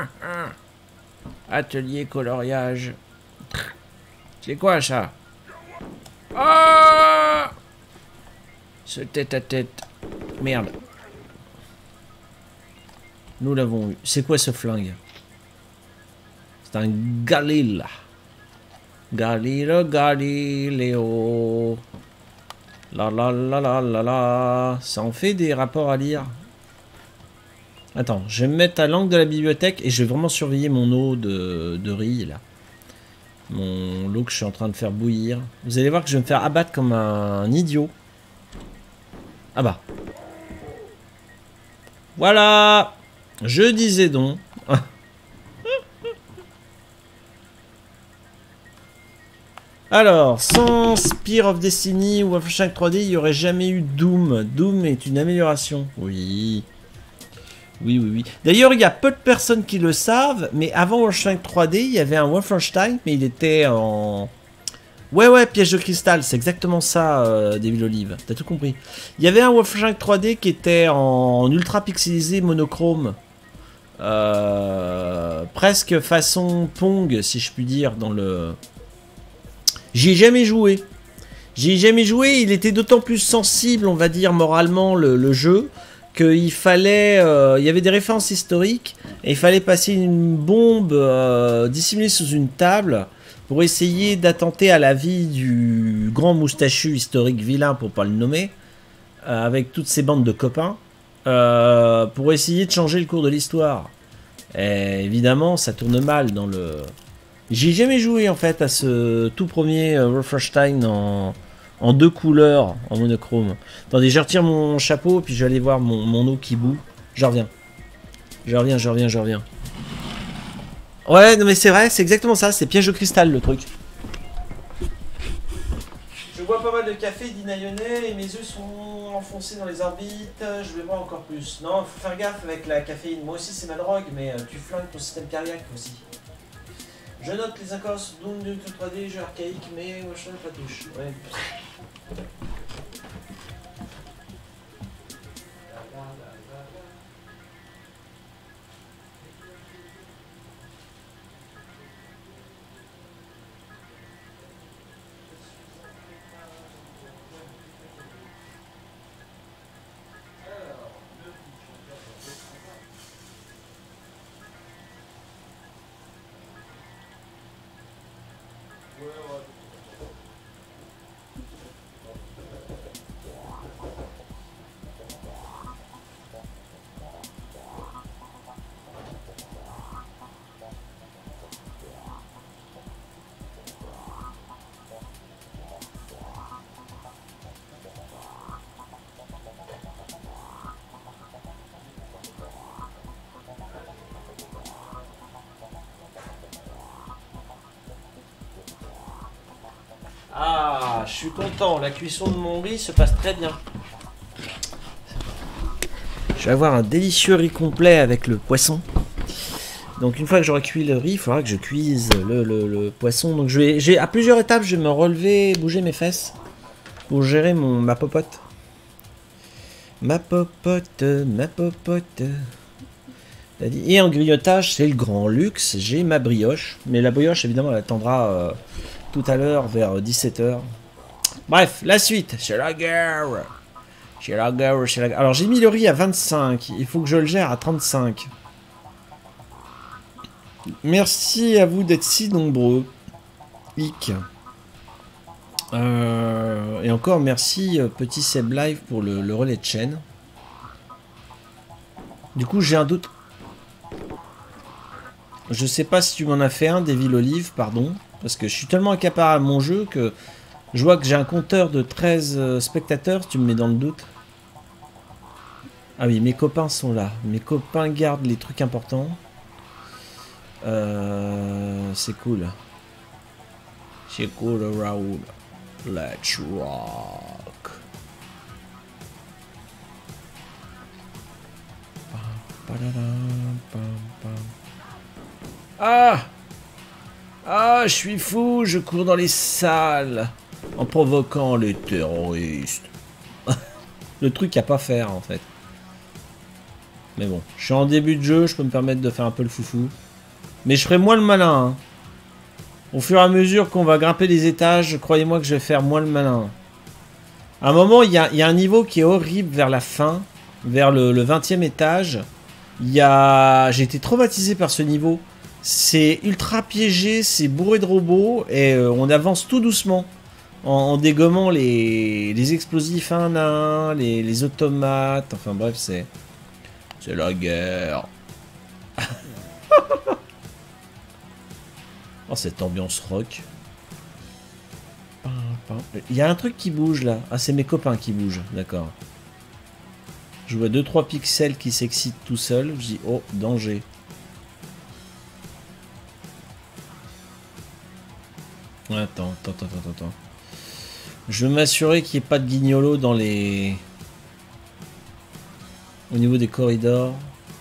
S1: Atelier coloriage. C'est quoi ça? Ah! Ce tête-à-tête. Merde. Nous l'avons eu. C'est quoi ce flingue? C'est un Galil. Galileo. La la la la la la. Ça en fait des rapports à lire. Attends, je vais me mettre à l'angle de la bibliothèque et je vais vraiment surveiller mon eau de riz là. Mon eau que je suis en train de faire bouillir. Vous allez voir que je vais me faire abattre comme un idiot. Ah bah. Voilà. Je disais donc. Alors, sans Spear of Destiny ou Wolfenstein 3D, il n'y aurait jamais eu Doom. Doom est une amélioration. Oui. Oui. D'ailleurs, il y a peu de personnes qui le savent, mais avant Wolfenstein 3D, il y avait un Wolfenstein, mais il était en... Ouais, piège de cristal, c'est exactement ça, Devil Olive. T'as tout compris. Il y avait un Wolfenstein 3D qui était en ultra pixelisé monochrome. Presque façon Pong, si je puis dire, dans le... J'y ai jamais joué. Il était d'autant plus sensible, on va dire, moralement, le jeu, qu'il fallait... il y avait des références historiques, et il fallait passer une bombe dissimulée sous une table pour essayer d'attenter à la vie du grand moustachu historique vilain, pour pas le nommer, avec toutes ces bandes de copains, pour essayer de changer le cours de l'histoire. Et évidemment, ça tourne mal dans le... J'ai jamais joué en fait à ce tout premier Wolfenstein en deux couleurs, en monochrome. Attendez, je retire mon chapeau, puis je vais aller voir mon eau qui bout. Je reviens. Ouais, non mais c'est vrai, c'est exactement ça, c'est piège de cristal le truc. Je bois pas mal de café, dit Nayonet, et mes yeux sont enfoncés dans les orbites, je vais boire encore plus. Non, faut faire gaffe avec la caféine, moi aussi c'est ma drogue, mais tu flingues ton système cardiaque aussi. Je note les accords Doom 2 tout 3D, jeu archaïque, mais moi je pas touche. Ouais. je suis content. La cuisson de mon riz se passe très bien. Je vais avoir un délicieux riz complet avec le poisson. Donc une fois que j'aurai cuit le riz, il faudra que je cuise le poisson. Donc à plusieurs étapes, je vais me relever, bouger mes fesses pour gérer ma popote. Ma popote, ma popote. Et en grignotage, c'est le grand luxe. J'ai ma brioche. Mais la brioche, évidemment, elle attendra tout à l'heure vers 17h. Bref, la suite. C'est la guerre. C'est la guerre, c'est la guerre. Alors, j'ai mis le riz à 25. Il faut que je le gère à 35. Merci à vous d'être si nombreux. Hic. Et encore merci petit Seb Live pour le relais de chaîne. Du coup j'ai un doute. Je sais pas si tu m'en as fait un, Devil Olive, pardon. Parce que je suis tellement accaparé à mon jeu que je vois que j'ai un compteur de 13 spectateurs, si tu me mets dans le doute. Ah oui, mes copains sont là. Mes copains gardent les trucs importants. C'est cool. C'est cool, Raoul. Let's rock. Ah! Ah, je suis fou, je cours dans les salles en provoquant les terroristes. Le truc à pas faire en fait. Mais bon, je suis en début de jeu, je peux me permettre de faire un peu le foufou. Mais je ferai moins le malin. Hein. Au fur et à mesure qu'on va grimper les étages, croyez-moi que je vais faire moins le malin. À un moment, il y a un niveau qui est horrible vers la fin, vers le 20e étage. J'ai été traumatisé par ce niveau. C'est ultra piégé, c'est bourré de robots et on avance tout doucement en dégommant les explosifs un à un, les automates. Enfin bref, c'est la guerre. Oh, cette ambiance rock. Il y a un truc qui bouge là. Ah, c'est mes copains qui bougent, d'accord. Je vois 2-3 pixels qui s'excitent tout seuls. Je dis, oh, danger. Attends. Je veux m'assurer qu'il n'y ait pas de guignolo dans les... Au niveau des corridors.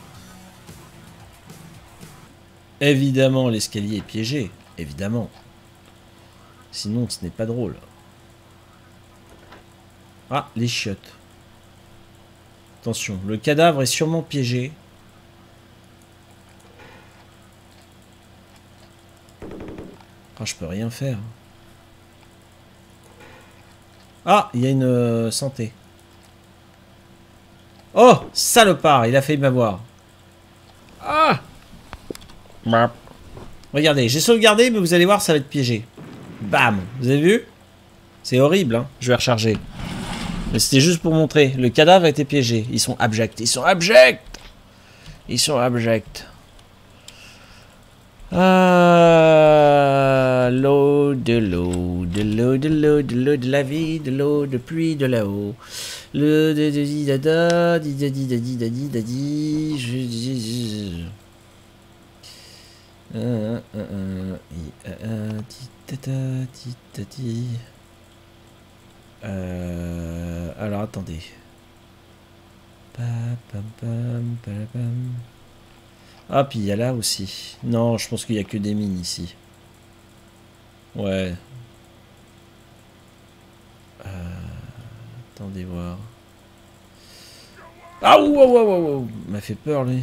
S1: Évidemment, l'escalier est piégé. Évidemment. Sinon, ce n'est pas drôle. Ah, les chiottes. Attention, le cadavre est sûrement piégé. Ah, je peux rien faire. Ah, il y a une santé. Oh, salopard, il a failli m'avoir. Ah! Regardez, j'ai sauvegardé, mais vous allez voir, ça va être piégé. Bam! Vous avez vu? C'est horrible, hein. Je vais recharger. Mais c'était juste pour montrer. Le cadavre a été piégé. Ils sont abjects. Ils sont abjects! Ils sont abjects. Ah, l'eau, de l'eau, de l'eau, de l'eau, de l'eau de la vie, de l'eau de pluie de là-haut. Le dada, alors attendez. Ah, puis il y a là aussi. Non, je pense qu'il n'y a que des mines ici. Ouais. Attendez voir. Ah, wow. Il m'a fait peur, lui.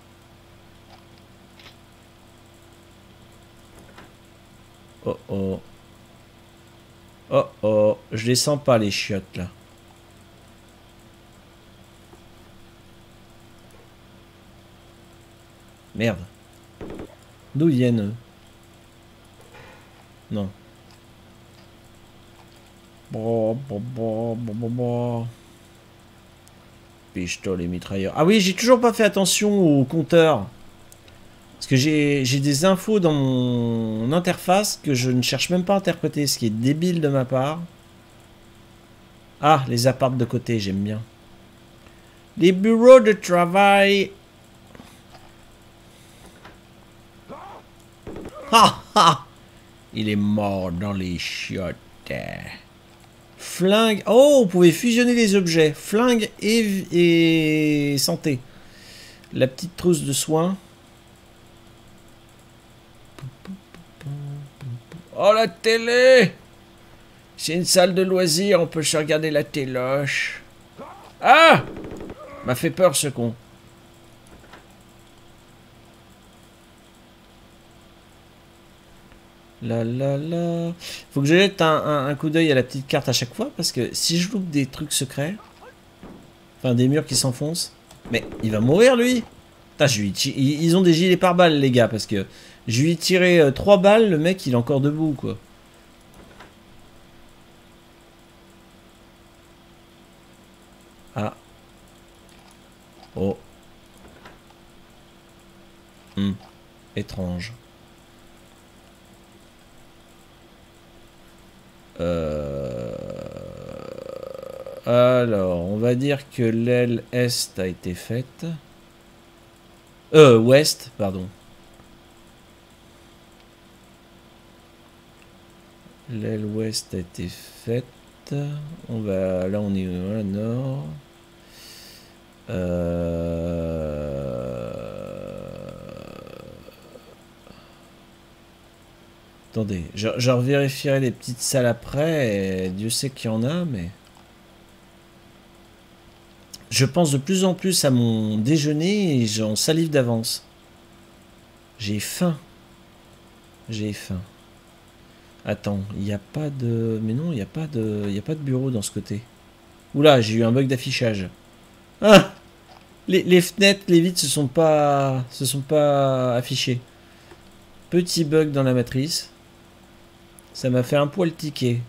S1: Oh. Je les sens pas, les chiottes, là. Merde. D'où viennent eux? Non. Pistolet mitrailleur. Ah oui, j'ai toujours pas fait attention au compteur. Parce que j'ai des infos dans mon interface que je ne cherche même pas à interpréter, ce qui est débile de ma part. Ah, les apparts de côté, j'aime bien. Les bureaux de travail. Ha ha! Il est mort dans les chiottes. Flingue. Oh, on pouvait fusionner les objets. Flingue et santé. La petite trousse de soins. Oh, la télé! C'est une salle de loisirs, on peut se regarder la téloche. Ah! M'a fait peur ce con. La la la. Faut que je jette un coup d'œil à la petite carte à chaque fois parce que si je loupe des trucs secrets, enfin des murs qui s'enfoncent, mais il va mourir lui. Putain, ils ont des gilets pare-balles les gars parce que je lui ai tiré 3 balles, le mec il est encore debout quoi. Ah. Oh. Étrange. Alors, on va dire que l'aile est a été faite. Ouest, pardon. L'aile ouest a été faite. On va, là, on est au nord. Attendez, je revérifierai les petites salles après, et Dieu sait qu'il y en a, mais... Je pense de plus en plus à mon déjeuner et j'en salive d'avance. J'ai faim. J'ai faim. Attends, il n'y a pas de... Mais non, il n'y a pas de bureau dans ce côté. Oula, j'ai eu un bug d'affichage. Ah! Les fenêtres, les vitres se sont pas affichées. Petit bug dans la matrice. Ça m'a fait un poil tiquer.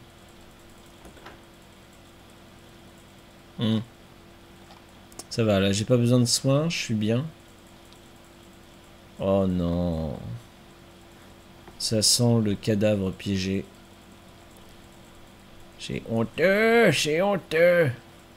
S1: Ça va, là, j'ai pas besoin de soins, je suis bien. Oh non. Ça sent le cadavre piégé. C'est honteux, c'est honteux.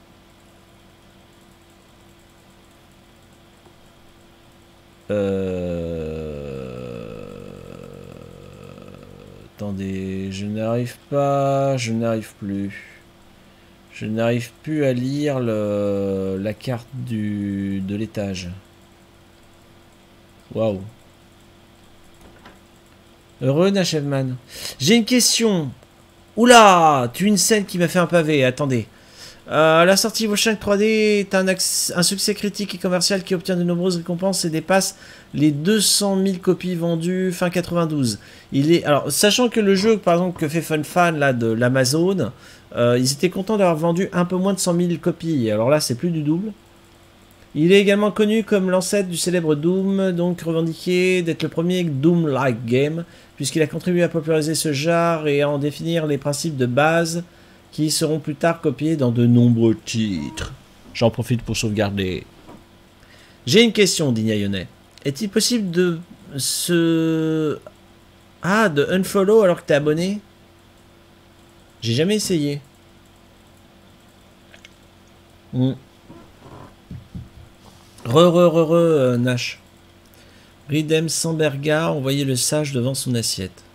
S1: Attendez, je n'arrive pas, je n'arrive plus. Je n'arrive plus à lire la carte de l'étage. Waouh. Heureux Nachevman. J'ai une question. Oula, tu une scène qui m'a fait un pavé. Attendez. La sortie Washing 3D est un succès critique et commercial qui obtient de nombreuses récompenses et dépasse les 200 000 copies vendues fin 92. Alors, sachant que le jeu, par exemple, que fait FunFan là de l'Amazon, ils étaient contents d'avoir vendu un peu moins de 100 000 copies. Alors là, c'est plus du double. Il est également connu comme l'ancêtre du célèbre Doom, donc revendiqué d'être le premier Doom-like game, puisqu'il a contribué à populariser ce genre et à en définir les principes de base qui seront plus tard copiés dans de nombreux titres. J'en profite pour sauvegarder. J'ai une question, dit Nyayone. Est-il possible de de unfollow alors que t'es abonné? J'ai jamais essayé. Nash. Ridem Samberga envoyait le sage devant son assiette.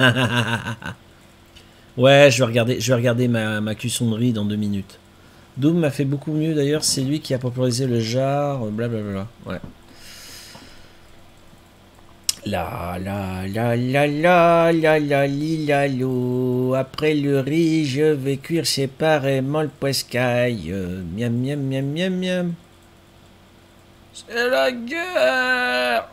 S1: Ouais, je vais regarder ma cuisson de riz dans 2 minutes. Doom m'a fait beaucoup mieux d'ailleurs, c'est lui qui a popularisé le genre, blablabla. Ouais. La la la la la la la li la lo. Après le riz, je vais cuire séparément le poiscaille. Miam miam miam miam miam. C'est la guerre.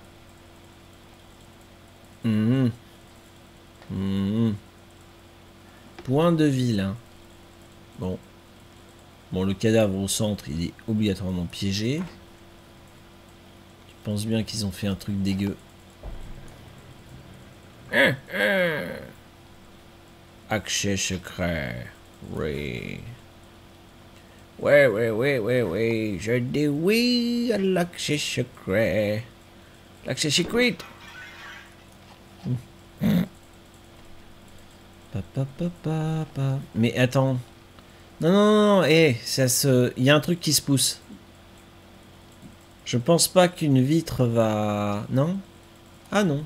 S1: Point de vilain. Bon. Bon, le cadavre au centre, il est obligatoirement piégé. Tu penses bien qu'ils ont fait un truc dégueu. Accès secret. Oui. Ouais. Je dis oui à l'accès secret. L'accès secret. Mais attends. Non, il y a un truc qui se pousse. Je pense pas qu'une vitre va... Non? Ah non.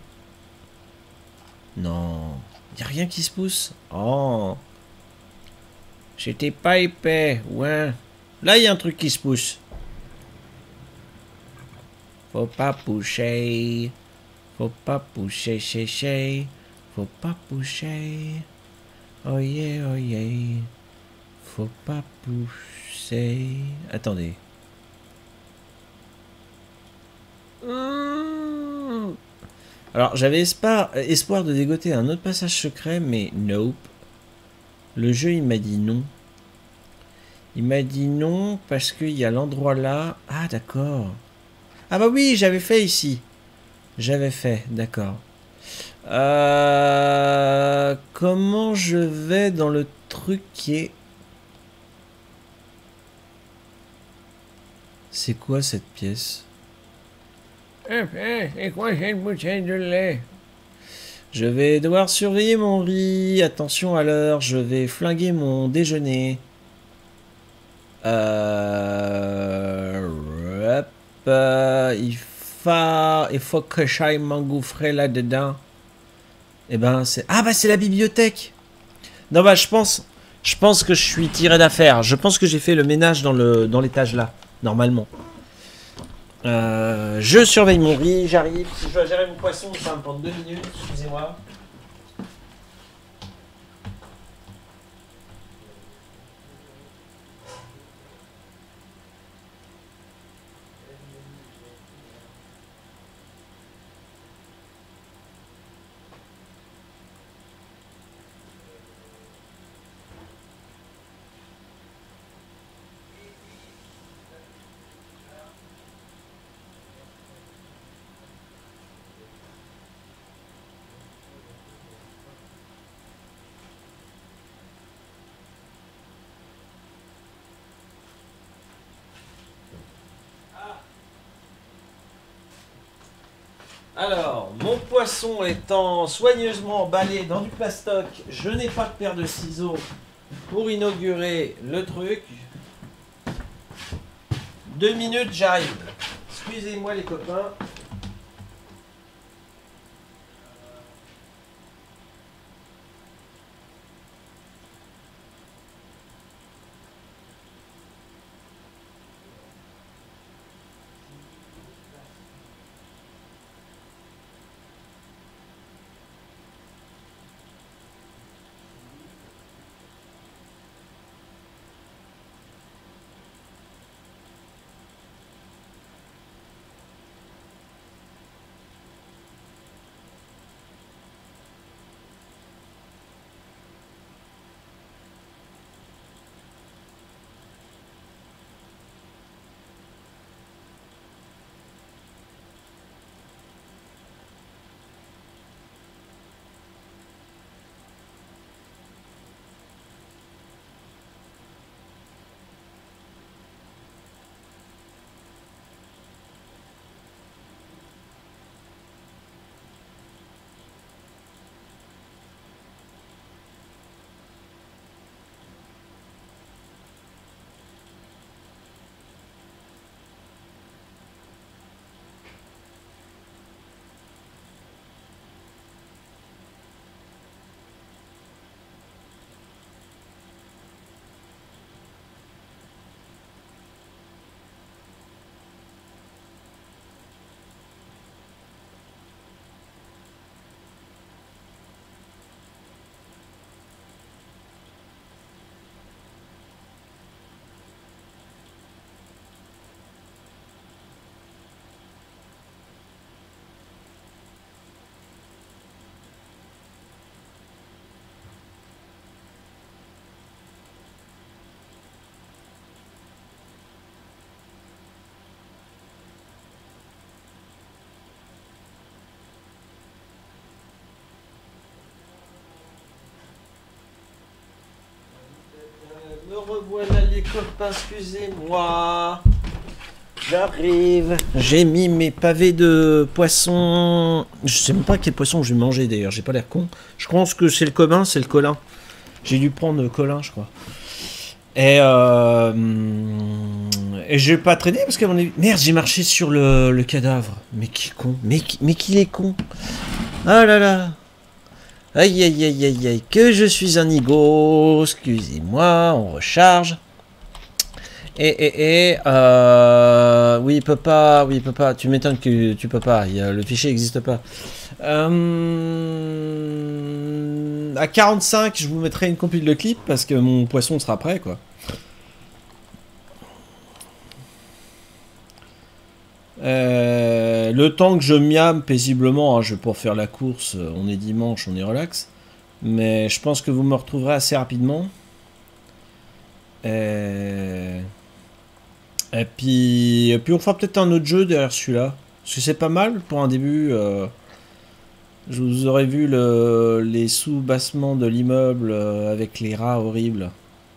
S1: Non. Il n'y a rien qui se pousse. Oh. J'étais pas épais, ouais. Là, il y a un truc qui se pousse. Faut pas pousser. Faut pas pousser, chéché. Faut pas pousser. Oh yeah, oh yeah. Faut pas pousser. Attendez. Alors, j'avais espoir de dégoter un autre passage secret, mais nope. Le jeu, il m'a dit non. Il m'a dit non parce qu'il y a l'endroit là. Ah, d'accord. Ah bah oui, j'avais fait ici. J'avais fait, d'accord. Comment je vais dans le truc qui est... C'est quoi cette pièce? C'est quoi cette bouteille de lait? Je vais devoir surveiller mon riz. Attention à l'heure, je vais flinguer mon déjeuner. Il faut que j'aille m'engouffrer là-dedans. Eh ben, c'est... Ah bah c'est la bibliothèque. Non bah je pense que je suis tiré d'affaire. Je pense que j'ai fait le ménage dans l'étage là, normalement. Je surveille mon riz, j'arrive. Si je dois gérer mon poisson, ça va me prendre 2 minutes, excusez-moi. Alors, mon poisson étant soigneusement emballé dans du plastoc, je n'ai pas de paire de ciseaux pour inaugurer le truc. 2 minutes, j'arrive. Excusez-moi les copains. Me revoilà les copains, excusez-moi. J'arrive. J'ai mis mes pavés de poisson. Je sais même pas quel poisson je vais manger d'ailleurs, j'ai pas l'air con. Je pense que c'est le commun, c'est le colin. J'ai dû prendre le colin, je crois. Et je vais pas traîner parce qu'à mon avis... Merde, j'ai marché sur le cadavre. Mais qui est con. Mais qu'il est con. Ah là là. Aïe, aïe, aïe, aïe, aïe, que je suis un nigo. Excusez-moi, on recharge. Oui, il peut pas, tu m'étonnes que tu peux pas, le fichier n'existe pas. À 45, je vous mettrai une compile de clip parce que mon poisson sera prêt, quoi. Le temps que je miame paisiblement, hein, je vais pouvoir faire la course, on est dimanche, on est relax. Mais je pense que vous me retrouverez assez rapidement. Et puis on fera peut-être un autre jeu derrière celui-là. Parce que c'est pas mal pour un début. Je vous aurais vu les sous-bassements de l'immeuble avec les rats horribles.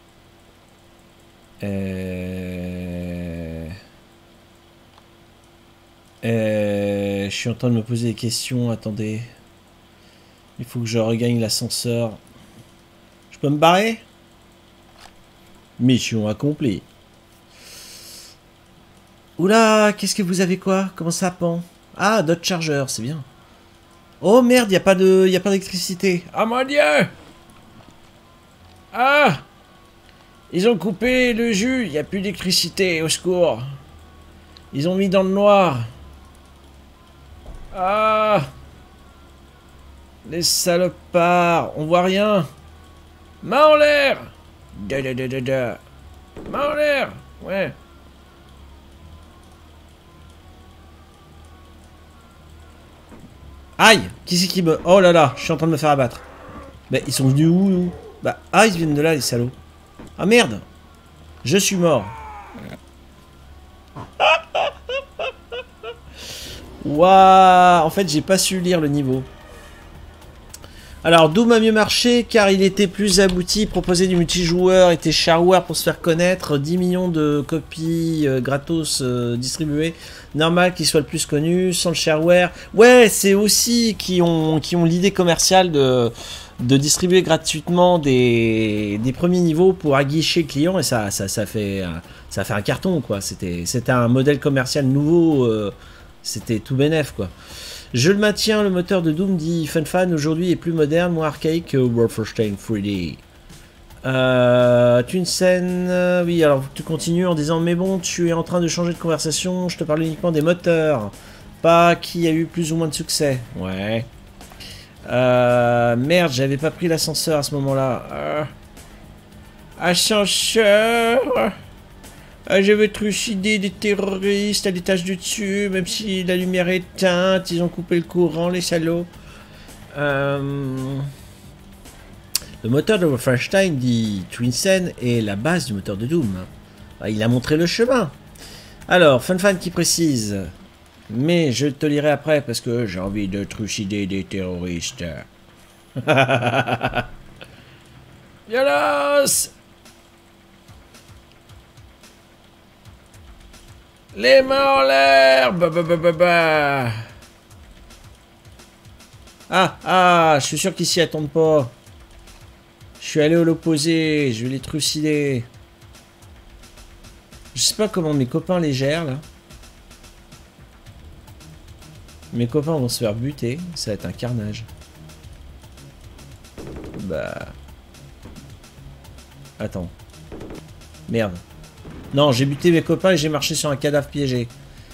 S1: Je suis en train de me poser des questions. Attendez. Il faut que je regagne l'ascenseur. Je peux me barrer? Mission accomplie. Oula, qu'est-ce que vous avez quoi? Comment ça pend? Ah, d'autres chargeurs, c'est bien. Oh merde, y a pas d'électricité. Ah mon dieu! Ah! Ils ont coupé le jus, y a plus d'électricité, au secours. Ils ont mis dans le noir. Ah! Les salopards, on voit rien. Main en l'air! Main en l'air! Ouais. Aïe! Qui c'est qui me... Oh là là, je suis en train de me faire abattre. Bah, ils sont venus où, nous? Bah, ah, ils viennent de là, les salauds. Ah, merde! Je suis mort. Waouh! En fait, j'ai pas su lire le niveau. Alors, Doom a mieux marché car il était plus abouti, proposait du multijoueur, était shareware pour se faire connaître, 10 millions de copies gratos distribuées. Normal qu'il soit le plus connu, sans le shareware. Ouais, c'est aussi qui ont l'idée commerciale de distribuer gratuitement des premiers niveaux pour aguicher le client et ça fait un carton, quoi. C'était un modèle commercial nouveau, c'était tout bénef, quoi. Je le maintiens, le moteur de Doom dit FunFan aujourd'hui est plus moderne, moins archaïque que Wolfenstein 3D. Twinsen, oui, alors tu continues en disant mais bon, tu es en train de changer de conversation, je te parle uniquement des moteurs, pas qui a eu plus ou moins de succès. Ouais. Merde, j'avais pas pris l'ascenseur à ce moment-là. Ascenseur. Je veux trucider des terroristes à l'étage du dessus, même si la lumière est éteinte, ils ont coupé le courant, les salauds. Le moteur de Wolfenstein, dit Twinsen, est la base du moteur de Doom. Il a montré le chemin. Alors, FunFan qui précise, mais je te lirai après parce que j'ai envie de trucider des terroristes. Yolos! Les mains en l'air! Ah, je suis sûr qu'ils s'y attendent pas. Je suis allé à l'opposé, je vais les trucider. Je sais pas comment mes copains les gèrent, là. Mes copains vont se faire buter, ça va être un carnage. Bah... Attends. Merde. Non, j'ai buté mes copains et j'ai marché sur un cadavre piégé.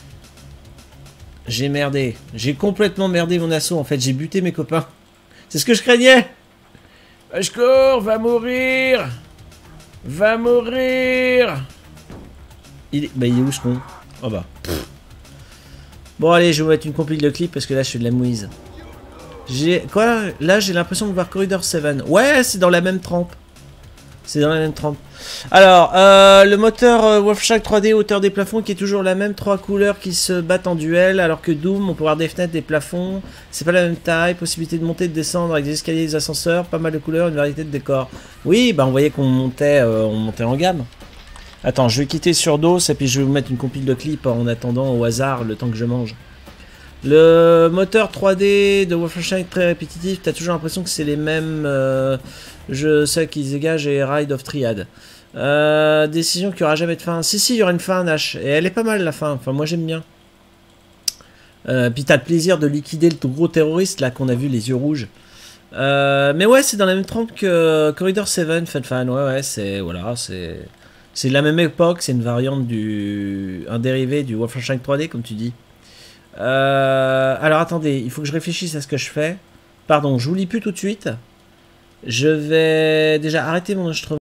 S1: J'ai merdé. J'ai complètement merdé mon assaut, en fait. J'ai buté mes copains. C'est ce que je craignais. Ashkor, va mourir. Va mourir. Il est où ce con? Oh bah. Bon, allez, je vais vous mettre une compile de clips parce que là, je fais de la mouise. Quoi? Là, j'ai l'impression de voir Corridor 7. Ouais, c'est dans la même trempe. C'est dans la même trempe. Alors, le moteur Wolfenstein 3D, hauteur des plafonds, qui est toujours la même, 3 couleurs qui se battent en duel, alors que Doom, on peut voir des fenêtres, des plafonds, c'est pas la même taille, possibilité de monter et de descendre avec des escaliers, des ascenseurs, pas mal de couleurs, une variété de décors. Oui, bah on voyait qu'on montait en gamme. Attends, je vais quitter sur DOS et puis je vais vous mettre une compile de clips en attendant au hasard le temps que je mange. Le moteur 3D de Wolfenstein est très répétitif, t'as toujours l'impression que c'est les mêmes jeux, ceux qui dégagent et Ride of Triad. Décision qui aura jamais de fin. Si, il y aura une fin, Nash. Et elle est pas mal la fin, enfin moi j'aime bien. Puis t'as le plaisir de liquider le gros terroriste là qu'on a vu les yeux rouges. Mais ouais, c'est dans la même trempe que Corridor 7, Fan. Ouais, c'est voilà, c'est de la même époque. C'est une variante un dérivé du Wolfenstein 3D, comme tu dis. Alors attendez, il faut que je réfléchisse à ce que je fais. Pardon, je vous lis plus tout de suite. Je vais déjà arrêter mon enregistrement.